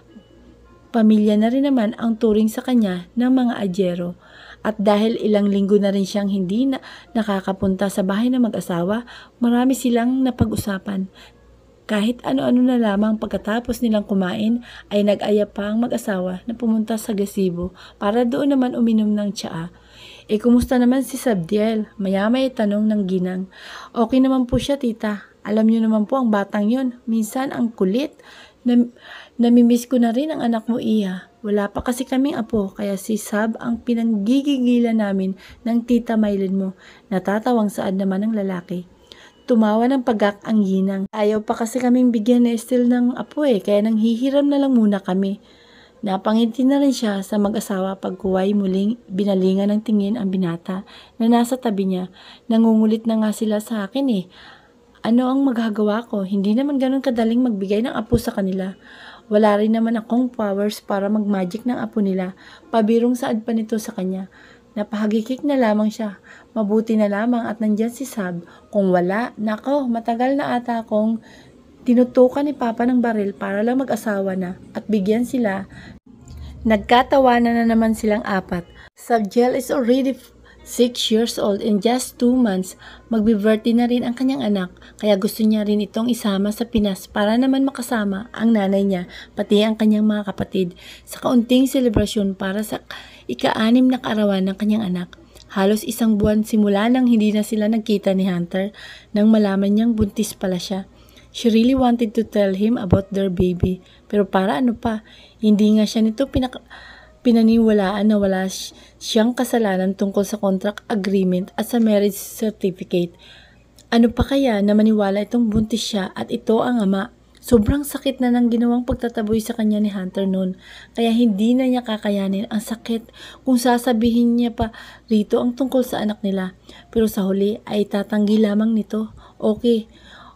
Pamilya na rin naman ang turing sa kanya ng mga Ajero. At dahil ilang linggo na rin siyang hindi nakakapunta sa bahay ng mag-asawa, marami silang napag-usapan. Kahit ano-ano na lamang pagkatapos nilang kumain ay nag-aya pa ang mag-asawa na pumunta sa gazebo para doon naman uminom ng tsaa. Kumusta naman si Sabdiel? Maya-maya tanong ng ginang. Okay naman po siya tita. Alam niyo naman po ang batang yon. Minsan ang kulit. Namimiss ko na rin ang anak mo Iha. Wala pa kasi kaming apo kaya si Sab ang pinanggigigilan namin ng tita Maylin mo. Natatawang saad naman ng lalaki. Tumawa ng pagak ang ginang. Ayaw pa kasi kaming bigyan ni Estelle ng apo kaya nanghihiram na lang muna kami. Napangiti na rin siya sa mag-asawa pagkuway muling binalingan ng tingin ang binata na nasa tabi niya. Nangungulit na nga sila sa akin Ano ang magagawa ko? Hindi naman ganun kadaling magbigay ng apo sa kanila. Wala rin naman akong powers para mag-magic ng apo nila. Pabirong saad pa nito sa kanya. Napahagikik na lamang siya. Mabuti na lamang at nandyan si Sab. Kung wala, nako, matagal na ata akong tinutukan ni Papa ng baril para lang mag-asawa na at bigyan sila. Nagkatawanan na naman silang apat. Sabdiel is already 6 years old and just 2 months, magbe-birthday na rin ang kanyang anak, kaya gusto niya rin itong isama sa Pinas para naman makasama ang nanay niya, pati ang kanyang mga kapatid, sa kaunting selebrasyon para sa ika-6 na kaarawan ng kanyang anak. Halos 1 buwan simula nang hindi na sila nagkita ni Hunter nang malaman niyang buntis pala siya. She really wanted to tell him about their baby, pero para ano pa, hindi nga siya nito pinaniwalaan na wala siyang kasalanan tungkol sa contract agreement at sa marriage certificate. Ano pa kaya na maniwala itong buntis siya at ito ang ama? Sobrang sakit na ng ginawang pagtataboy sa kanya ni Hunter noon, kaya hindi na niya kakayanin ang sakit kung sasabihin niya pa rito ang tungkol sa anak nila. Pero sa huli ay tatanggi lamang nito. Okay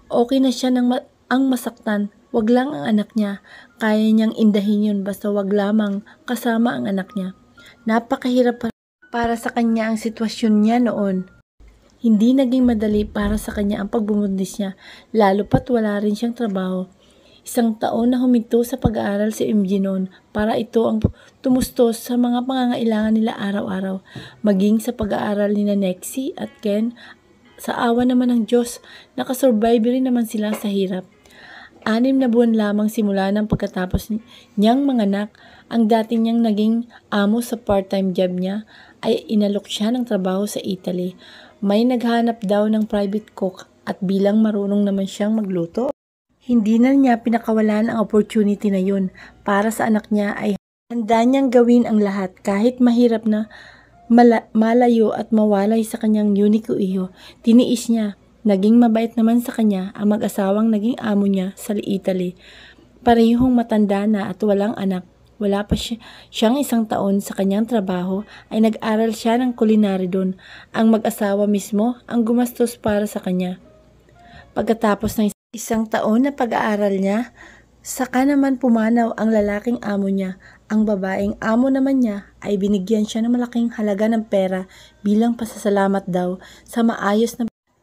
na siya ang masaktan. Wag lang ang anak niya. Kaya niyang indahin yun basta wag lamang kasama ang anak niya. Napakahirap para sa kanya ang sitwasyon niya noon. Hindi naging madali para sa kanya ang pagbubuntis niya, lalo pat wala rin siyang trabaho. Isang taon na huminto sa pag-aaral si MJ noon para ito ang tumustos sa mga pangangailangan nila araw-araw, maging sa pag-aaral ni Nexie at Ken. Sa awa naman ng Diyos, nakasurvive rin naman sila sa hirap. 6 na buwan lamang simula ng pagkatapos niyang manganak, ang dati niyang naging amo sa part-time job niya ay inalok siya ng trabaho sa Italy. May naghanap daw ng private cook at bilang marunong naman siyang magluto, hindi na niya pinakawalan ang opportunity na yun. Para sa anak niya ay handa niyang gawin ang lahat kahit mahirap na malayo at mawalay sa kanyang unique iho. Tiniis niya. Naging mabait naman sa kanya ang mag-asawang naging amo niya sa Italy. Parehong matanda na at walang anak. Wala pa siyang 1 taon sa kanyang trabaho ay nag-aral siya ng culinary doon. Ang mag-asawa mismo ang gumastos para sa kanya. Pagkatapos ng 1 taon na pag-aaral niya, saka naman pumanaw ang lalaking amo niya. Ang babaeng amo naman niya ay binigyan siya ng malaking halaga ng pera bilang pasasalamat daw sa maayos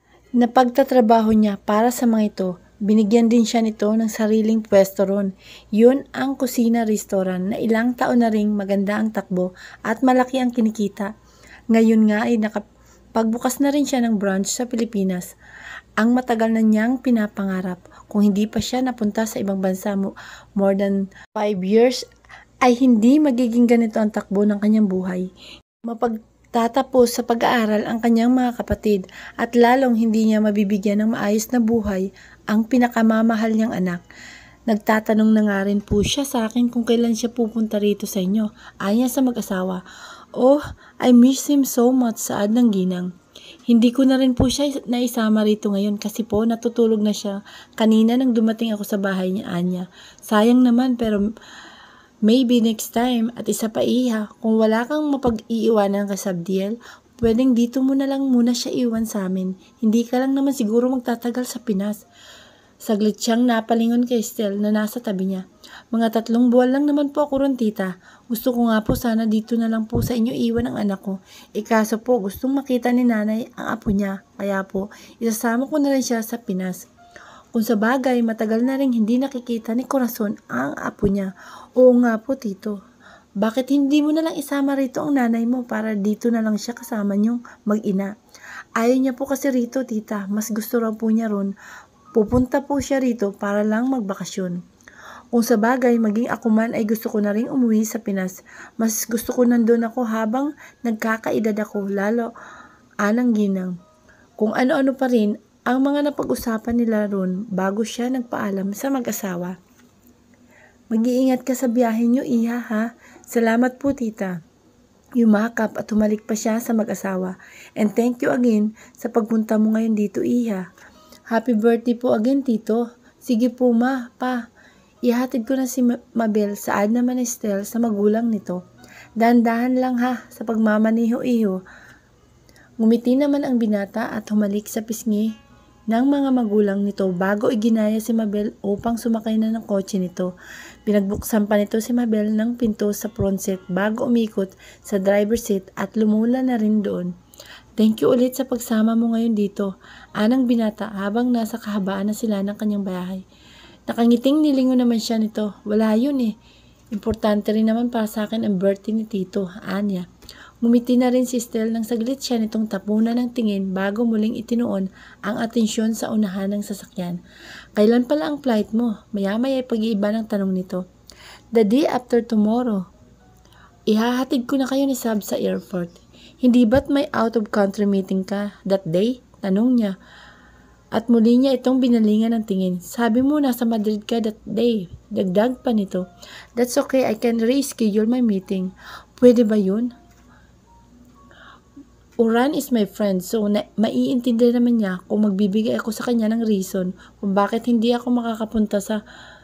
na pagtatrabaho niya para sa mga ito. Binigyan din siya nito ng sariling pwesto ron. Yun ang kusina restaurant na ilang taon na ring maganda ang takbo at malaki ang kinikita. Ngayon nga ay nakapagbukas na rin siya ng branch sa Pilipinas. Ang matagal na niyang pinapangarap. Kung hindi pa siya napunta sa ibang bansa more than 5 years, ay hindi magiging ganito ang takbo ng kanyang buhay. Mapagtatapos sa pag-aaral ang kanyang mga kapatid at lalong hindi niya mabibigyan ng maayos na buhay ang pinakamamahal niyang anak. Nagtatanong na nga rin po siya sa akin kung kailan siya pupunta rito sa inyo. Anya sa mag-asawa. Oh, I miss him so much, saad ng ginang. Hindi ko na rin po siya naisama rito ngayon kasi po natutulog na siya kanina nang dumating ako sa bahay niya, Anya. Sayang naman pero maybe next time. At isa pa iha, kung wala kang mapag-iiwanan ka Sabdiel, pwedeng dito mo na lang muna siya iwan sa amin. Hindi ka lang naman siguro magtatagal sa Pinas. Saglit siyang napalingon kay Estel na nasa tabi niya. Mga 3 buwan lang naman po ako ron, tita. Gusto ko nga po sana dito na lang po sa inyo iwan ang anak ko. Kaso po gustong makita ni nanay ang apo niya. Kaya po isasama ko na rin siya sa Pinas. Kung sa bagay, matagal na rin hindi nakikita ni Corazon ang apo niya. Oo nga po, tito. Bakit hindi mo na lang isama rito ang nanay mo para dito na lang siya kasama niyong mag-ina? Ayaw niya po kasi rito, tita. Mas gusto raw po niya ron. Pupunta po siya rito para lang magbakasyon. Kung sa bagay, maging ako man ay gusto ko na rin umuwi sa Pinas. Mas gusto ko nandun ako habang nagkakaedad ako, lalo anang ginang. Kung ano-ano pa rin ang mga napag-usapan nila ron bago siya nagpaalam sa mag-asawa. Mag-iingat ka sa biyahe niyo, iha, ha? Salamat po, tita. Yumakap at humalik pa siya sa mag-asawa. And thank you again sa pagpunta mo ngayon dito, iha. Happy birthday po again, tito. Sige po, ma, pa. Ihatid ko na si Mabel saad naman Estel sa magulang nito. Dahan-dahan lang ha sa pagmamaniho-iho. Ngumiti naman ang binata at humalik sa pisngi ng mga magulang nito bago iginaya si Mabel upang sumakay na ng kotse nito. Pinagbuksan pa nito si Mabel ng pinto sa front seat bago umikot sa driver seat at lumula na rin doon. Thank you ulit sa pagsama mo ngayon dito, anang binata habang nasa kahabaan na sila ng kanyang bahay. Nakangiting nilingon naman siya nito. Wala yun eh. Importante rin naman para sa akin ang birthday ni Tito, Anya. Ngumiti na rin si Estel nang saglit siya nitong tapunan ng tingin bago muling itinuon ang atensyon sa unahan ng sasakyan. Kailan pala ang flight mo? Maya-maya ay pag-iiba ng tanong nito. The day after tomorrow. Ihahatid ko na kayo ni Sab sa airport. Hindi ba't may out-of-country meeting ka that day? Tanong niya. At muli niya itong binalingan ng tingin. Sabi mo nasa Madrid ka that day. Dagdag pa nito. That's okay, I can reschedule my meeting. Pwede ba yun? Uran is my friend, so maiintindihan naman niya kung magbibigay ako sa kanya ng reason kung bakit hindi ako makakapunta sa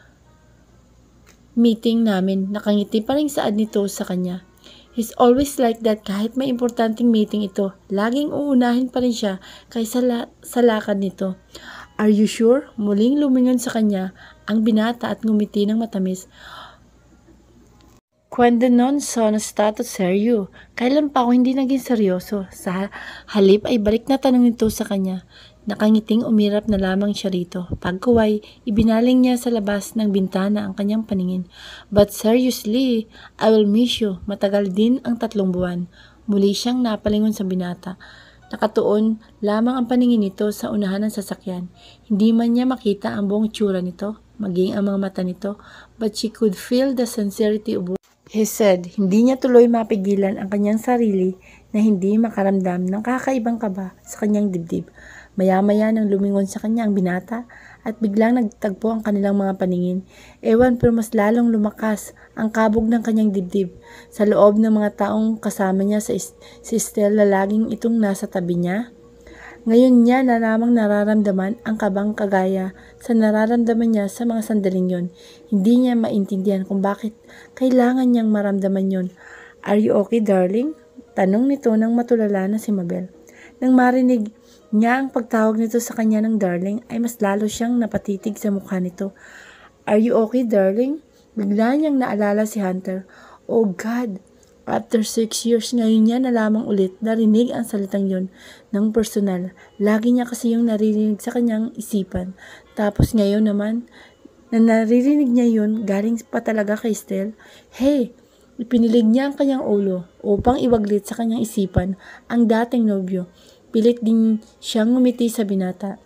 meeting namin. Nakangiti pa rin saad nito sa kanya. He's always like that kahit may importanteng meeting ito. Laging uunahin pa rin siya kaysa sa lakad nito. Are you sure? Muling lumingon sa kanya ang binata at ngumiti ng matamis. Cuando non sono stato serio. Kailan pa ako hindi naging seryoso? Sa halip ay balik na tanong nito sa kanya. Nakangiting umirap na lamang siya rito. Pagkuway, ibinaling niya sa labas ng bintana ang kanyang paningin. But seriously, I will miss you. Matagal din ang 3 buwan. Muli siyang napalingon sa binata. Nakatuon lamang ang paningin nito sa unahan ng sasakyan. Hindi man niya makita ang buong tsura nito, maging ang mga mata nito, but she could feel the sincerity of he said. Hindi niya tuloy mapigilan ang kanyang sarili na hindi makaramdam ng kakaibang kaba sa kanyang dibdib. Maya-maya nang lumingon sa kanya ang binata at biglang nagtagpo ang kanilang mga paningin. Ewan pero mas lalong lumakas ang kabog ng kanyang dibdib. Sa loob ng mga taong kasama niya si Stella laging itong nasa tabi niya. Ngayon niya na lamang nararamdaman ang kabang kagaya sa nararamdaman niya sa mga sandaling yon. Hindi niya maintindihan kung bakit kailangan niyang maramdaman yon. Are you okay, darling? Tanong nito nang matulala na si Mabel. Nang marinig niya ang pagtawag nito sa kanya ng darling ay mas lalo siyang napatitig sa mukha nito. Are you okay, darling? Bigla niyang naalala si Hunter. Oh God! After 6 years, ngayon niya na lamang ulit narinig ang salitang yon ng personal. Lagi niya kasi yung naririnig sa kanyang isipan. Tapos ngayon naman, na naririnig niya yun, galing pa talaga kay Stell. Hey! Ipinilig niya ang kanyang ulo upang iwaglit sa kanyang isipan ang dating nobyo. Pilit din siyang ngumiti sa binata.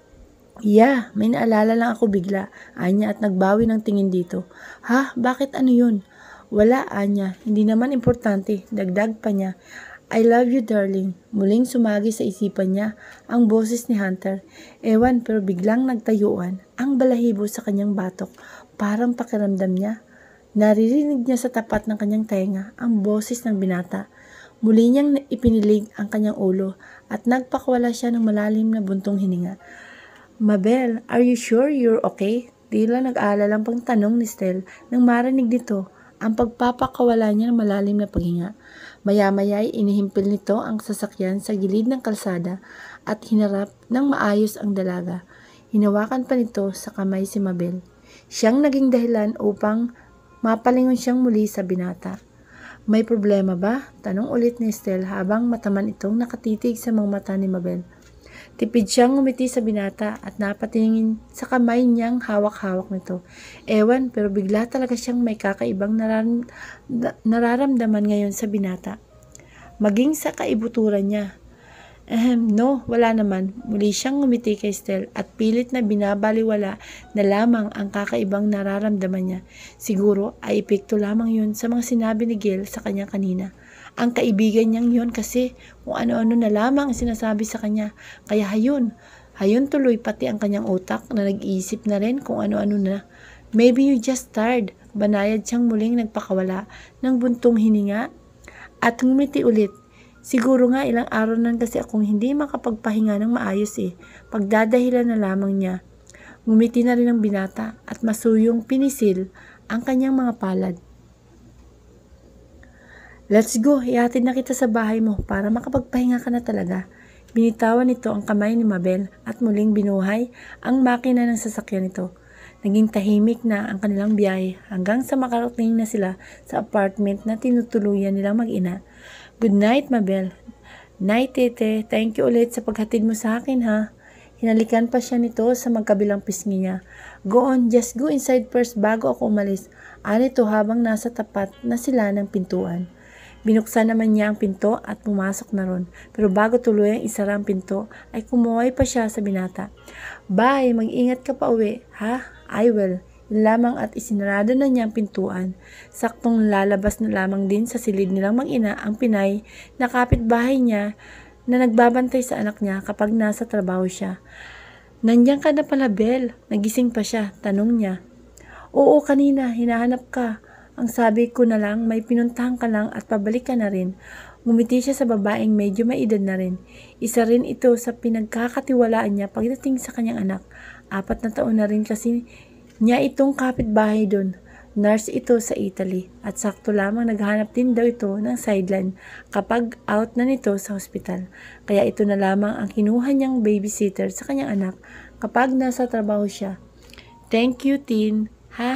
Yeah, may naalala lang ako bigla, anya at nagbawi ng tingin dito. Ha? Bakit ano yun? Wala, anya. Hindi naman importante. Dagdag pa niya. I love you, darling. Muling sumagi sa isipan niya ang boses ni Hunter. Ewan pero biglang nagtayuan ang balahibo sa kanyang batok. Parang pakiramdam niya. Naririnig niya sa tapat ng kanyang tenga ang boses ng binata. Muli niyang ipinilig ang kanyang ulo at nagpakwala siya ng malalim na buntong hininga. Mabel, are you sure you're okay? Tila nag-aalalang pang tanong ni Stell nang marinig nito ang pagpapakawala niya ng malalim na paghinga. Maya-maya ay inihimpil nito ang sasakyan sa gilid ng kalsada at hinarap ng maayos ang dalaga. Hinawakan pa nito sa kamay si Mabel. Siyang naging dahilan upang mapalingon siyang muli sa binata. May problema ba? Tanong ulit ni Stell habang mataman itong nakatitig sa mga mata ni Mabel. Tipid siyang ngumiti sa binata at napatingin sa kamay niyang hawak-hawak nito. Ewan pero bigla talaga siyang may kakaibang nararamdaman ngayon sa binata. Maging sa kaibuturan niya. No, wala naman. Muli siyang ngumiti kay Stell at pilit na binabaliwala na lamang ang kakaibang nararamdaman niya. Siguro ay epekto lamang yun sa mga sinabi ni Gil sa kanya kanina. Ang kaibigan niyang yun kasi kung ano-ano na lamang ang sinasabi sa kanya. Kaya hayon tuloy pati ang kanyang utak na nag-iisip na rin kung ano-ano na. Maybe you just tired. Banayad siyang muling nagpakawala ng buntong hininga at ngumiti ulit. Siguro nga ilang araw na kasi akong hindi makapagpahinga ng maayos Pagdadahilan na lamang niya. Ngumiti na rin ang binata at masuyong pinisil ang kanyang mga palad. Let's go, ihatid na kita sa bahay mo para makapagpahinga ka na talaga. Binitawan nito ang kamay ni Mabel at muling binuhay ang makina ng sasakyan nito. Naging tahimik na ang kanilang biyahe hanggang sa makarating na sila sa apartment na tinutuluyan nilang mag-ina. Good night, Mabel. Night, Tete. Thank you ulit sa paghatid mo sa akin, ha? Hinalikan pa siya nito sa magkabilang pisngi niya. Go on, just go inside first bago ako umalis. Anito habang nasa tapat na sila ng pintuan. Binuksan naman niya ang pinto at pumasok na ron. Pero bago tuluyang isara ang pinto, ay kumuhay pa siya sa binata. Bye, mag-ingat ka pa uwi, ha? I will. Yun lamang at isinarado na niya ang pintuan. Saktong lalabas na lamang din sa silid nilang mag-ina ang Pinay na kapitbahay niya na nagbabantay sa anak niya kapag nasa trabaho siya. Nandiyan ka na pala, Bel. Nagising pa siya. Tanong niya. Oo, kanina. Hinahanap ka. Ang sabi ko na lang, may pinuntahan ka lang at pabalik ka na rin. Ngumiti siya sa babaeng medyo may edad na rin. Isa rin ito sa pinagkakatiwalaan niya pagdating sa kanyang anak. 4 na taon na rin kasi niya itong kapitbahay doon. Nurse ito sa Italy at sakto lamang naghanap din daw ito ng sideline kapag out na nito sa hospital. Kaya ito na lamang ang kinuha niyang babysitter sa kanyang anak kapag nasa trabaho siya. Thank you, Tin. Ha?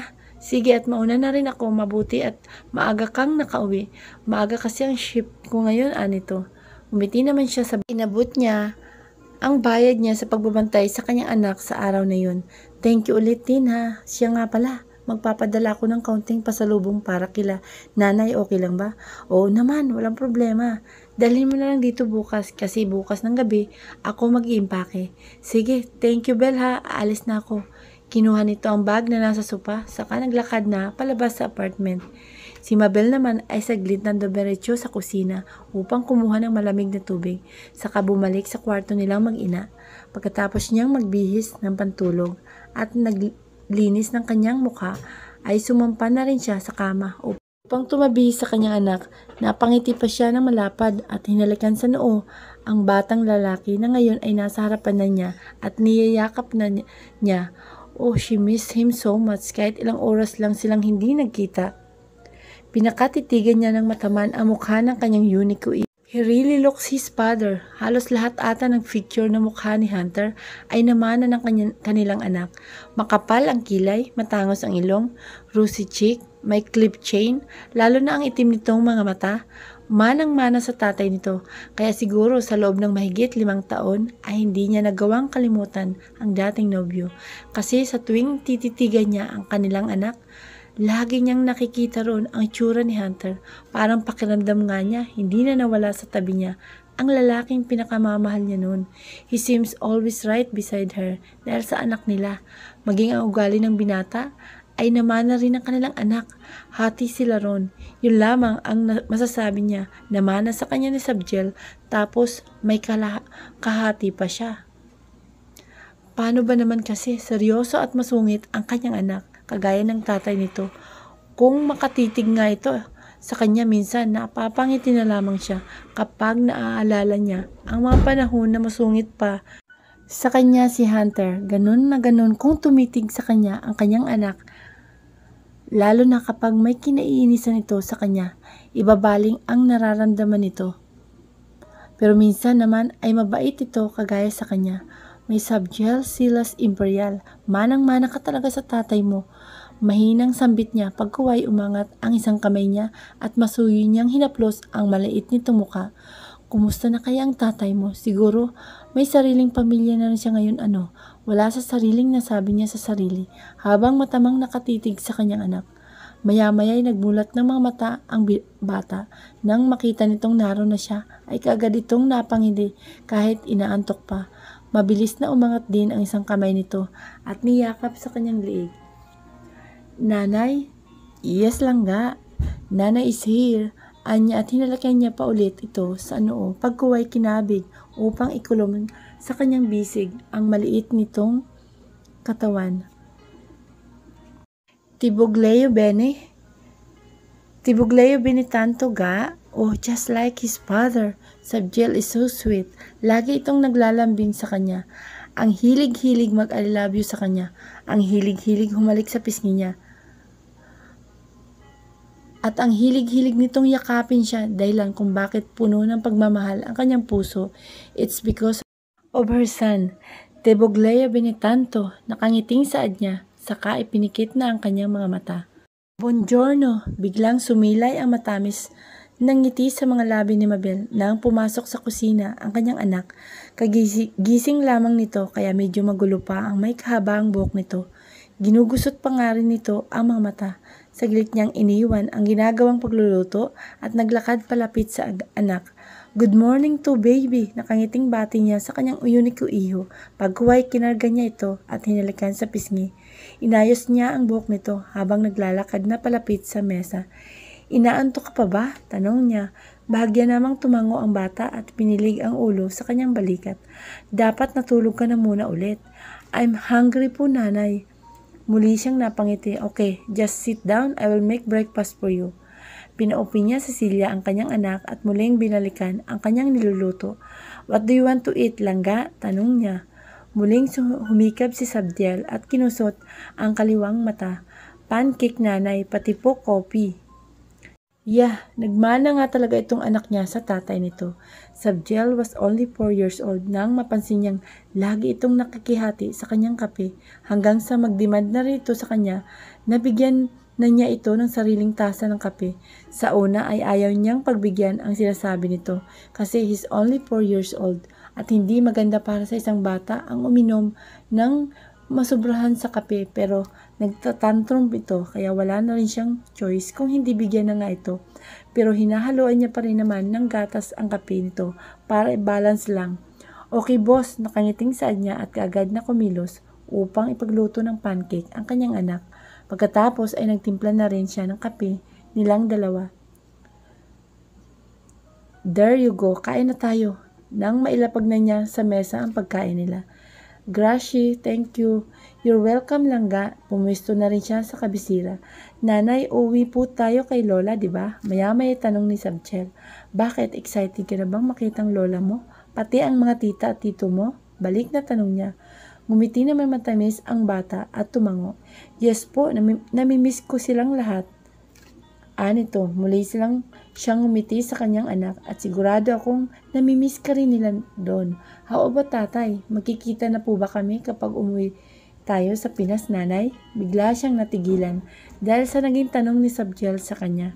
Sige, at mauna na rin ako, mabuti at maaga kang nakauwi. Maaga kasi ang shift ko ngayon, anito. Umiti naman siya sa inabot niya ang bayad niya sa pagbabantay sa kanyang anak sa araw na yun. Thank you ulit din ha. Siya nga pala, magpapadala ako ng kaunting pasalubong para kila nanay, okay lang ba? Oo naman, walang problema. Dalhin mo na lang dito bukas kasi bukas ng gabi ako mag-iimpake. Sige, thank you Bel ha, aalis na ako. Kinuha nito ang bag na nasa sopa, saka naglakad na palabas sa apartment. Si Mabel naman ay saglit na dumiretso sa kusina upang kumuha ng malamig na tubig, saka bumalik sa kwarto nilang mag-ina. Pagkatapos niyang magbihis ng pantulog at naglinis ng kanyang mukha, ay sumampa na rin siya sa kama upang tumabi sa kanyang anak. Napangiti pa siya ng malapad at hinalikan sa noo ang batang lalaki na ngayon ay nasa harapan na niya at niyayakap na niya. Oh, she missed him so much kahit ilang oras lang silang hindi nagkita. Pinakatitigan niya ng mataman ang mukha ng kanyang unique. He really looks his father. Halos lahat ata ng picture na mukha ni Hunter ay namana ng kanilang anak. Makapal ang kilay, matangos ang ilong, rosy cheek, may clip chain, lalo na ang itim nitong mga mata. Manang-mana sa tatay nito, kaya siguro sa loob ng mahigit 5 taon ay hindi niya nagawang kalimutan ang dating nobyo. Kasi sa tuwing tititigan niya ang kanilang anak, lagi niyang nakikita roon ang itsura ni Hunter. Parang pakiramdam nga niya, hindi na nawala sa tabi niya ang lalaking pinakamamahal niya noon. He seems always right beside her dahil sa anak nila. Maging ang ugali ng binata ay namana rin ang kanilang anak. Hati sila ron. Yun lamang ang masasabi niya, namana sa kanya ni Sabjel, tapos may kahati pa siya. Paano ba naman kasi seryoso at masungit ang kanyang anak, kagaya ng tatay nito? Kung makatitig nga ito sa kanya minsan, napapangiti na lamang siya kapag naaalala niya ang mga panahon na masungit pa sa kanya si Hunter. Ganun na ganun kung tumitig sa kanya ang kanyang anak, lalo na kapag may kinaiinisan ito sa kanya, ibabaling ang nararamdaman nito. Pero minsan naman ay mabait ito kagaya sa kanya. May Sabjel Silas Imperial, manang-mana ka talaga sa tatay mo. Mahinang sambit niya pagkuway umangat ang isang kamay niya at masuyo niyang hinaplos ang maliit nitong mukha. Kumusta na kaya ang tatay mo? Siguro may sariling pamilya na siya ngayon ano? Wala sa sariling nasabi niya sa sarili habang matamang nakatitig sa kanyang anak. Maya-maya ay nagmulat ng mga mata ang bata. Nang makita nitong naroon na siya ay kaagad itong napangiti kahit inaantok pa. Mabilis na umangat din ang isang kamay nito at niyakap sa kanyang liig. Nanay? Yes lang nga. Nanay is here. Anya at hinalakan niya pa ulit ito sa noo pagkuway kinabig upang ikulong sa kanyang bisig ang maliit nitong katawan. Tibugleo bene? Tibugleo bene tanto ga? Oh, just like his father. Sabjel is so sweet. Lagi itong naglalambing sa kanya. Ang hilig-hilig mag-I love you sa kanya. Ang hilig-hilig humalik sa pisngi niya. At ang hilig-hilig nitong yakapin siya dahilan kung bakit puno ng pagmamahal ang kanyang puso. It's because of her son. Tibugleo bene tanto. Nakangiting saad niya. Saka ipinikit na ang kanyang mga mata. Buongiorno! Biglang sumilay ang matamis ng ngiti sa mga labi ni Mabel nang pumasok sa kusina ang kanyang anak. Kagising lamang nito kaya medyo magulo pa ang may kahabang buhok nito. Ginugusot pa nga rin nito ang mga mata. Saglit niyang iniwan ang ginagawang pagluluto at naglakad palapit sa anak. Good morning to baby! Nakangiting bati niya sa kanyang unique iho. Pagkuway kinarga niya ito at hinalikan sa pisngi. Inayos niya ang buhok nito habang naglalakad na palapit sa mesa. Inaantok ka pa ba? Tanong niya. Bahagya namang tumango ang bata at pinilig ang ulo sa kanyang balikat. Dapat natulog ka na muna ulit. I'm hungry po nanay. Muli siyang napangiti. Okay, just sit down. I will make breakfast for you. Pinaupi niya sa Cecilia ang kanyang anak at muling binalikan ang kanyang niluluto. What do you want to eat, langga? Tanong niya. Muling humikab si Sabjel at kinusot ang kaliwang mata. Pancake nanay, pati po coffee. Nagmana nga talaga itong anak niya sa tatay nito. Sabjel was only 4 years old nang mapansin niyang lagi itong nakikihati sa kanyang kape hanggang sa magdemand na rito sa kanya na bigyan na niya ito ng sariling tasa ng kape. Sa una ay ayaw niyang pagbigyan ang sinasabi nito kasi he's only 4 years old at hindi maganda para sa isang bata ang uminom ng masobrahan sa kape, pero nagtatantrum ito kaya wala na rin siyang choice kung hindi bigyan na nga ito. Pero hinahaluan niya pa rin naman ng gatas ang kape nito para i-balance lang. Okay boss, nakangiting saad niya at kaagad na kumilos upang ipagluto ng pancake ang kanyang anak. Pagkatapos ay nagtimpla na rin siya ng kape nilang dalawa. There you go, kain na tayo. Nang mailapag na niya sa mesa ang pagkain nila. Gracie, thank you. You're welcome, Langga. Pumwesto na rin siya sa kabisira. Nanay, uwi po tayo kay Lola, di ba? Maya-maya tanong ni Sabchel. Bakit? Excited ka na bang makitang Lola mo? Pati ang mga tita at tito mo? Balik na tanong niya. Ngumiti naman matamis ang bata at tumango. Yes po, namimiss ko silang lahat. Nito, muli siyang umiti sa kanyang anak at sigurado akong namimiss ka rin nila doon. How about tatay? Magkikita na po ba kami kapag umuwi tayo sa Pinas, nanay? Bigla siyang natigilan dahil sa naging tanong ni Sabjel sa kanya.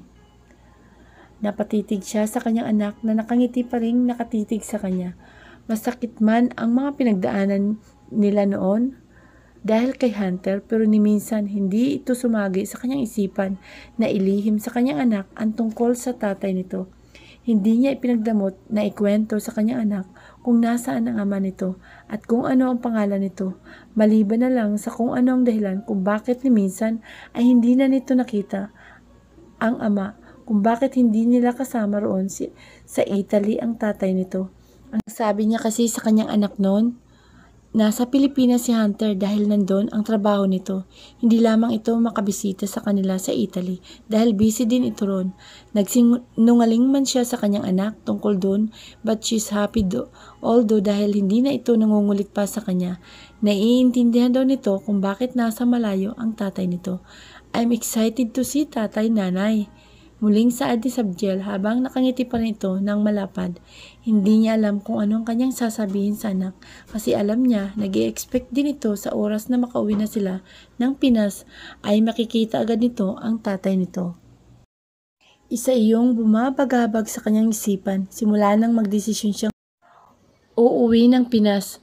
Napatitig siya sa kanyang anak na nakangiti pa rin nakatitig sa kanya. Masakit man ang mga pinagdaanan nila noon dahil kay Hunter, pero ni minsan hindi ito sumagi sa kanyang isipan na ilihim sa kanyang anak ang tungkol sa tatay nito. Hindi niya ipinagdamot na ikwento sa kanyang anak kung nasaan ang ama nito at kung ano ang pangalan nito, maliban na lang sa kung ano ang dahilan kung bakit ni minsan ay hindi na nito nakita ang ama, kung bakit hindi nila kasama roon sa Italy ang tatay nito. Ang sabi niya kasi sa kanyang anak noon, nasa Pilipinas si Hunter dahil nandun ang trabaho nito. Hindi lamang ito makabisita sa kanila sa Italy dahil busy din ito ron. Nagsinungaling man siya sa kanyang anak tungkol dun, but she's happy although dahil hindi na ito nangungulit pa sa kanya. Naiintindihan daw nito kung bakit nasa malayo ang tatay nito. I'm excited to see tatay, nanay. Muling saad ni Sabjel habang nakangiti pa rin ito ng malapad. Hindi niya alam kung anong kanyang sasabihin sa anak kasi alam niya nag-i-expect din ito sa oras na makauwi na sila ng Pinas ay makikita agad nito ang tatay nito. Isa iyong bumabagabag sa kanyang isipan simula nang magdesisyon siyang uuwi ng Pinas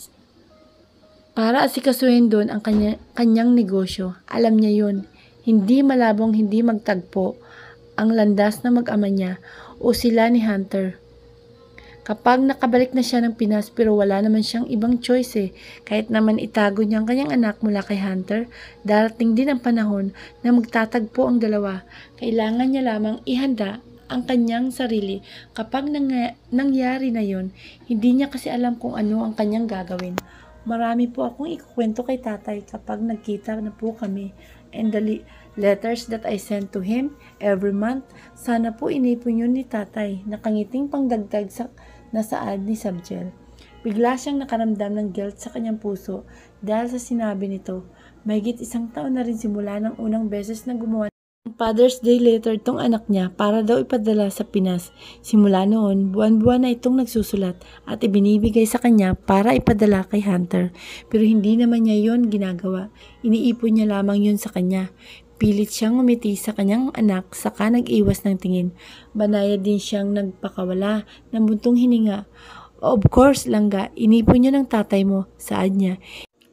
para asikasuhin doon ang kanyang negosyo. Alam niya yun. Hindi malabong hindi magtagpo ang landas na mag-ama niya o sila ni Hunter. Kapag nakabalik na siya ng Pinas pero wala naman siyang ibang choice kahit naman itago niya ang kanyang anak mula kay Hunter, darating din ang panahon na magtatagpo ang dalawa. Kailangan niya lamang ihanda ang kanyang sarili. Kapag nangyari na yon, hindi niya kasi alam kung ano ang kanyang gagawin. Marami po akong ikukwento kay tatay kapag nagkita na po kami. And the letters that I send to him every month, sana po inipon yun ni tatay. Nakangiting pangdagdag sa nasaad ni Sabjel. Bigla siyang nakaramdam ng guilt sa kanyang puso dahil sa sinabi nito. Mahigit 1 taon na rin simula ng unang beses na gumawa ng Father's Day letter tong anak niya para daw ipadala sa Pinas. Simula noon, buwan-buwan na itong nagsusulat at ibinibigay sa kanya para ipadala kay Hunter. Pero hindi naman niya yon ginagawa. Iniipon niya lamang yon sa kanya. Pilit siyang umiti sa kanyang anak saka nag-iwas ng tingin. Banayad din siyang nagpakawala ng buntong hininga. Of course, Langga, inipon niya ng tatay mo, saad niya.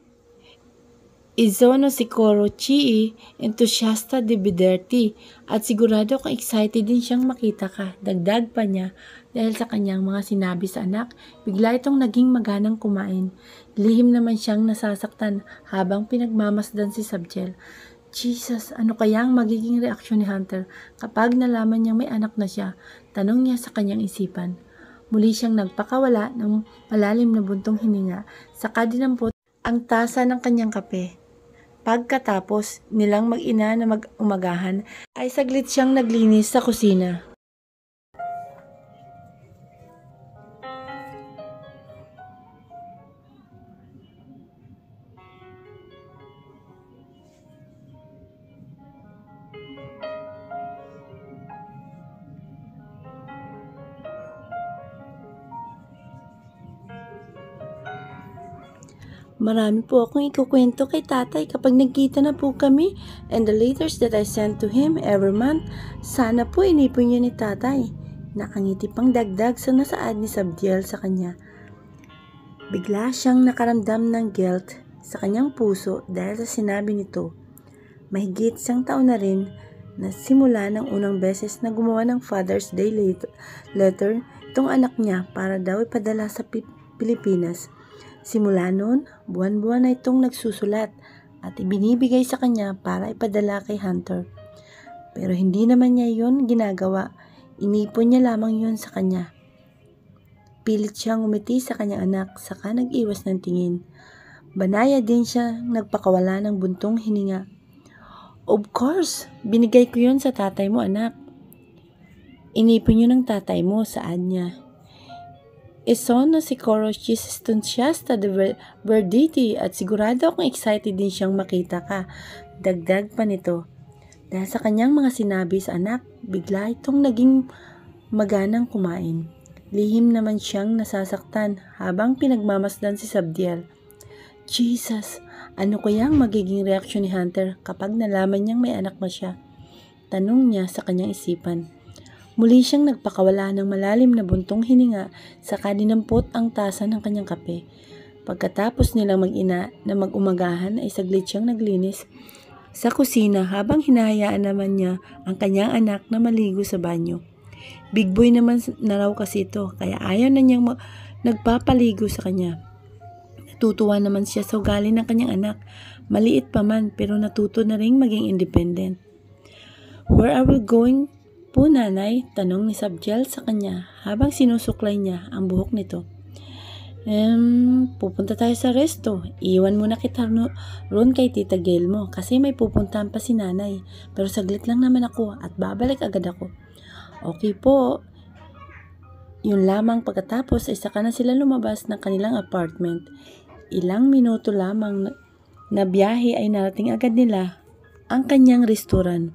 Izono sikoro chii entusiasta de biderti at sigurado kang excited din siyang makita ka. Dagdag pa niya dahil sa kanyang mga sinabi sa anak, bigla itong naging maganang kumain. Lihim naman siyang nasasaktan habang pinagmamasdan si Sabjel. Jesus, ano kaya ang magiging reaksyon ni Hunter kapag nalaman niyang may anak na siya? Tanong niya sa kanyang isipan. Muli siyang nagpakawala ng malalim na buntong hininga, saka dinampot ang tasa ng kanyang kape. Pagkatapos nilang mag-ina na mag-umagahan, ay saglit siyang naglinis sa kusina. Marami po akong ikukwento kay tatay kapag nagkita na po kami, and the letters that I send to him every month, sana po inipon niya ni tatay. Nakangiti pang dagdag sa nasaad ni Sabdiel sa kanya. Bigla siyang nakaramdam ng guilt sa kanyang puso dahil sa sinabi nito. Mahigit 1 taon na rin na simula ng unang beses na gumawa ng Father's Day letter itong anak niya para daw ipadala sa Pilipinas. Simula noon, buwan-buwan na itong nagsusulat at ibinibigay sa kanya para ipadala kay Hunter. Pero hindi naman niya yon ginagawa, inipon niya lamang yon sa kanya. Pilit siyang umiti sa kanyang anak, saka nag-iwas ng tingin. Banaya din siya nagpakawala ng buntong hininga. Of course, binigay ko yon sa tatay mo, anak. Inipon yun ng tatay mo, saad niya. Sono siguro she's entusiasta de verdity at sigurado akong excited din siyang makita ka. Dagdag pa nito. Dahil sa kanyang mga sinabi sa anak, bigla itong naging maganang kumain. Lihim naman siyang nasasaktan habang pinagmamasdan si Sabdiel. Jesus, ano kayang magiging reaksyon ni Hunter kapag nalaman niyang may anak na siya? Tanong niya sa kanyang isipan. Muli siyang nagpakawala ng malalim na buntong hininga saka dinampot ang tasa ng kanyang kape. Pagkatapos nilang mag-ina na mag-umagahan ay saglit siyang naglinis sa kusina habang hinahayaan naman niya ang kanyang anak na maligo sa banyo. Big boy naman na raw kasi ito kaya ayaw na niyang nagpapaligo sa kanya. Natutuwa naman siya sa ugali ng kanyang anak. Maliit pa man pero natuto na ring maging independent. Where are we going po, nanay? Tanong ni Sabdiel sa kanya habang sinusuklay niya ang buhok nito. Pupunta tayo sa resto. Iwan muna kita ron kay Tita Gail mo kasi may pupuntahan pa si nanay. Pero saglit lang naman ako at babalik agad ako. Okay po. Yun lamang pagkatapos ay saka na sila lumabas ng kanilang apartment. Ilang minuto lamang na biyahe ay narating agad nila ang kanyang restoran.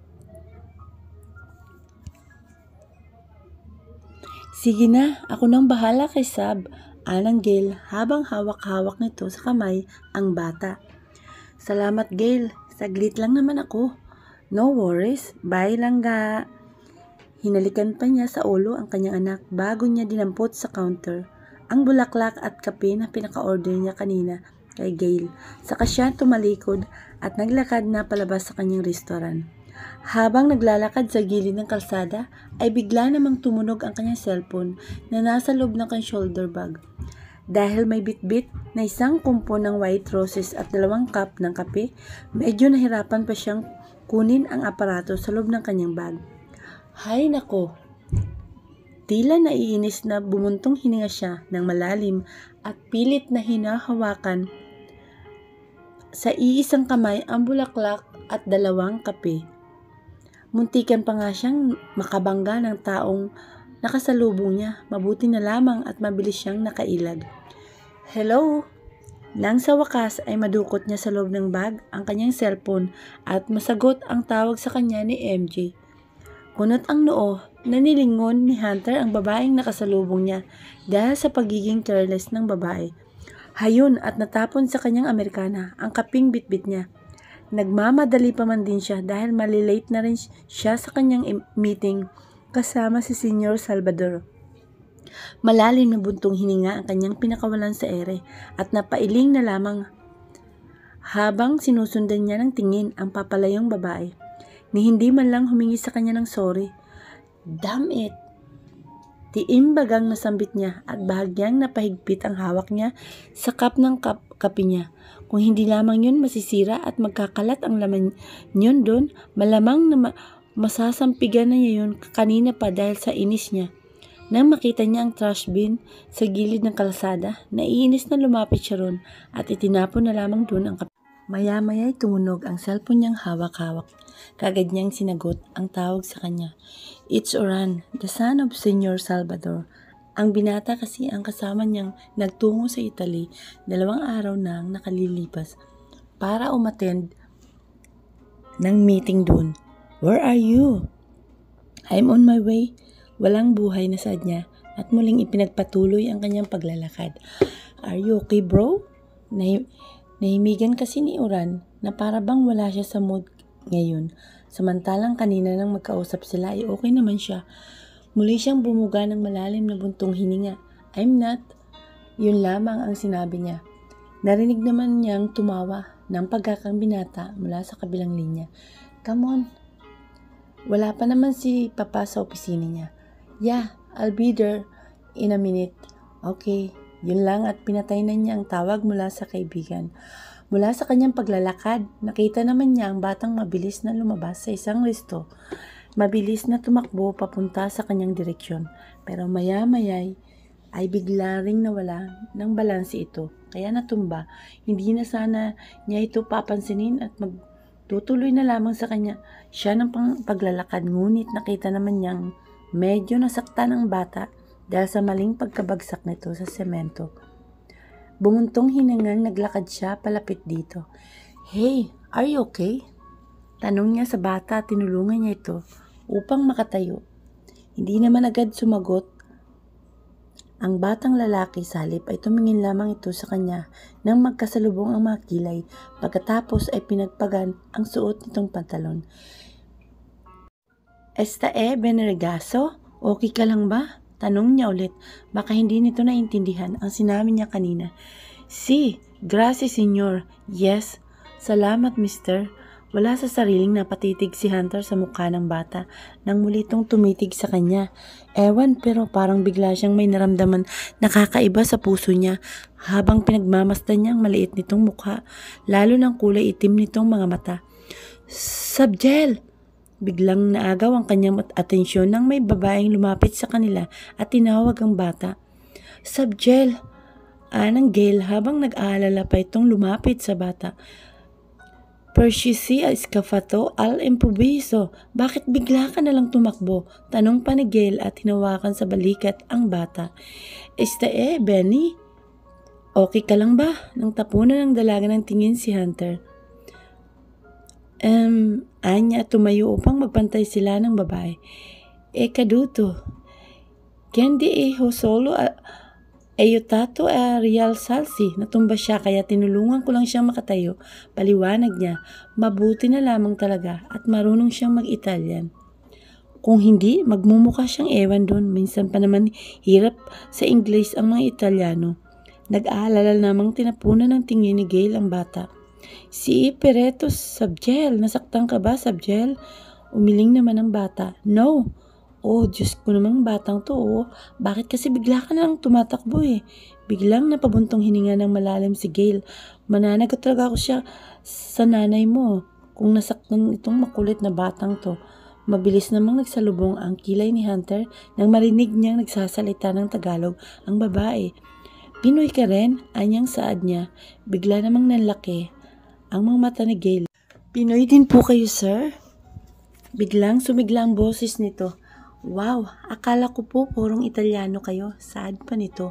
Sige na, ako nang bahala kay Sab, anang Gail habang hawak-hawak nito sa kamay ang bata. Salamat Gail, saglit lang naman ako. No worries, bye lang ga. Hinalikan pa niya sa ulo ang kanyang anak bago niya dinampot sa counter ang bulaklak at kape na pinaka-order niya kanina kay Gail. Saka siya tumalikod at naglakad na palabas sa kanyang restaurant. Habang naglalakad sa gilid ng kalsada, ay bigla namang tumunog ang kanyang cellphone na nasa loob ng kanyang shoulder bag. Dahil may bitbit na 1 kumpo ng white roses at 2 cup ng kape, medyo nahirapan pa siyang kunin ang aparato sa loob ng kanyang bag. Hay nako! Tila naiinis na bumuntong hininga siya ng malalim at pilit na hinahawakan sa iisang kamay ang bulaklak at 2 kape. Muntikan pa nga siyang makabangga ng taong nakasalubong niya. Mabuti na lamang at mabilis siyang nakailag. Hello? Nang sa wakas ay madukot niya sa loob ng bag ang kanyang cellphone at masagot ang tawag sa kanya ni MJ. Kunot ang noo na nilingon ni Hunter ang babaeng nakasalubong niya dahil sa pagiging careless ng babae. Hayon at natapon sa kanyang Amerikana ang kaping bitbit niya. Nagmamadali pa man din siya dahil malilate na rin siya sa kanyang meeting kasama si Senyor Salvador. Malalim na buntong hininga ang kanyang pinakawalan sa ere at napailing na lamang habang sinusundan niya ng tingin ang papalayong babae. Ni hindi man lang humingi sa kanya ng sorry. Damn it! Tiimbagang nasambit niya at bahagyang napahigpit ang hawak niya sa cup ng kape niya. Kung hindi lamang yun masisira at magkakalat ang laman yun doon, malamang na masasampigan na niya yun kanina pa dahil sa inis niya. Nang makita niya ang trash bin sa gilid ng kalsada, naiinis na lumapit siya ron at itinapon na lamang doon ang kape. Maya-maya'y tumunog ang cellphone niyang hawak-hawak. Kagad niyang sinagot ang tawag sa kanya. It's Oran, the son of Senyor Salvador. Ang binata kasi ang kasama niyang nagtungo sa Italy 2 araw nang nakalilipas para umattend ng meeting doon. Where are you? I'm on my way. Walang buhay na saad niya at muling ipinagpatuloy ang kanyang paglalakad. Are you okay, bro? Nahimigan kasi ni Uran na para bang wala siya sa mood ngayon. Samantalang kanina nang magkausap sila ay okay naman siya. Muli siyang bumuga ng malalim na buntong hininga. I'm not. Yun lamang ang sinabi niya. Narinig naman niyang tumawa ng pagkakang binata mula sa kabilang linya. Come on. Wala pa naman si Papa sa opisina niya. Yeah, I'll be there in a minute. Okay, yun lang at pinatay na niya ang tawag mula sa kaibigan. Mula sa kanyang paglalakad, nakita naman niya ang batang mabilis na lumabas sa isang resto. Mabilis na tumakbo papunta sa kanyang direksyon. Pero maya-maya ay bigla ring nawala ng balanse ito. Kaya natumba. Hindi na sana niya ito papansinin at magtutuloy na lamang sa kanya siya ng paglalakad. Ngunit nakita naman niyang medyo nasaktan ang bata dahil sa maling pagkabagsak nito sa semento. Bumuntong hinangang naglakad siya palapit dito. Hey, are you okay? Tanong niya sa bata at tinulungan niya ito upang makatayo. Hindi naman agad sumagot ang batang lalaki. Sa halip ay tumingin lamang ito sa kanya nang magkasalubong ang mga kilay. Pagkatapos ay pinagpagan ang suot nitong pantalon. Benergaso? Okay ka lang ba? Tanong niya ulit. Baka hindi nito naintindihan ang sinabi niya kanina. Si, gracias senyor. Yes, salamat mister. Wala sa sariling napatitig si Hunter sa mukha ng bata nang muli itong tumitig sa kanya. Ewan pero parang bigla siyang may naramdaman nakakaiba sa puso niya habang pinagmamasdan niya ang maliit nitong mukha, lalo ng kulay itim nitong mga mata. Subjel! Biglang naagaw ang kanyang atensyon nang may babaeng lumapit sa kanila at tinawag ang bata. Subjel! Anang Gail habang nag-aalala pa itong lumapit sa bata. Persisi escafato al improviso. Bakit bigla ka nalang tumakbo? Tanong pa ni Gail at hinawakan sa balikat ang bata. Benny? Okay ka lang ba? Nang tapunan ng dalaga ng tingin si Hunter. Anya tumayo upang magpantay sila ng babae. Kaduto. Kendi solo Ayutato real salsi. Natumba siya kaya tinulungan ko lang siyang makatayo. Paliwanag niya, mabuti na lamang talaga at marunong siyang mag-Italyan. Kung hindi, magmumukha siyang ewan doon. Minsan pa naman hirap sa Ingles ang mga Italyano. Nag-aalala namang tinapunan ng tingin ni Gail ang bata. Si Peretos, Subjel. Nasaktan ka ba, Subjel? Umiling naman ang bata. No. Oh, Diyos ko namang batang to, oh. Bakit kasi bigla ka na lang tumatakbo eh? Biglang napabuntong hininga ng malalim si Gail. Mananagot talaga ako siya sa nanay mo kung nasaktan itong makulit na batang to. Mabilis namang nagsalubong ang kilay ni Hunter nang marinig niyang nagsasalita ng Tagalog ang babae. Pinoy ka rin? Anyang saad niya. Bigla namang nanlaki ang mga mata ni Gail. Pinoy din po kayo, sir? Biglang sumigla ang boses nito. Wow, akala ko po purong Italyano kayo. Saad pa nito.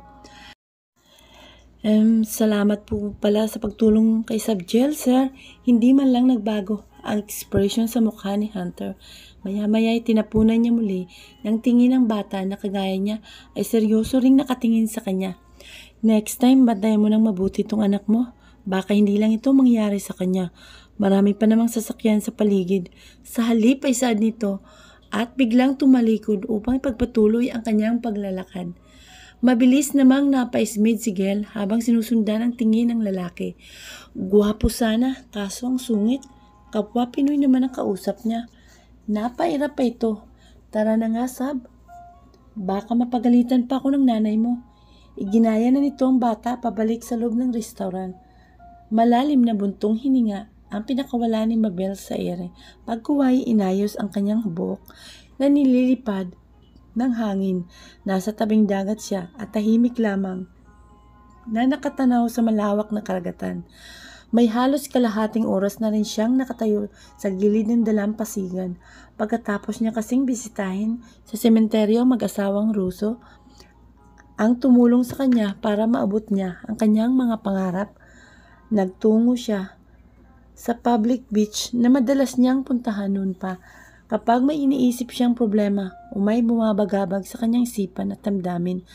Salamat po pala sa pagtulong kay Subjel, sir. Hindi man lang nagbago ang expression sa mukha ni Hunter. Maya-maya ay tinapunan niya muli ng tingin ng bata na kagaya niya ay seryoso ring nakatingin sa kanya. Next time, bantayan mo ng mabuti itong anak mo. Baka hindi lang ito mangyari sa kanya. Marami pa namang sasakyan sa paligid. Sa halip ay saad nito at biglang tumalikod upang ipagpatuloy ang kanyang paglalakad. Mabilis namang napaismid si Gail habang sinusundan ang tingin ng lalaki. Gwapo sana, kaso ang sungit. Kapwa Pinoy naman ang kausap niya. Napairap pa ito. Tara na nga, Sab. Baka mapagalitan pa ako ng nanay mo. Iginaya na nito ang bata pabalik sa loob ng restaurant. Malalim na buntong hininga ang pinakawala ni Mabel sa ere. Pagkuway inayos ang kanyang buhok na nililipad ng hangin. Nasa tabing dagat siya at tahimik lamang na nakatanaw sa malawak na karagatan. May halos kalahating oras na rin siyang nakatayo sa gilid ng dalampasigan. Pagkatapos niya kasing bisitahin sa sementeryo ang mag-asawang Ruso, ang tumulong sa kanya para maabot niya ang kanyang mga pangarap. Nagtungo siya sa public beach na madalas niyang puntahan noon pa kapag may iniisip siyang problema o may bumabagabag sa kanyang isipan at damdamin.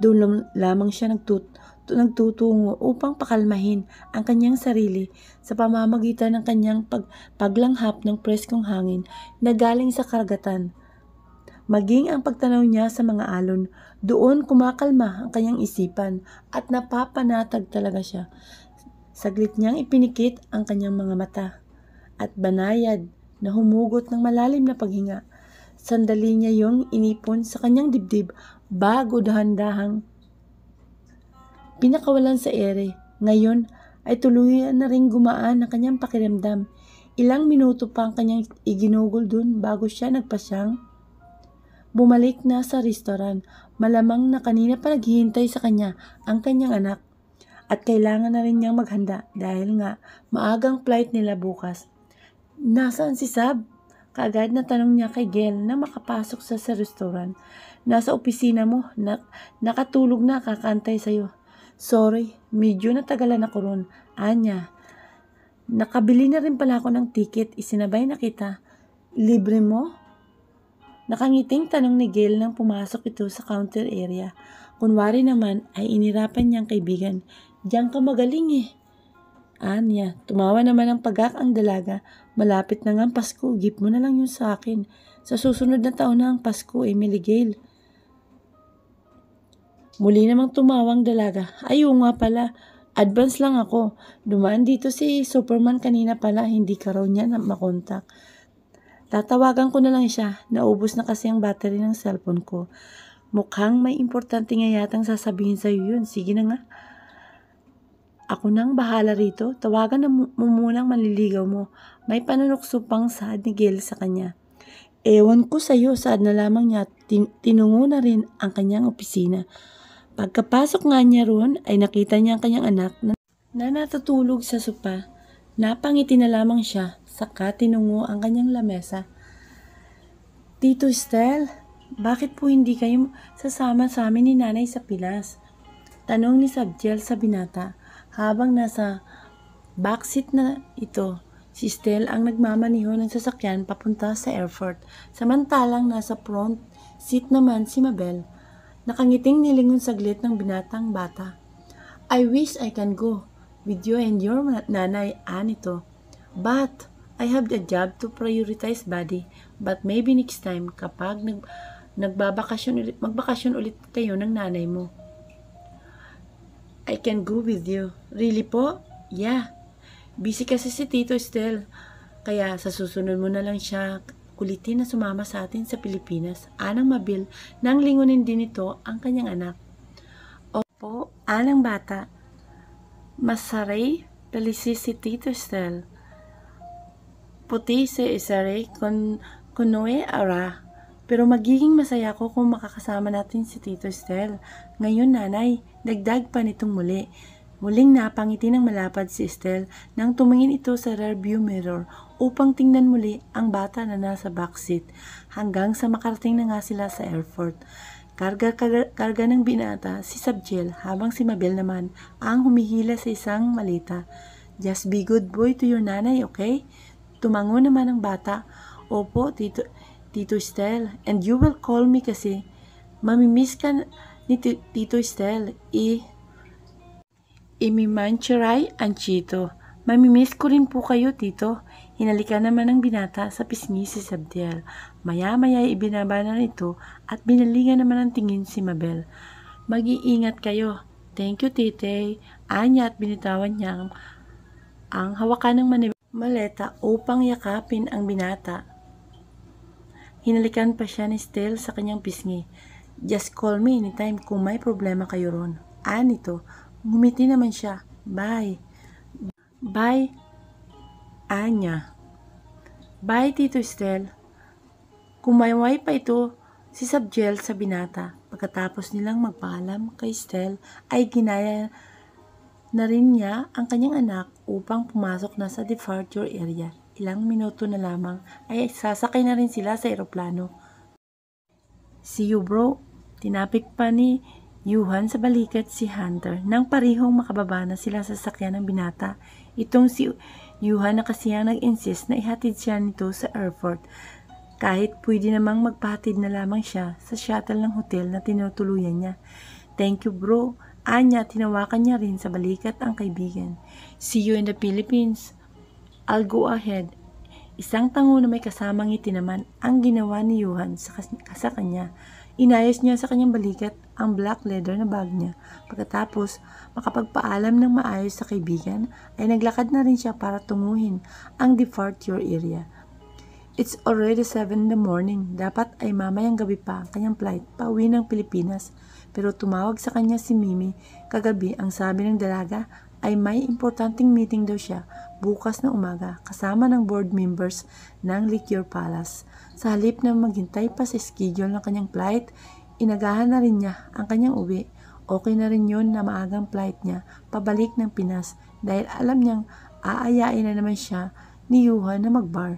Doon lamang siya nagtutungo upang pakalmahin ang kanyang sarili sa pamamagitan ng kanyang paglanghap ng preskong hangin na galing sa karagatan. Maging ang pagtanaw niya sa mga alon, doon kumakalma ang kanyang isipan at napapanatag talaga siya. Saglit niyang ipinikit ang kanyang mga mata at banayad na humugot ng malalim na paghinga. Sandali niya yung inipon sa kanyang dibdib bago dahan-dahang pinakawalan sa ere. Ngayon ay tuluyan na ring gumaan ang kanyang pakiramdam. Ilang minuto pa ang kanyang iginugol dun bago siya nagpasyang bumalik na sa restaurant. Malamang na kanina pa naghihintay sa kanya ang kanyang anak. At kailangan na rin niyang maghanda dahil nga maagang flight nila bukas. Nasaan si Sab? Kaagad na tanong niya kay Gail na makapasok sa restaurant. Nasa opisina mo, nakatulog na, kakantay sa'yo. Sorry, medyo natagalan ako ron. Anya, nakabili na rin pala ako ng ticket, isinabay na kita. Libre mo? Nakangiting tanong ni Gail nang pumasok ito sa counter area. Kunwari naman ay inirapan niyang kaibigan. Diyan ka magaling eh. Anya, tumawa naman ang pagak ang dalaga. Malapit na nga ang Pasko, gift mo na lang yun sa akin. Sa susunod na taon na ang Pasko, Emily Gail. Muli namang tumawang dalaga. Ayaw nga pala, advance lang ako. Dumaan dito si Superman kanina pala, hindi ka raw niya na makontak. Tatawagan ko na lang siya, naubos na kasi ang battery ng cellphone ko. Mukhang may importante nga yatang sasabihin sa'yo yun. Sige na nga. Ako nang bahala rito, tawagan na mo munang manliligaw mo. May panunukso pang saad ni Gail sa kanya. Ewan ko sa'yo, saad na lamang niya, tinungo na rin ang kanyang opisina. Pagkapasok nga niya roon, ay nakita niya ang kanyang anak na natutulog sa sopa. Napangiti na lamang siya, saka tinungo ang kanyang lamesa. Tito Estel, bakit po hindi kayo sasama sa amin ni Nanay sa Pilas? Tanong ni Sabdiel sa binata. Habang nasa backseat na ito, si Estel ang nagmamaniho ng sasakyan papunta sa airport. Samantalang nasa front seat naman si Mabel. Nakangiting nilingon saglit ng binatang bata. I wish I can go with you and your nanay, Anito. But I have a job to prioritize, buddy. But maybe next time kapag magbakasyon ulit kayo ng nanay mo, I can go with you. Really po? Yeah. Busy kasi si Tito Estel. Kaya sa susunod mo na lang siya kulitin na sumama sa atin sa Pilipinas. Anang Mabel nang lingunin din ito ang kanyang anak. Opo, anang bata. Masaray, talisi si Tito Estel. Puti si Isare kunoe ara. Pero magiging masaya ko kung makakasama natin si Tito Estel. Ngayon, nanay, dagdag pa nitong muli. Muling napangiti ng malapad si Estel nang tumingin ito sa rearview mirror upang tingnan muli ang bata na nasa backseat hanggang sa makarating na nga sila sa airport. Karga ng binata si Sabdiel habang si Mabel naman ang humihila sa isang malita. Just be good boy to your nanay, okay? Tumango naman ang bata. Opo, Tito Estel, and you will call me kasi mamimiss ka ni Tito Estel. Imimancheray ang Chito. Mamimiss ko rin po kayo, Tito. Hinalika naman ng binata sa pisngi si Sabdiel. Maya-maya ibinaba na ito at binalingan naman ng tingin si Mabel. Mag-iingat kayo. Thank you, Tite. Anya at binitawan niya ang hawakan ng maleta upang yakapin ang binata. Hinalikan pa siya ni Estel sa kanyang pisngi. Just call me anytime kung may problema kayo ron. Anito, ngumiti naman siya. Bye. Bye, Anya. Bye, Tito Estel. Kumayway pa ito si Sabdiel sa binata. Pagkatapos nilang magpaalam kay Estel, ay ginaya na rin niya ang kanyang anak upang pumasok na sa departure area. Ilang minuto na lamang ay sasakay na rin sila sa eroplano. See you, bro. Tinapik pa ni Yuhan sa balikat si Hunter nang parihong makababa na sila sa sakyan ng binata. Itong si Yuhan na kasi ang nag-insist na ihatid siya nito sa airport. Kahit pwede namang magpahatid na lamang siya sa shuttle ng hotel na tinutuluyan niya. Thank you bro. Anya, tinawakan niya rin sa balikat ang kaibigan. See you in the Philippines. I'll go ahead. Isang tango na may kasamang ngiti naman ang ginawa ni Johan sa kanya. Inayos niya sa kanyang balikat ang black leather na bag niya. Pagkatapos makapagpaalam ng maayos sa kaibigan, ay naglakad na rin siya para tunguhin ang departure area. It's already 7 in the morning. Dapat ay mamayang gabi pa ang kanyang flight pauwi ng Pilipinas. Pero tumawag sa kanya si Mimi kagabi. Ang sabi ng dalaga ay may importanteng meeting daw siya bukas na umaga kasama ng board members ng Liquor Palace. Sa halip na maghintay pa sa schedule ng kanyang flight, inagahan na rin niya ang kanyang uwi. Okay na rin yun na maagang flight niya pabalik ng Pinas dahil alam niyang aayain na naman siya ni Johan na magbar.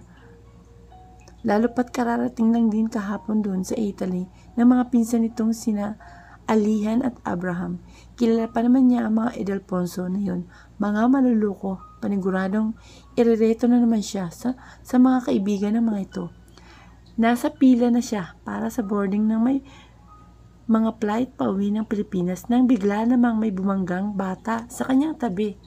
Lalo pat kararating lang din kahapon doon sa Italy ng mga pinsan nitong sina Alihan at Abraham. Kilala pa naman niya ang mga Edelfonso na yun, mga maluluko, paniguradong irereto na naman siya sa mga kaibigan ng mga ito. Nasa pila na siya para sa boarding ng may mga flight pauwi ng Pilipinas nang bigla namang may bumanggang bata sa kanyang tabi.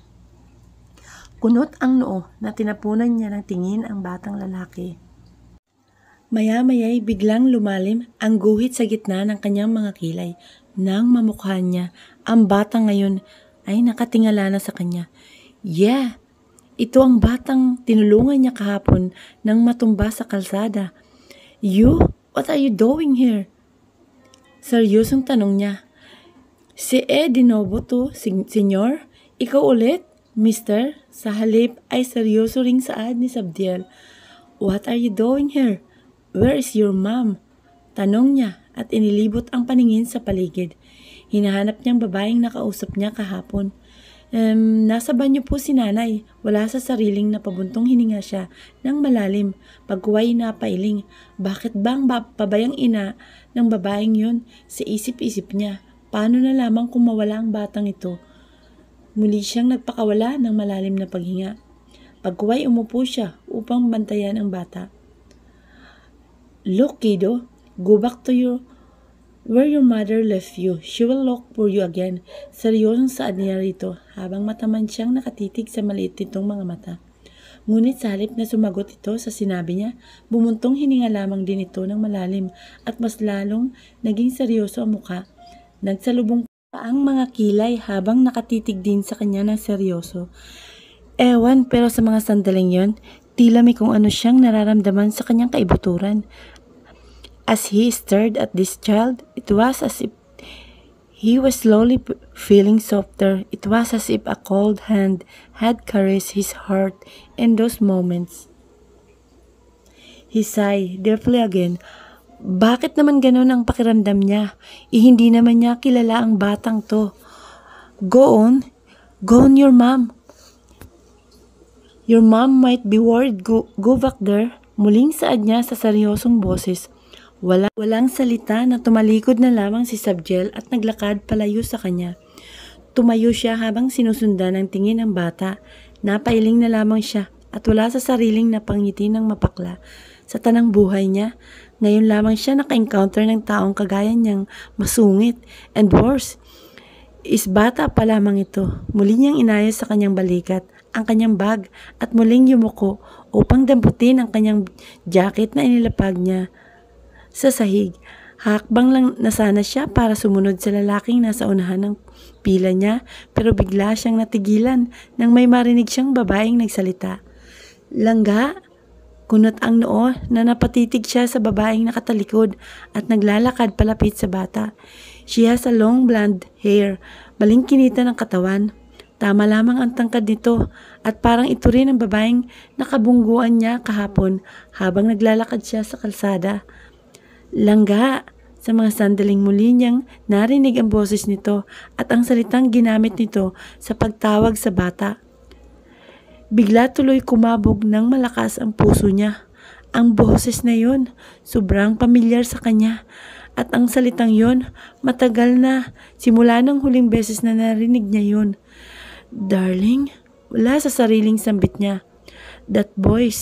Kunot ang noo na tinapunan niya ng tingin ang batang lalaki. Maya-maya'y biglang lumalim ang guhit sa gitna ng kanyang mga kilay. Nang mamukhaan niya, ang bata ngayon ay nakatingala na sa kanya. Yeah, ito ang batang tinulungan niya kahapon nang matumba sa kalsada. You? What are you doing here? Seryosong tanong niya. Si de novo to, senyor? Ikaw ulit, mister? Sa halip ay seryoso ring saad ni Sabdiel. What are you doing here? Where is your mom? Tanong niya at inilibot ang paningin sa paligid. Hinahanap niyang babaeng nakausap niya kahapon. Nasa banyo po si nanay. Wala sa sariling napabuntong hininga siya ng malalim. Pagkuway napailing. Bakit bang pabayang ina ng babaeng yun? Sa isip-isip niya. Paano na lamang kung mawala ang batang ito? Muli siyang nagpakawala ng malalim na paghinga. Pagkuway umupo siya upang bantayan ang bata. Look, kiddo, go back to where your mother left you. She will look for you again. Seryosong saad niya rito habang mataman siyang nakatitig sa maliit nitong mga mata. Ngunit sa halip na sumagot ito sa sinabi niya, bumuntong hininga lamang din ito ng malalim at mas lalong naging seryoso ang mukha. Nagsalubong pa ang mga kilay habang nakatitig din sa kanya ng seryoso. Ewan, pero sa mga sandaling yon, tila may kung ano siyang nararamdaman sa kanyang kaibuturan. As he stared at this child, it was as if he was slowly feeling softer. It was as if a cold hand had caressed his heart in those moments. He sighed deeply again. Bakit naman ganun ang pakiramdam niya? Hindi naman niya kilala ang batang to. Go on your mom. Your mom might be worried. Go back there. Muling saad niya sa seryosong boses. Walang salita na tumalikod na lamang si Sabdiel at naglakad palayo sa kanya. Tumayo siya habang sinusundan ng tingin ng bata. Napailing na lamang siya at wala sa sariling napangiti ng mapakla. Sa tanang buhay niya, ngayon lamang siya naka-encounter ng taong kagaya niyang masungit and worse. Bata pa lamang ito. Muli niyang inayos sa kanyang balikat ang kanyang bag at muling yumuko upang damputin ang kanyang jacket na inilapag niya sa sahig. Hakbang lang na sana siya para sumunod sa lalaking nasa unahan ng pila niya, pero bigla siyang natigilan nang may marinig siyang babaeng nagsalita. Langga? Kunot ang noo na napatitig siya sa babaeng nakatalikod at naglalakad palapit sa bata. She has a long blonde hair, balingkinita ng katawan. Tama lamang ang tangkad nito at parang ito rin ang babaeng nakabungguan niya kahapon habang naglalakad siya sa kalsada. Langga! Sa mga sandaling muli niyang narinig ang boses nito at ang salitang ginamit nito sa pagtawag sa bata. Bigla tuloy kumabog ng malakas ang puso niya. Ang boses na yon, sobrang pamilyar sa kanya. At ang salitang yon, matagal na, simula ng huling beses na narinig niya yon. Darling, wala sa sariling sambit niya. That voice,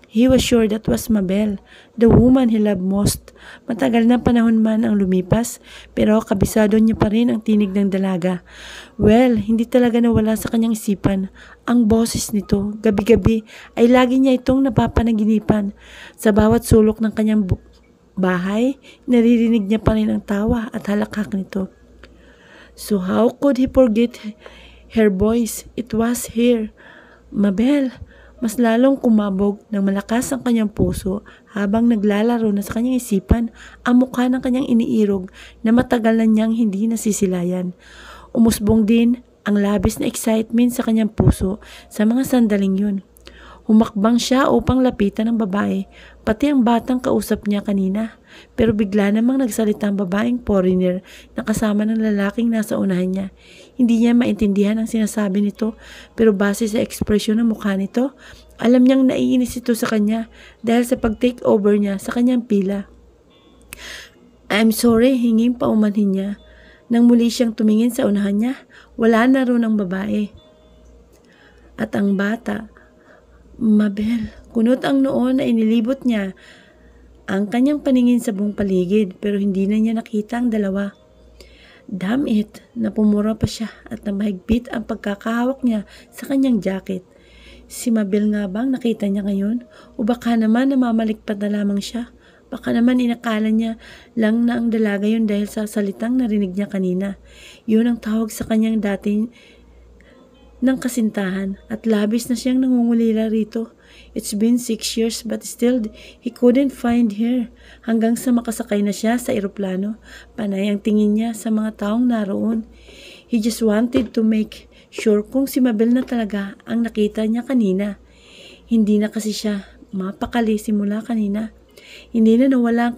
He was sure that was Mabel, the woman he loved most. Matagal na panahon man ang lumipas, pero kabisado niya pa rin ang tinig ng dalaga. Well, hindi talaga nawala sa kanyang isipan ang boses nito. Gabi-gabi ay lagi niya itong napapanaginipan. Sa bawat sulok ng kanyang bahay, naririnig niya pa rin ang tawa at halakhak nito. So how could he forget her voice? It was here. Mabel! Mas lalong kumabog ng malakas ang kanyang puso habang naglalaro na sa kanyang isipan ang mukha ng kanyang iniirog na matagal na niyang hindi nasisilayan. Umusbong din ang labis na excitement sa kanyang puso sa mga sandaling yun. Humakbang siya upang lapitan ng babae, pati ang batang kausap niya kanina. Pero bigla namang nagsalita ang babaeng foreigner na kasama ng lalaking nasa unahan niya. Hindi niya maintindihan ang sinasabi nito, pero base sa ekspresyon ng mukha nito, alam niyang naiinis ito sa kanya dahil sa pag-take over niya sa kanyang pila. I'm sorry, hinging paumanhin niya. Nang muli siyang tumingin sa unahan niya, wala na roon ang babae. At ang bata, Mabel, kunot ang noon na inilibot niya ang kanyang paningin sa buong paligid pero hindi na niya nakita ang dalawa. Damn it, napumura pa siya at namahigpit ang pagkakahawak niya sa kanyang jacket. Si Mabel nga bang nakita niya ngayon? O baka naman namamalikpat na lamang siya? Baka naman inakala niya lang na ang dalaga yun dahil sa salitang narinig niya kanina. Yun ang tawag sa kanyang dating ng kasintahan at labis na siyang nangungulila rito. It's been 6 years but still he couldn't find her hanggang sa makasakay na siya sa eroplano. Panay ang tingin niya sa mga taong naroon. He just wanted to make sure kung si Mabel na talaga ang nakita niya kanina. Hindi na kasi siya mapakali simula kanina. Hindi na nawala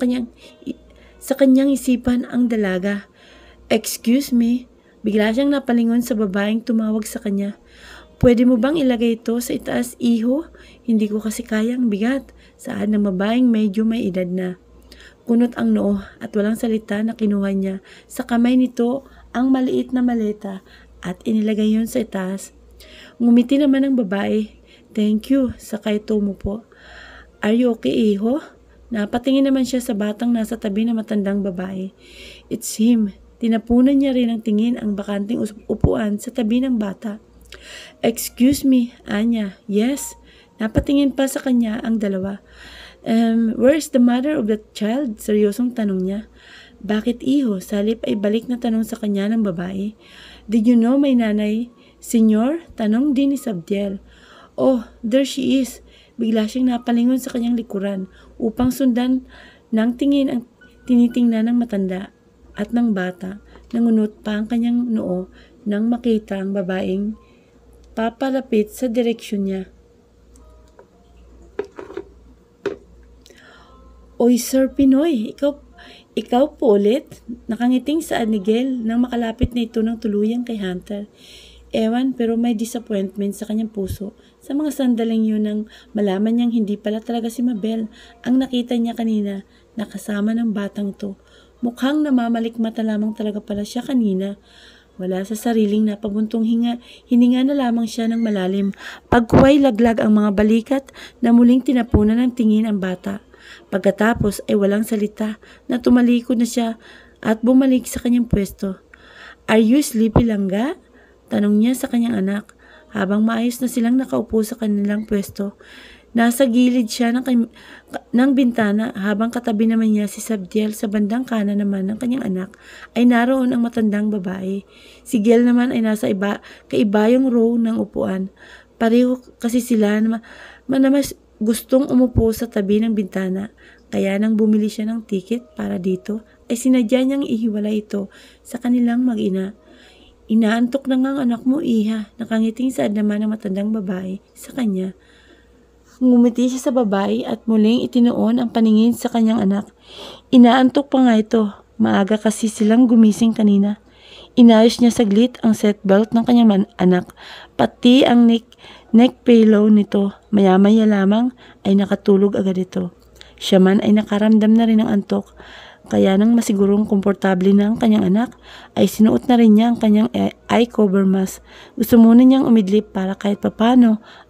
sa kanyang isipan ang dalaga. Excuse me. Bigla siyang napalingon sa babaeng tumawag sa kanya. Pwede mo bang ilagay ito sa itaas, iho? Hindi ko kasi kayang bigat. Saan ng babaeng medyo may edad na. Kunot ang noo at walang salita na kinuha niya. Sa kamay nito ang maliit na maleta at inilagay yon sa itaas. Ngumiti naman ang babae. Thank you, sakay ito mo po. Are you okay, iho? Napatingin naman siya sa batang nasa tabi ng matandang babae. It's him. Tinapunan niya rin ang tingin ang bakanting upuan sa tabi ng bata. Excuse me, Anya. Yes. Napatingin pa sa kanya ang dalawa. Where's the mother of the child? Seryosong tanong niya. Bakit iho? Salip ay balik na tanong sa kanya ng babae. Did you know may nanay? Senyor? Tanong din ni Sabdiel. Oh, there she is. Bigla siyang napalingon sa kanyang likuran upang sundan ng tingin ang tinitingnan ng matanda at ng bata. Nangunot pa ang kanyang noo nang makita ang babaeng papalapit sa direksyon niya. Oy, Sir Pinoy, ikaw po ulit? Nakangiting sa Miguel nang makalapit na ito ng tuluyang kay Hunter. Ewan, pero may disappointment sa kanyang puso. Sa mga sandaling yun nang malaman niyang hindi pala talaga si Mabel ang nakita niya kanina na kasama ng batang to. Mukhang namamalikmata lamang talaga pala siya kanina. Wala sa sariling napabuntong hininga na lamang siya ng malalim. Pagkuway laglag ang mga balikat na muling tinapunan ng tingin ang bata. Pagkatapos ay walang salita na tumalikod na siya at bumalik sa kanyang pwesto. Are you sleepy, Langga? Tanong niya sa kanyang anak habang maayos na silang nakaupo sa kanilang pwesto. Nasa gilid siya ng bintana habang katabi naman niya si Sabdiel. Sa bandang kanan naman ng kanyang anak ay naroon ang matandang babae. Si Giel naman ay nasa kaibayong row ng upuan. Pareho kasi sila na mas gustong umupo sa tabi ng bintana. Kaya nang bumili siya ng tiket para dito ay sinadya niyang ihiwalay ito sa kanilang mag-ina. Inaantok na nga ang anak mo, iha. Nakangiting saad naman ng matandang babae sa kanya. Ngumiti siya sa babae at muling itinoon ang paningin sa kanyang anak. Inaantok pa nga ito. Maaga kasi silang gumising kanina. Inayos niya saglit ang seatbelt ng kanyang anak, pati ang neck pillow nito. Maya-maya lamang ay nakatulog agad ito. Siya man ay nakaramdam na rin ng antok. Kaya nang masigurong komportable na ang kanyang anak, ay sinuot na rin niya ang kanyang eye cover mask. Gusto muna niyang umidlip para kahit papano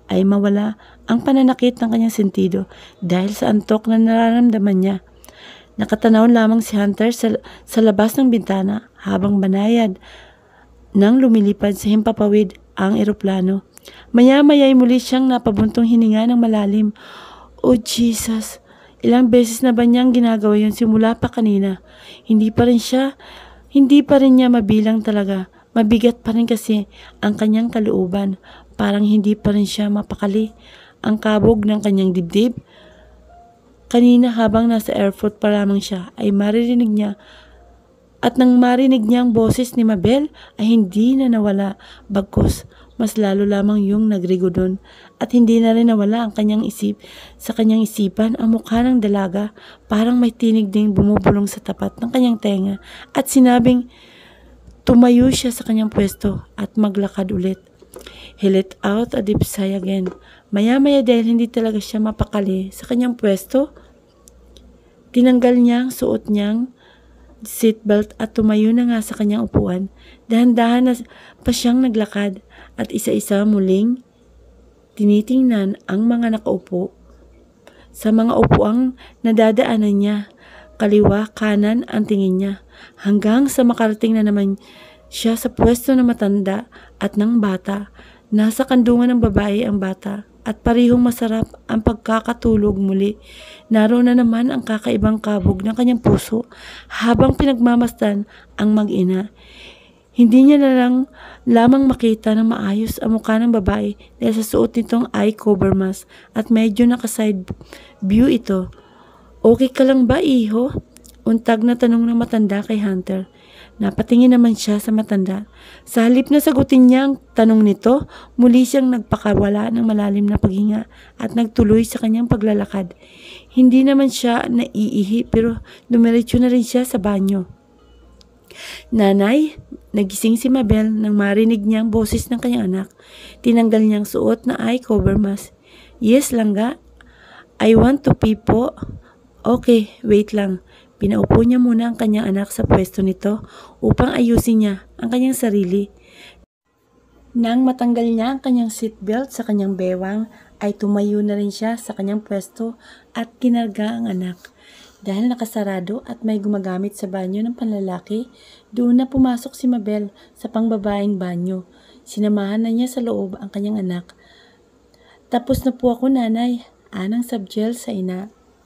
ay mawala ang pananakit ng kanyang sentido dahil sa antok na nararamdaman niya. Nakatanaw lamang si Hunter sa labas ng bintana habang banayad nang lumilipad sa himpapawid ang eroplano. Maya-maya'y muli siyang napabuntong hininga ng malalim. Oh Jesus! Ilang beses na ba niyang ginagawa yun simula pa kanina? Hindi pa rin niya mabilang talaga. Mabigat pa rin kasi ang kanyang kalooban. Parang hindi pa rin siya mapakali. Ang kabog ng kanyang dibdib. Kanina habang nasa airport pa lamang siya ay maririnig niya. At nang marinig niya ang boses ni Mabel ay hindi na nawala. Bagkus, mas lalo lamang yung nagrigo doon. At hindi na rin nawala ang sa kanyang isipan ang mukha ng dalaga. Parang may tinig ding bumubulong sa tapat ng kanyang tenga. At sinabing tumayo siya sa kanyang pwesto at maglakad ulit. He let out a deep sigh again. Maya-maya dahil hindi talaga siya mapakali sa kanyang pwesto, tinanggal niya ang suot niyang seatbelt at tumayo na nga sa kanyang upuan. Dahan-dahan na pa siyang naglakad at isa-isa muling tinitingnan ang mga nakaupo. Sa mga upuang nadadaanan niya, kaliwa, kanan ang tingin niya, hanggang sa makarating na naman siya sa pwesto ng matanda at ng bata. Nasa kandungan ng babae ang bata at parihong masarap ang pagkakatulog muli. Naroon na naman ang kakaibang kabog ng kanyang puso habang pinagmamasdan ang mag-ina. Hindi niya na lamang makita ng maayos ang mukha ng babae dahil sa suot nitong eye cover mask at medyo naka-side view ito. Okay ka lang ba, iho? Untag na tanong ng matanda kay Hunter. Napatingin naman siya sa matanda. Sa halip na sagutin niya ang tanong nito, muli siyang nagpakawala ng malalim na paghinga at nagtuloy sa kanyang paglalakad. Hindi naman siya naiihi pero dumiretso na rin siya sa banyo. Nanay, nagising si Mabel nang marinig niya ang boses ng kanyang anak. Tinanggal niyang suot na eye cover mask. Yes, langga. I want to pee po. Okay, wait lang. Pinaupo niya muna ang kanyang anak sa pwesto nito upang ayusin niya ang kanyang sarili. Nang matanggal niya ang kanyang seatbelt sa kanyang bewang, ay tumayo na rin siya sa kanyang pwesto at kinarga ang anak. Dahil nakasarado at may gumagamit sa banyo ng panlalaki, doon na pumasok si Mabel sa pangbabaeng banyo. Sinamahan na niya sa loob ang kanyang anak. Tapos na po ako, nanay. Anang subgel sa ina.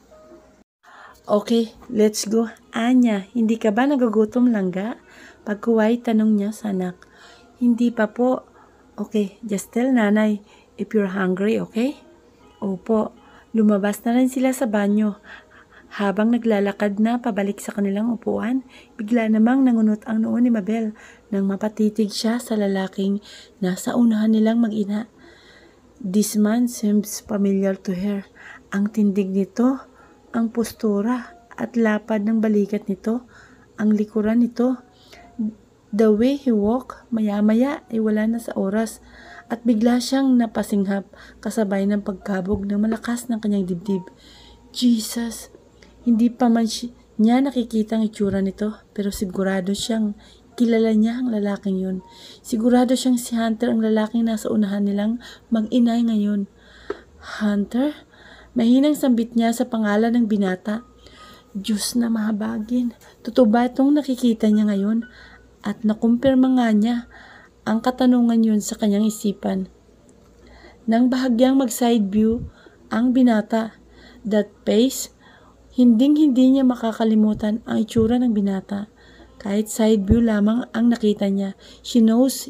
Okay, let's go. Anya, hindi ka ba nagugutom, langga? Pagkuway, tanong niya sa anak. Hindi pa po. Okay, just tell nanay if you're hungry, okay? Opo. Lumabas na rin sila sa banyo. Habang naglalakad na pabalik sa kanilang upuan, bigla namang nangunot ang noo ni Mabel nang mapatitig siya sa lalaking nasa unahan nilang mag-ina. This man seems familiar to her. Ang tindig nito, ang postura at lapad ng balikat nito, ang likuran nito, the way he walk, maya-maya ay wala na sa oras at bigla siyang napasinghap kasabay ng pagkabog ng malakas ng kanyang dibdib. Jesus! Hindi pa man niya nakikita ang itsura nito pero sigurado siyang kilala niya ang lalaking yun. Sigurado siyang si Hunter ang lalaking nasa unahan nilang mag-inay ngayon. Hunter? Mahinang sambit niya sa pangalan ng binata. Diyos na mahabagin. Totoo ba itong nakikita niya ngayon? At nakumpirma nga niya ang katanungan yun sa kanyang isipan. Nang bahagyang mag-side view ang binata, that face, hinding-hindi niya makakalimutan ang itsura ng binata. Kahit side view lamang ang nakita niya, she knows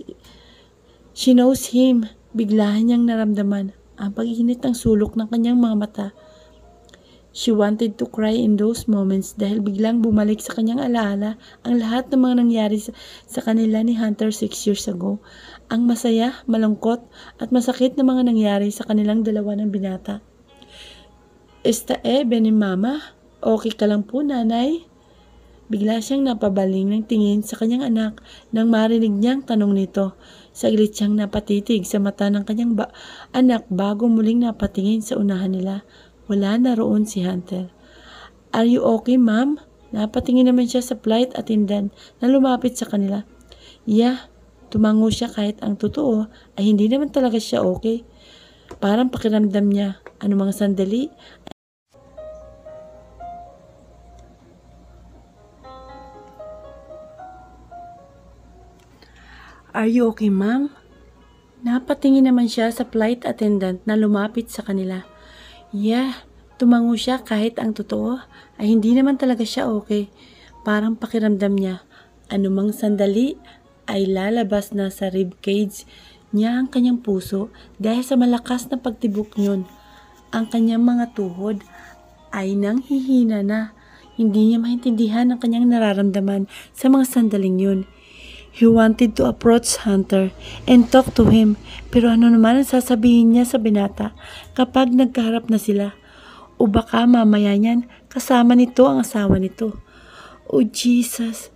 him. Bigla niyang naramdaman ang pag-init ng sulok ng kanyang mga mata. She wanted to cry in those moments dahil biglang bumalik sa kanyang alaala ang lahat ng mga nangyari sa kanila ni Hunter 6 years ago. Ang masaya, malungkot at masakit na mga nangyari sa kanilang dalawa ng binata. Esta ni mama? Okay ka lang po, nanay? Bigla siyang napabaling ng tingin sa kanyang anak nang marinig niyang tanong nito. Saglit siyang napatitig sa mata ng kanyang anak bago muling napatingin sa unahan nila. Wala na roon si Hunter. Are you okay, ma'am? Napatingin naman siya sa flight attendant na lumapit sa kanila. Yeah, tumango siya kahit ang totoo ay hindi naman talaga siya okay. Parang pakiramdam niya, anumang sandali. Are you okay, ma'am? Napatingin naman siya sa flight attendant na lumapit sa kanila. Yeah, tumango siya kahit ang totoo ay hindi naman talaga siya okay. Parang pakiramdam niya, anumang sandali ay lalabas na sa ribcage niya ang kanyang puso dahil sa malakas na pagtibok niyon. Ang kanyang mga tuhod ay nanghihina na. Hindi niya maintindihan ang kanyang nararamdaman sa mga sandaling yun. He wanted to approach Hunter and talk to him, pero ano naman ang sasabihin niya sa binata kapag nagkaharap na sila? O baka mamaya niyan kasama nito ang asawa nito. Oh Jesus!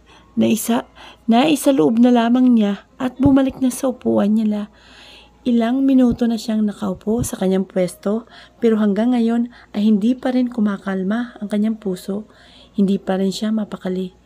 Naisaloob na lamang niya at bumalik na sa upuan nila. Ilang minuto na siyang nakaupo sa kanyang pwesto, pero hanggang ngayon ay hindi pa rin kumakalma ang kanyang puso. Hindi pa rin siya mapakali.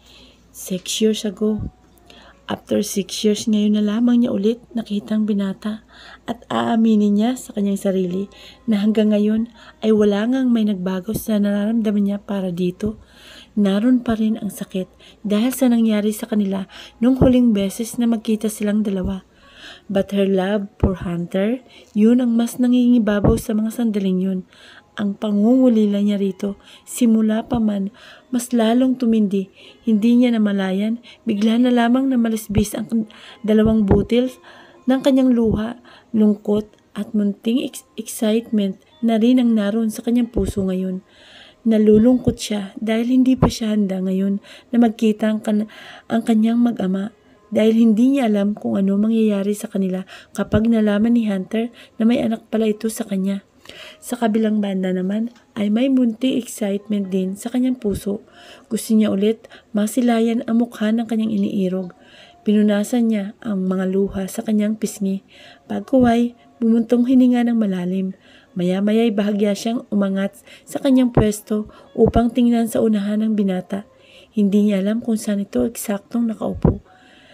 6 years ago. After 6 years, ngayon na lamang niya ulit nakitang binata at aaminin niya sa kanyang sarili na hanggang ngayon ay wala ngang may nagbago sa nararamdaman niya para dito. Naroon pa rin ang sakit dahil sa nangyari sa kanila nung huling beses na magkita silang dalawa. But her love for Hunter, yun ang mas nangingibabaw sa mga sandaling yun. Ang pangungulila niya rito, simula pa man, mas lalong tumindi. Hindi niya namalayan, bigla na lamang na malisbis ang 2 butil ng kanyang luha, lungkot at munting excitement na rin ang naroon sa kanyang puso ngayon. Nalulungkot siya dahil hindi pa siya handa ngayon na magkita ang kanyang mag-ama. Dahil hindi niya alam kung ano mangyayari sa kanila kapag nalaman ni Hunter na may anak pala ito sa kanya. Sa kabilang banda naman ay may munting excitement din sa kanyang puso. Gusto niya ulit masilayan ang mukha ng kanyang iniirog. Pinunasan niya ang mga luha sa kanyang pisngi. Pagkuhay, bumuntong hininga ng malalim. Maya-maya'y bahagya siyang umangat sa kanyang pwesto upang tingnan sa unahan ng binata. Hindi niya alam kung saan ito eksaktong nakaupo.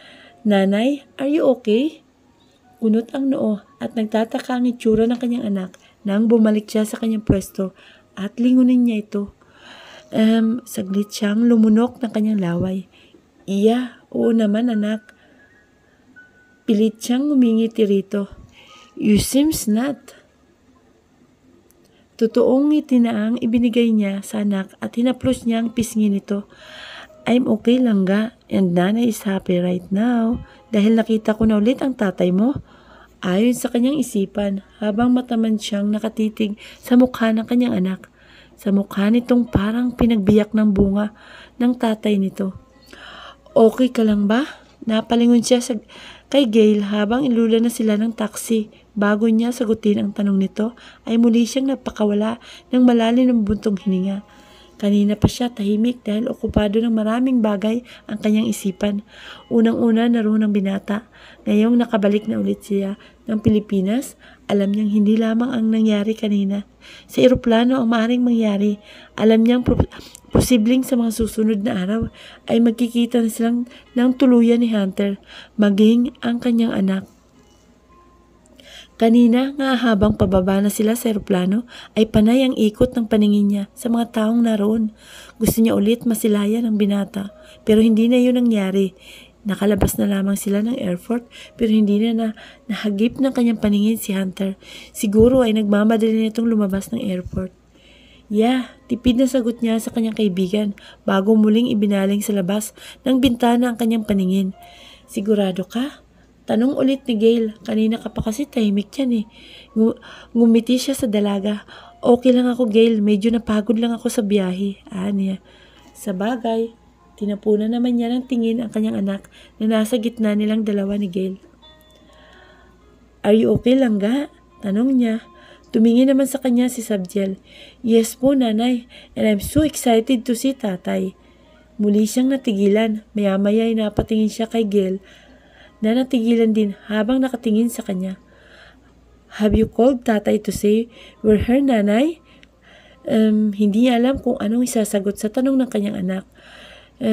Nanay, are you okay? Kunot ang noo at nagtataka ang itsura ng kanyang anak nang bumalik siya sa kanyang pwesto at lingunin niya ito. Saglit siyang lumunok ng kanyang laway. Iya, oo naman anak. Pilit siyang ngumingiti rito. You seems not. Totoong ngiti na ang ibinigay niya sa anak at hinaplos niya ang pisngi nito. I'm okay lang ga, and Nanay is happy right now dahil nakita ko na ulit ang tatay mo. Ayon sa kanyang isipan habang mataman siyang nakatitig sa mukha ng kanyang anak. Sa mukha nitong parang pinagbiyak ng bunga ng tatay nito. Okay ka lang ba? Napalingon siya kay Gail habang ilula na sila ng taxi. Bago niya sagutin ang tanong nito ay muli siyang napakawala ng malalim ng buntong hininga. Kanina pa siya tahimik dahil okupado ng maraming bagay ang kanyang isipan. Unang-una naroon ang binata. Ngayong nakabalik na ulit siya ng Pilipinas, alam niyang hindi lamang ang nangyari kanina. Sa eroplano ang maaaring mangyari. Alam niyang posibleng sa mga susunod na araw ay magkikita na silang ng tuluyan ni Hunter, maging ang kanyang anak. Kanina nga habang pababa na sila sa eroplano ay panay ang ikot ng paningin niya sa mga taong naroon. Gusto niya ulit masilayan ang binata pero hindi na yun nangyari. Nakalabas na lamang sila ng airport pero hindi na nahagip ng kanyang paningin si Hunter. Siguro ay nagmamadali na itong lumabas ng airport. Yeah, tipid na sagot niya sa kanyang kaibigan bago muling ibinaling sa labas ng bintana ang kanyang paningin. Sigurado ka? Tanong ulit ni Gail, kanina ka pa kasi tahimik yan eh. Ngumiti siya sa dalaga. Okay lang ako Gail, medyo napagod lang ako sa biyahe. Niya. Sa bagay, tinapunan naman niya ng tingin ang kanyang anak na nasa gitna nilang dalawa ni Gail. Are you okay lang ga? Tanong niya. Tumingin naman sa kanya si Sabdiel. Yes po nanay, and I'm so excited to see tatay. Muli siyang natigilan, maya-maya ay napatingin siya kay Gail na natigilan din habang nakatingin sa kanya. Have you called tatay to say we're her nanay? Hindi niya alam kung anong isasagot sa tanong ng kanyang anak.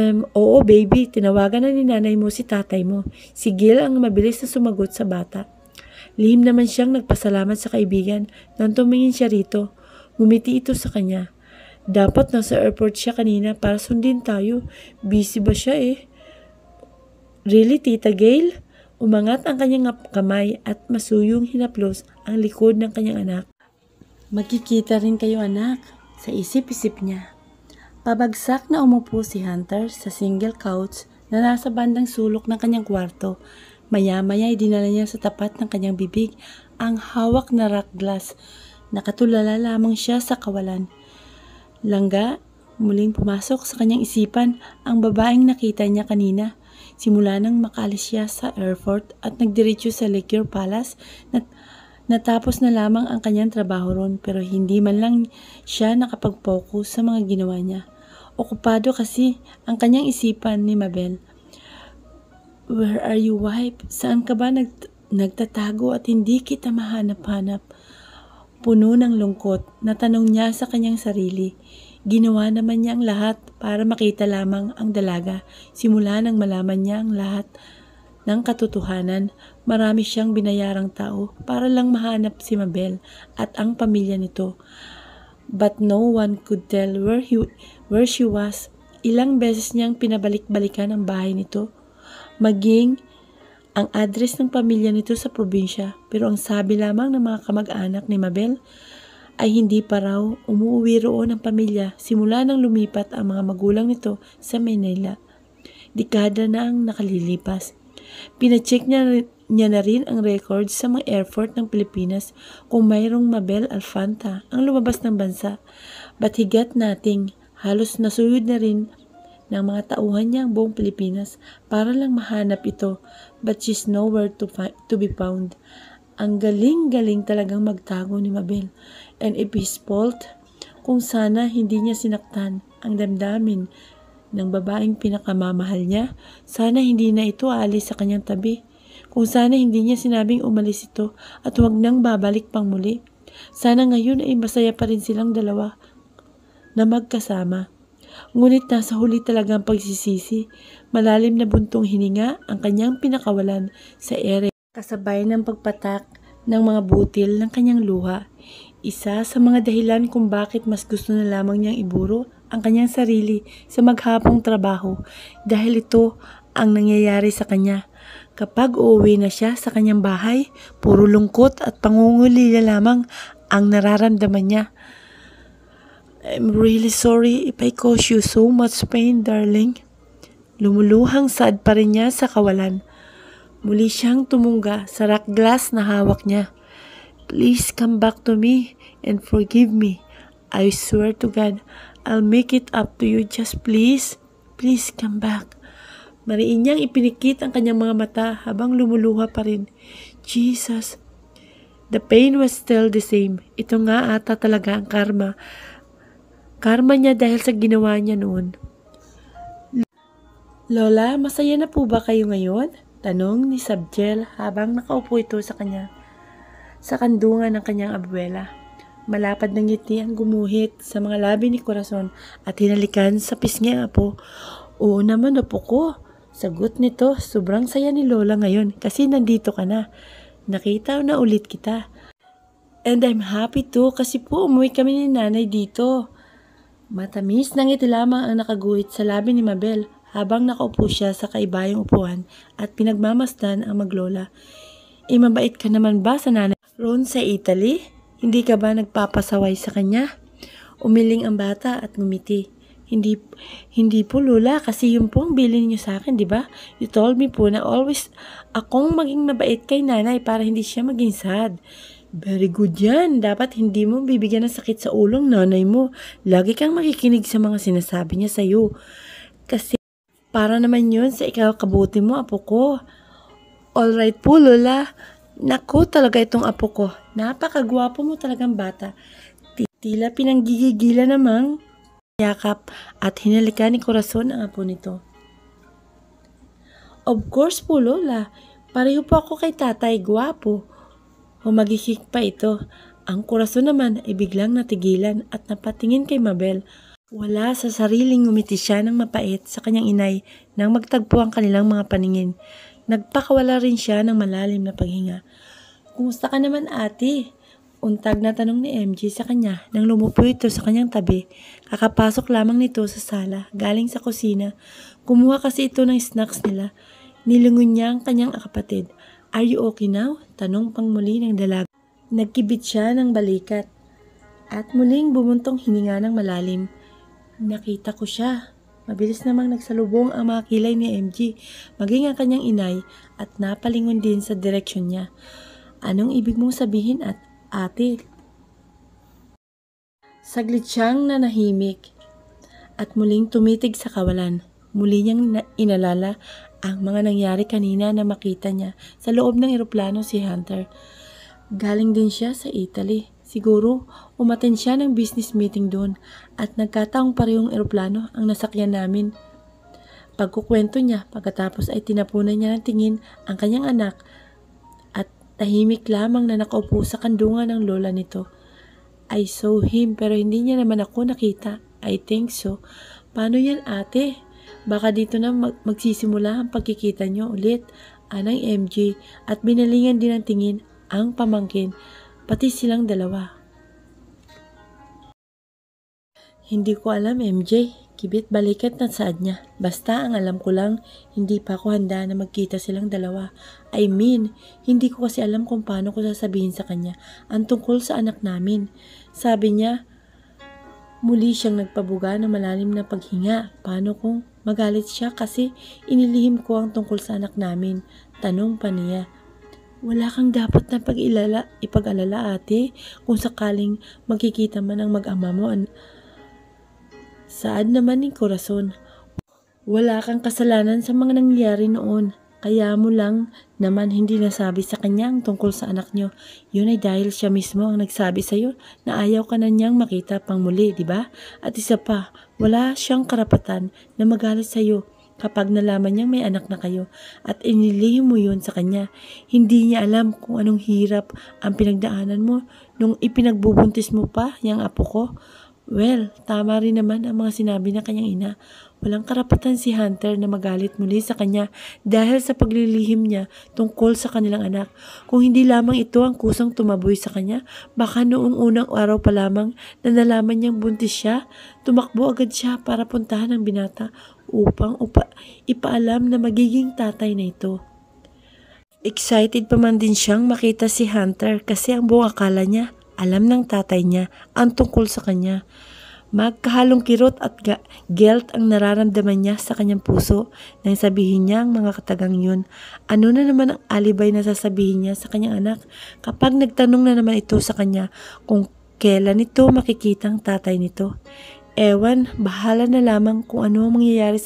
Oo baby, tinawagan na ni nanay mo si tatay mo. Si Gil ang mabilis na sumagot sa bata. Lihim naman siyang nagpasalamat sa kaibigan nang tumingin siya rito. Ngumiti ito sa kanya. Dapat nasa airport siya kanina para sundin tayo. Busy ba siya eh? Really, Tita Gail? Umangat ang kanyang kamay at masuyong hinaplos ang likod ng kanyang anak. Magkikita rin kayo anak, sa isip-isip niya. Pabagsak na umupo si Hunter sa single couch na nasa bandang sulok ng kanyang kwarto. Maya-maya ay dinala niya sa tapat ng kanyang bibig ang hawak na rock glass. Nakatulala lamang siya sa kawalan. Langga, muling pumasok sa kanyang isipan ang babaeng nakita niya kanina. Simula nang makaalis siya sa airport at nagdiretso sa Liquor Palace, natapos na lamang ang kanyang trabaho ron pero hindi man lang siya nakapag-focus sa mga ginawa niya. Okupado kasi ang kanyang isipan ni Mabel. Where are you, wife? Saan ka ba nagtatago at hindi kita mahanap-hanap? Puno ng lungkot, natanong niya sa kanyang sarili. Ginawa naman niya ang lahat para makita lamang ang dalaga. Simula nang malaman niya ang lahat ng katotohanan, marami siyang binayarang tao para lang mahanap si Mabel at ang pamilya nito. But no one could tell where she was. Ilang beses niyang pinabalik-balikan ang bahay nito, maging ang address ng pamilya nito sa probinsya, pero ang sabi lamang ng mga kamag-anak ni Mabel ay hindi pa raw umuwi roon ang pamilya simula nang lumipat ang mga magulang nito sa Manila. Dekada na ang nakalilipas. Pinacheck niya na rin ang records sa mga airport ng Pilipinas kung mayroong Mabel Alfanta ang lumabas ng bansa. But he got nothing. Halos nasuyod na rin ng mga tauhan niya ang buong Pilipinas para lang mahanap ito, but she's nowhere to be found. Ang galing-galing talagang magtago ni Mabel. And if his fault, kung sana hindi niya sinaktan ang damdamin ng babaeng pinakamamahal niya, sana hindi na ito aalis sa kanyang tabi. Kung sana hindi niya sinabing umalis ito at huwag nang babalik pang muli. Sana ngayon ay masaya pa rin silang dalawa na magkasama. Ngunit nasa huli talaga ang pagsisisi. Malalim na buntong hininga ang kanyang pinakawalan sa ere, kasabay ng pagpatak ng mga butil ng kanyang luha. Isa sa mga dahilan kung bakit mas gusto na lamang niyang iburo ang kanyang sarili sa maghapong trabaho, dahil ito ang nangyayari sa kanya. Kapag uuwi na siya sa kanyang bahay, puro lungkot at pangungulila lamang ang nararamdaman niya. I'm really sorry if I caused you so much pain, darling. Lumuluhang sad pa rin niya sa kawalan. Muli siyang tumungga sa rock glass na hawak niya. Please come back to me and forgive me. I swear to God, I'll make it up to you. Just please, please come back. Mariin niyang ipinikit ang kanyang mga mata habang lumuluha pa rin. Jesus, the pain was still the same. Ito nga ata talaga ang karma. Karma niya dahil sa ginawa niya noon. Lola, masaya na po ba kayo ngayon? Tanong ni Sabjel habang nakaupo ito sa kandungan ng kanyang abuela. Malapad ng ngiti ang gumuhit sa mga labi ni Corazon at hinalikan sa pisngi ang apo. Oo naman, apo ko. Sagot nito, sobrang saya ni Lola ngayon kasi nandito ka na. Nakita na ulit kita. And I'm happy too kasi po umuwi kami ni nanay dito. Matamis na ngiti lamang ang nakaguhit sa labi ni Mabel habang nakaupo siya sa kaibayang upuan at pinagmamasdan ang maglola. Mabait ka naman ba sa nanay roon sa Italy? Hindi ka ba nagpapasaway sa kanya? Umiling ang bata at ngumiti. Hindi po Lola, kasi yun po ang bilin niyo sa akin, di ba? You told me po na always akong maging mabait kay nanay para hindi siya maging sad. Very good yan. Dapat hindi mo bibigyan ng sakit sa ulong nanay mo. Lagi kang makikinig sa mga sinasabi niya sa'yo. Kasi para naman yun sa ikaw kabuti mo, apo ko. Alright po, Lola. Naku, talaga itong apo ko. Napakagwapo mo talagang bata. Tila pinanggigigila namang yakap at hinalikan ni Corazon ang apo nito. Of course po, Lola. Pareho po ako kay tatay, gwapo. Humagikik pa ito. Ang Corazon naman ay biglang natigilan at napatingin kay Mabel. Wala sa sariling ngumiti siya ng mapait sa kanyang inay nang magtagpo ang kanilang mga paningin. Nagpakawala rin siya ng malalim na paghinga. Kumusta ka naman ate? Untag na tanong ni MJ sa kanya nang lumupo ito sa kanyang tabi. Kakapasok lamang nito sa sala, galing sa kusina. Kumuha kasi ito ng snacks nila. Nilingon niya ang kanyang kapatid. Are you okay now? Tanong pang muli ng dalaga. Nagkibit siya ng balikat at muling bumuntong hininga ng malalim. Nakita ko siya. Mabilis namang nagsalubong ang mga kilay ni MJ, maging ang kanyang inay at napalingon din sa direksyon niya. Anong ibig mong sabihin at ate? Saglit siyang nanahimik at muling tumitig sa kawalan. Muli niyang inalala ang mga nangyari kanina na makita niya sa loob ng eroplano si Hunter. Galing din siya sa Italy. Siguro, umattend siya ng business meeting doon at nagkataong parehong eroplano ang nasakyan namin. Pagkukwento niya, pagkatapos ay tinapunan niya ng tingin ang kanyang anak at tahimik lamang na nakaupo sa kandungan ng lola nito. I saw him pero hindi niya naman ako nakita. I think so. Paano yan ate? Baka dito na magsisimula ang pagkikita niyo ulit, anang MJ, at binalingan din ng tingin ang pamangkin, pati silang dalawa. Hindi ko alam MJ, kibit balikat na saad niya. Basta ang alam ko lang, hindi pa ako handa na magkita silang dalawa. I mean, hindi ko kasi alam kung paano ko sasabihin sa kanya ang tungkol sa anak namin. Sabi niya, muli siyang nagpabuga ng malalim na paghinga. Paano kung magalit siya kasi inilihim ko ang tungkol sa anak namin? Tanong pa niya. Wala kang dapat na ipag-alala ate kung sakaling magkikita man ang mag-ama mo. Saad naman ni Corazon. Wala kang kasalanan sa mga nangyari noon. Kaya mo lang naman hindi nasabi sa kanya ang tungkol sa anak niyo. Yun ay dahil siya mismo ang nagsabi sa iyo na ayaw ka na niyang makita pang muli, di ba? At isa pa, wala siyang karapatan na magalit sa iyo kapag nalaman niyang may anak na kayo at inilihim mo yun sa kanya. Hindi niya alam kung anong hirap ang pinagdaanan mo nung ipinagbubuntis mo pa yung apo ko. Well, tama rin naman ang mga sinabi ng kanyang ina. Walang karapatan si Hunter na magalit muli sa kanya dahil sa paglilihim niya tungkol sa kanilang anak. Kung hindi lamang ito ang kusang tumaboy sa kanya, baka noong unang araw pa lamang na nalaman niyang buntis siya, tumakbo agad siya para puntahan ang binata upang ipaalam na magiging tatay na ito. Excited pa man din siyang makita si Hunter kasi ang buong akala niya, alam ng tatay niya ang tungkol sa kanya. Magkahalong kirot at guilt ang nararamdaman niya sa kanyang puso nang sabihin niya ang mga katagang yun. Ano na naman ang alibay na sasabihin niya sa kanyang anak kapag nagtanong na naman ito sa kanya kung kailan ito makikita ang tatay nito? Ewan, bahala na lamang kung ano ang mangyayari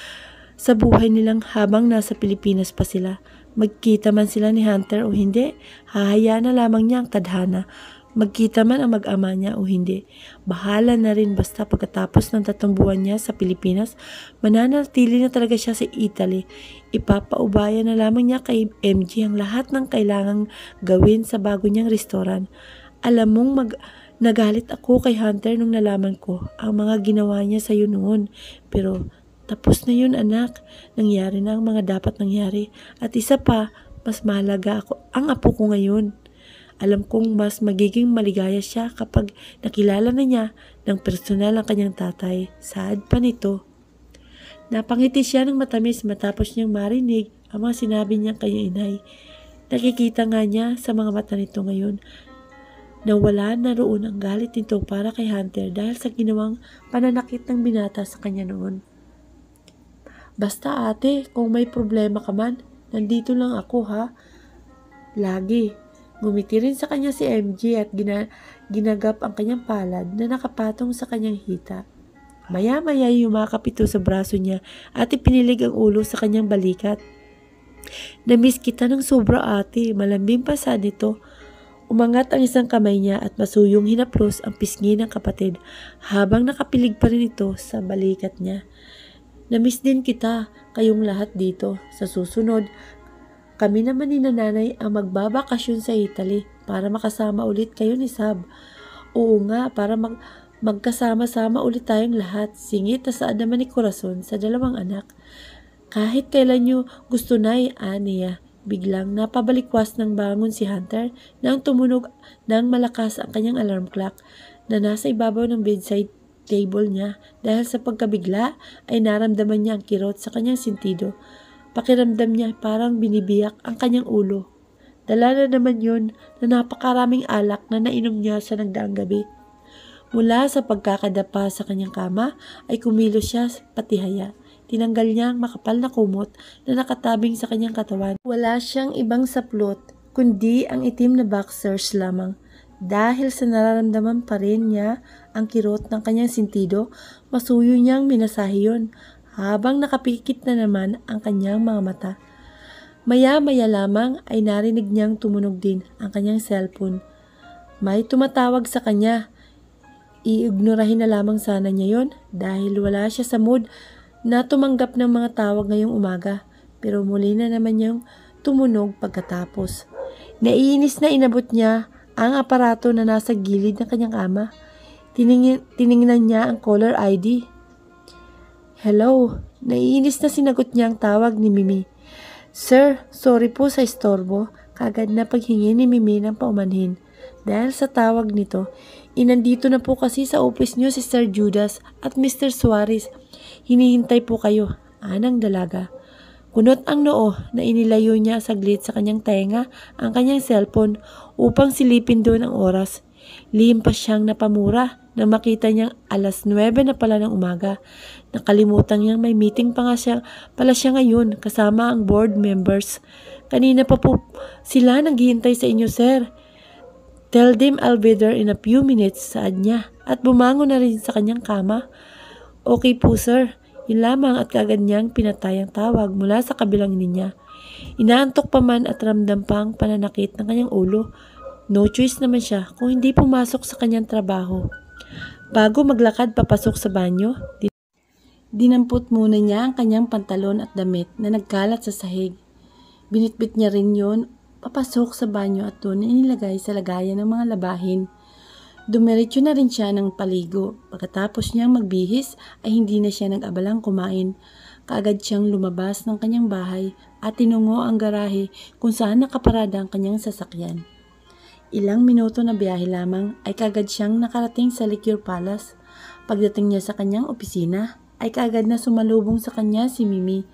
sa buhay nilang habang nasa Pilipinas pa sila. Magkita man sila ni Hunter o hindi, hahayaan na lamang niya ang tadhana. Magkita man ang mag-ama niya o hindi, bahala na rin basta pagkatapos ng 3 buwan niya sa Pilipinas, mananatili na talaga siya sa Italy. Ipapaubaya na lamang niya kay MJ ang lahat ng kailangang gawin sa bago niyang restoran. Alam mong nagalit ako kay Hunter nung nalaman ko ang mga ginawa niya sa iyo noon. Pero tapos na yun anak, nangyari na ang mga dapat nangyari. At isa pa, mas mahalaga ang apo ko ngayon. Alam kong mas magiging maligaya siya kapag nakilala na niya ng personal ang kanyang tatay. Saad pa nito. Napangiti siya ng matamis matapos niyang marinig ang mga sinabi niyang kanyang inay. Nakikita nga niya sa mga mata nito ngayon na wala na roon ang galit nito para kay Hunter dahil sa ginawang pananakit ng binata sa kanya noon. Basta ate, kung may problema ka man, nandito lang ako ha. Lagi. Ngumiti rin sa kanya si MJ at ginagap ang kanyang palad na nakapatong sa kanyang hita. Maya-maya yumakap ito sa braso niya at ipinilig ang ulo sa kanyang balikat. Namiss kita ng sobra ate, malambing pa sa nito. Umangat ang isang kamay niya at masuyong hinaplos ang pisngi ng kapatid habang nakapilig pa rin ito sa balikat niya. Namiss din kita, kayong lahat dito. Sa susunod, kami naman ni nanay ang magbabakasyon sa Italy para makasama ulit kayo ni Sab. Oo nga, para magkasama-sama ulit tayong lahat. Singit na saad naman ni Corazon sa 2 anak. Kahit kailan nyo gusto na aniya. Biglang napabalikwas ng bangon si Hunter nang tumunog ng malakas ang kanyang alarm clock na nasa ibabaw ng bedside table niya. Dahil sa pagkabigla ay naramdaman niya ang kirot sa kanyang sentido. Pakiramdam niya parang binibiyak ang kanyang ulo. Dala na naman yun na napakaraming alak na nainom niya sa nagdaang gabi. Mula sa pagkakadapa sa kanyang kama ay kumilos siya patihaya. Tinanggal niya ang makapal na kumot na nakatabing sa kanyang katawan. Wala siyang ibang saplot kundi ang itim na boxers lamang. Dahil sa nararamdaman pa rin niya ang kirot ng kanyang sentido, masuyo niyang minasahe yun habang nakapikit na naman ang kanyang mga mata. Maya-maya lamang ay narinig niyang tumunog din ang kanyang cellphone. May tumatawag sa kanya. Iignorahin na lamang sana niya yon dahil wala siya sa mood na tumanggap ng mga tawag ngayong umaga. Pero muli na naman niyang tumunog pagkatapos. Naiinis na inabot niya ang aparato na nasa gilid ng kanyang ama. Tiningnan niya ang caller ID. Hello, naiinis na sinagot niya ang tawag ni Mimi. Sir, sorry po sa istorbo. Kagad na paghingi ni Mimi ng paumanhin. Dahil sa tawag nito, inandito na po kasi sa office niyo si Sir Judas at Mr. Suarez. Hinihintay po kayo, anang dalaga. Kunot ang noo na inilayo niya saglit sa kanyang tenga ang kanyang cellphone upang silipin doon ang oras. Lihim pa siyang napamura nang makita niyang alas 9 na pala ng umaga. Nakalimutan niyang may meeting pa nga pala siya ngayon kasama ang board members. Kanina pa po sila naghihintay sa inyo, sir. Tell them I'll be there in a few minutes, saad niya at bumangon na rin sa kanyang kama. Okay po, sir. Yun lamang at kaagad niyang pinatay ang tawag mula sa kabilang linya. Inaantok pa man at ramdam pa ang pananakit ng kanyang ulo. No choice naman siya kung hindi pumasok sa kanyang trabaho. Bago maglakad papasok sa banyo, dinampot muna niya ang kanyang pantalon at damit na nagkalat sa sahig. Binitbit niya rin yun papasok sa banyo at doon inilagay sa lagayan ng mga labahin. Dumiretso na rin siya ng paligo. Pagkatapos niyang magbihis ay hindi na siya nag-abalang kumain. Kaagad siyang lumabas ng kanyang bahay at tinungo ang garahe kung saan nakaparada ang kanyang sasakyan. Ilang minuto na biyahe lamang ay kaagad siyang nakarating sa Liquor Palace. Pagdating niya sa kanyang opisina ay kaagad na sumalubong sa kanya si Mimi.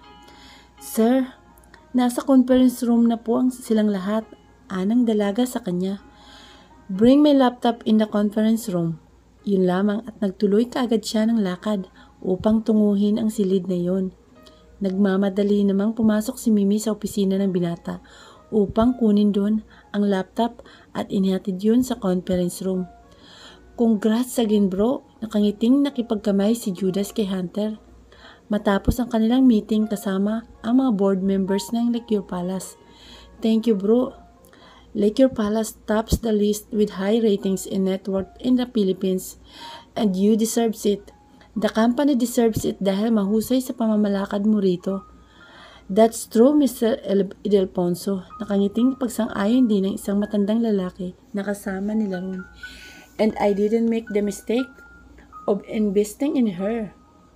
Sir, nasa conference room na po silang lahat, anang dalaga sa kanya. Bring my laptop in the conference room. Yun lamang at nagtuloy kaagad siya ng lakad upang tunguhin ang silid na yon. Nagmamadali namang pumasok si Mimi sa opisina ng binata upang kunin doon ang laptop at inihatid yun sa conference room. Congrats again bro, nakangiting nakipagkamay si Judas kay Hunter. Matapos ang kanilang meeting kasama ang mga board members ng Liquor Palace. Thank you bro. Liquor Palace tops the list with high ratings and net worth in the Philippines and you deserves it. The company deserves it dahil mahusay sa pamamalakad mo rito. That's true, Mr. Ildefonso. Nakangiting pagsang-ayon din ng isang matandang lalaki na kasama nila ron. And I didn't make the mistake of investing in her.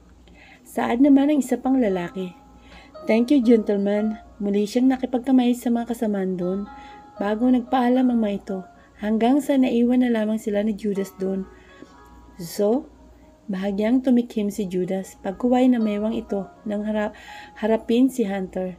Saad naman ang isa pang lalaki. Thank you, gentlemen. Muli siyang nakipagkamay sa mga kasamaan doon bago nagpaalam ang mga ito hanggang sa naiwan na lamang sila ni Judas doon. So, bahagyang tumikhim si Judas pagkuway na mewang ito nang harapin si Hunter.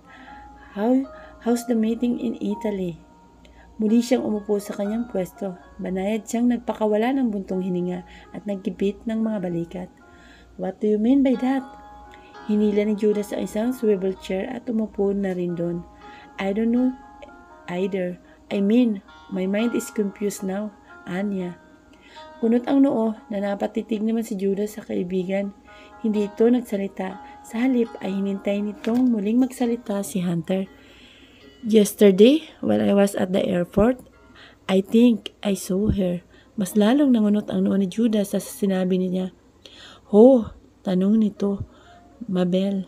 How's the meeting in Italy? Muli siyang umupo sa kanyang pwesto. Banayad siyang nagpakawala ng buntong hininga at nagkipit ng mga balikat. What do you mean by that? Hinila ni Judas ang isang swivel chair at umupo na rin doon. I don't know either. I mean, my mind is confused now, Anya. Kunot ang noo na napatitig naman si Judas sa kaibigan. Hindi ito nagsalita. Sa halip ay hinintay nitong muling magsalita si Hunter. Yesterday, while I was at the airport, I think I saw her. Mas lalong nangunot ang noo ni Judas sa sinabi niya. Ho, tanong nito. Mabel.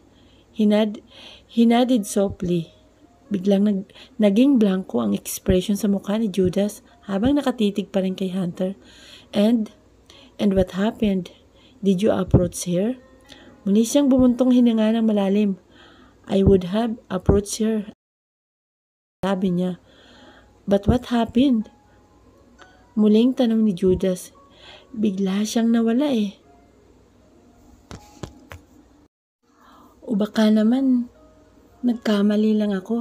Hinadid softly. Biglang naging blanco ang expression sa mukha ni Judas habang nakatitig pa rin kay Hunter. And what happened? Did you approach her? Muli siyang bumuntong hininga ng malalim. I would have approached her sabi niya. But what happened? Muling tanong ni Judas. Bigla siyang nawala eh. O baka naman, nagkamali lang ako.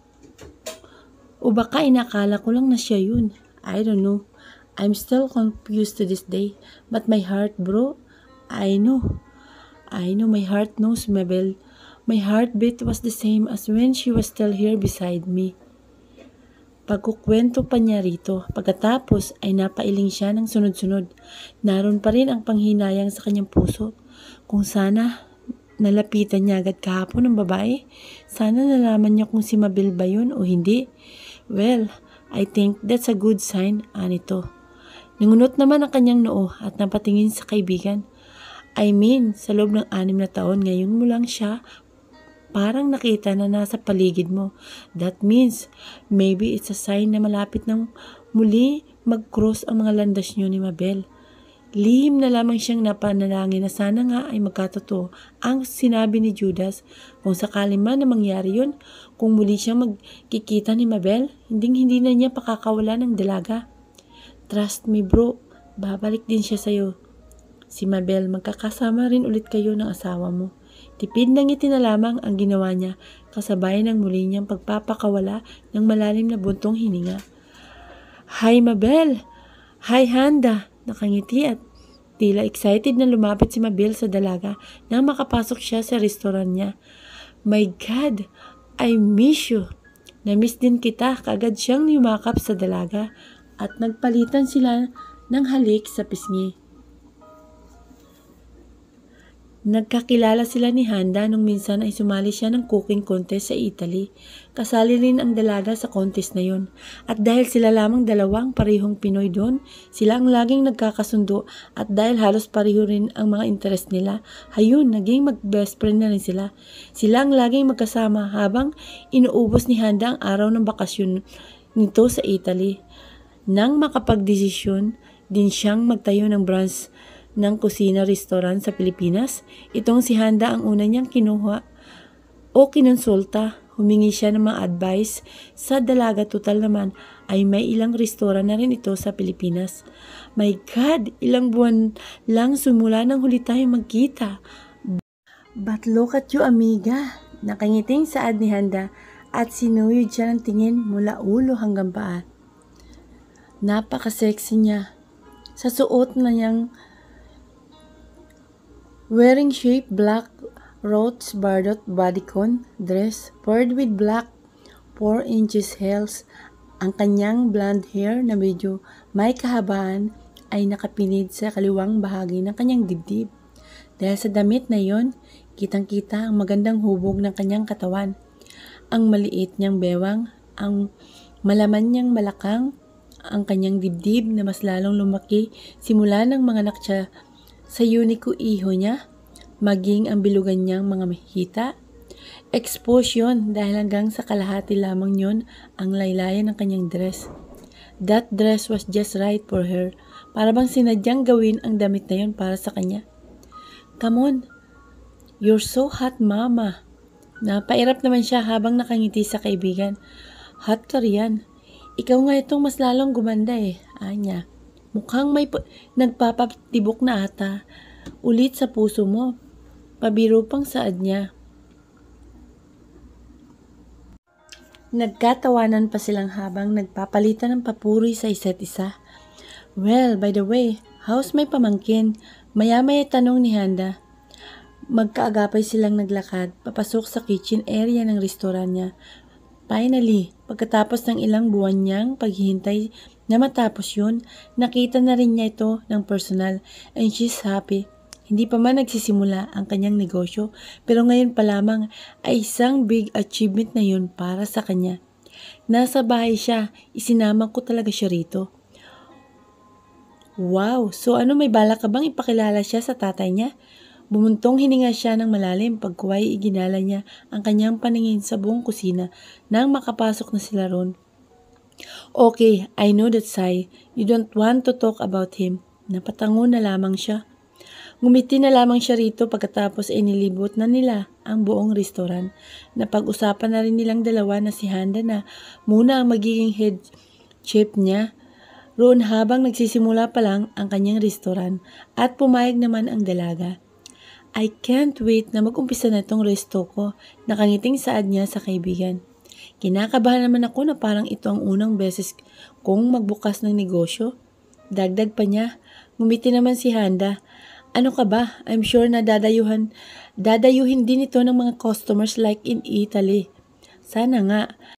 O baka inakala ko lang na siya yun. I don't know. I'm still confused to this day. But my heart, bro, I know my heart knows, Mabel. My heartbeat was the same as when she was still here beside me. Pagkukwento pa niya rito, pagkatapos ay napailing siya ng sunod-sunod. Naroon pa rin ang panghinayang sa kanyang puso. Kung sana nalapitan niya agad kahapon ng babae, sana nalaman niya kung si Mabel ba yun o hindi. Well, I think that's a good sign, anito. Nangunot naman ang kanyang noo at napatingin sa kaibigan. I mean, sa loob ng 6 na taon, ngayon mo lang siya parang nakita na nasa paligid mo. That means, maybe it's a sign na malapit nang muli mag-cross ang mga landas niyo ni Mabel. Lihim na lamang siyang napanalangin na sana nga ay magkatotoo ang sinabi ni Judas. Kung sakali man na mangyari yun, kung muli siyang magkikita ni Mabel, hindi na niya pakakawala ng dalaga. Trust me bro, babalik din siya sa'yo. Si Mabel, magkakasama rin ulit kayo ng asawa mo. Tipid ng ngiti na lamang ang ginawa niya, kasabay ng muli niyang pagpapakawala ng malalim na buntong hininga. Hi Mabel! Hi Handa! Nakangiti at tila excited na lumapit si Mabel sa dalaga nang makapasok siya sa restoran niya. My God! I miss you! Na-miss din kita, kaagad siyang yumakap sa dalaga at nagpalitan sila ng halik sa pisngi. Nagkakilala sila ni Handa nung minsan ay sumali siya ng cooking contest sa Italy. Kasali rin ang dalaga sa contest na yon. At dahil sila lamang dalawang parehong Pinoy doon, sila ang laging nagkakasundo at dahil halos pareho rin ang mga interest nila, hayun, naging mag-best friend na rin sila. Sila ang laging magkasama habang inuubos ni Handa ang araw ng bakasyon nito sa Italy. Nang makapagdesisyon din siyang magtayo ng branch ng kusina-restaurant sa Pilipinas, itong si Handa ang una niyang kinuha o kinonsulta. Humingi siya ng mga advice sa dalaga. Total naman ay may ilang restaurant na rin ito sa Pilipinas. My God, ilang buwan lang simula nang huli tayong magkita. But look at you, amiga. Nakangiting saad ni Handa at sinuyod siya ng tingin mula ulo hanggang paa. Napaka-sexy niya. Sa suot na niyang wearing shape black Roach Bardot bodycon dress paired with black 4 inches heels, ang kanyang blonde hair na medyo may kahabaan ay nakapinid sa kaliwang bahagi ng kanyang dibdib. Dahil sa damit na yon, kitang-kita ang magandang hubog ng kanyang katawan, ang maliit niyang bewang, ang malaman niyang balakang, ang kanyang dibdib na mas lalong lumaki simula ng mga anak siya sa unico iho niya, maging ang bilugan niyang mga hita. Expose yun dahil hanggang sa kalahati lamang yun ang laylayan ng kanyang dress. That dress was just right for her. Para bang sinadyang gawin ang damit na yun para sa kanya. Come on, you're so hot mama. Napairap naman siya habang nakangiti sa kaibigan. Hot ka riyan. Ikaw nga itong mas lalong gumanda eh, anya. Mukhang may nagpapatibok na ata ulit sa puso mo. Pabiro pang saad niya. Nagkatawanan pa silang habang nagpapalitan ng papuri sa isa't isa. Well, by the way, how's my pamangkin? Maya-maya tanong ni Handa. Magkaagapay silang naglakad, papasok sa kitchen area ng restoran niya. Finally, pagkatapos ng ilang buwan niyang paghihintay na matapos yun, nakita na rin niya ito ng personal and she's happy. Hindi pa man nagsisimula ang kanyang negosyo, pero ngayon pa lamang ay isang big achievement na yun para sa kanya. Nasa bahay siya, isinama ko talaga siya rito. Wow, so ano, may balak ka bang ipakilala siya sa tatay niya? Bumuntong hininga siya ng malalim pagkuway iginala niya ang kanyang paningin sa buong kusina nang makapasok na sila ron. Okay, I know that, Sai. You don't want to talk about him. Napatango na lamang siya. Ngumiti na lamang siya rito pagkatapos ay nilibot na nila ang buong restaurant. Napag-usapan na rin nilang dalawa na si Handa na muna ang magiging head chef niya roon habang nagsisimula pa lang ang kanyang restaurant at pumayag naman ang dalaga. I can't wait na mag-umpisa na itong resto ko, nakangiting saad niya sa kaibigan. Kinakabahan naman ako na parang ito ang unang beses kong magbukas ng negosyo. Dagdag pa niya, ngumiti naman si Handa. Ano ka ba? I'm sure na dadayuhin din ito ng mga customers like in Italy. Sana nga.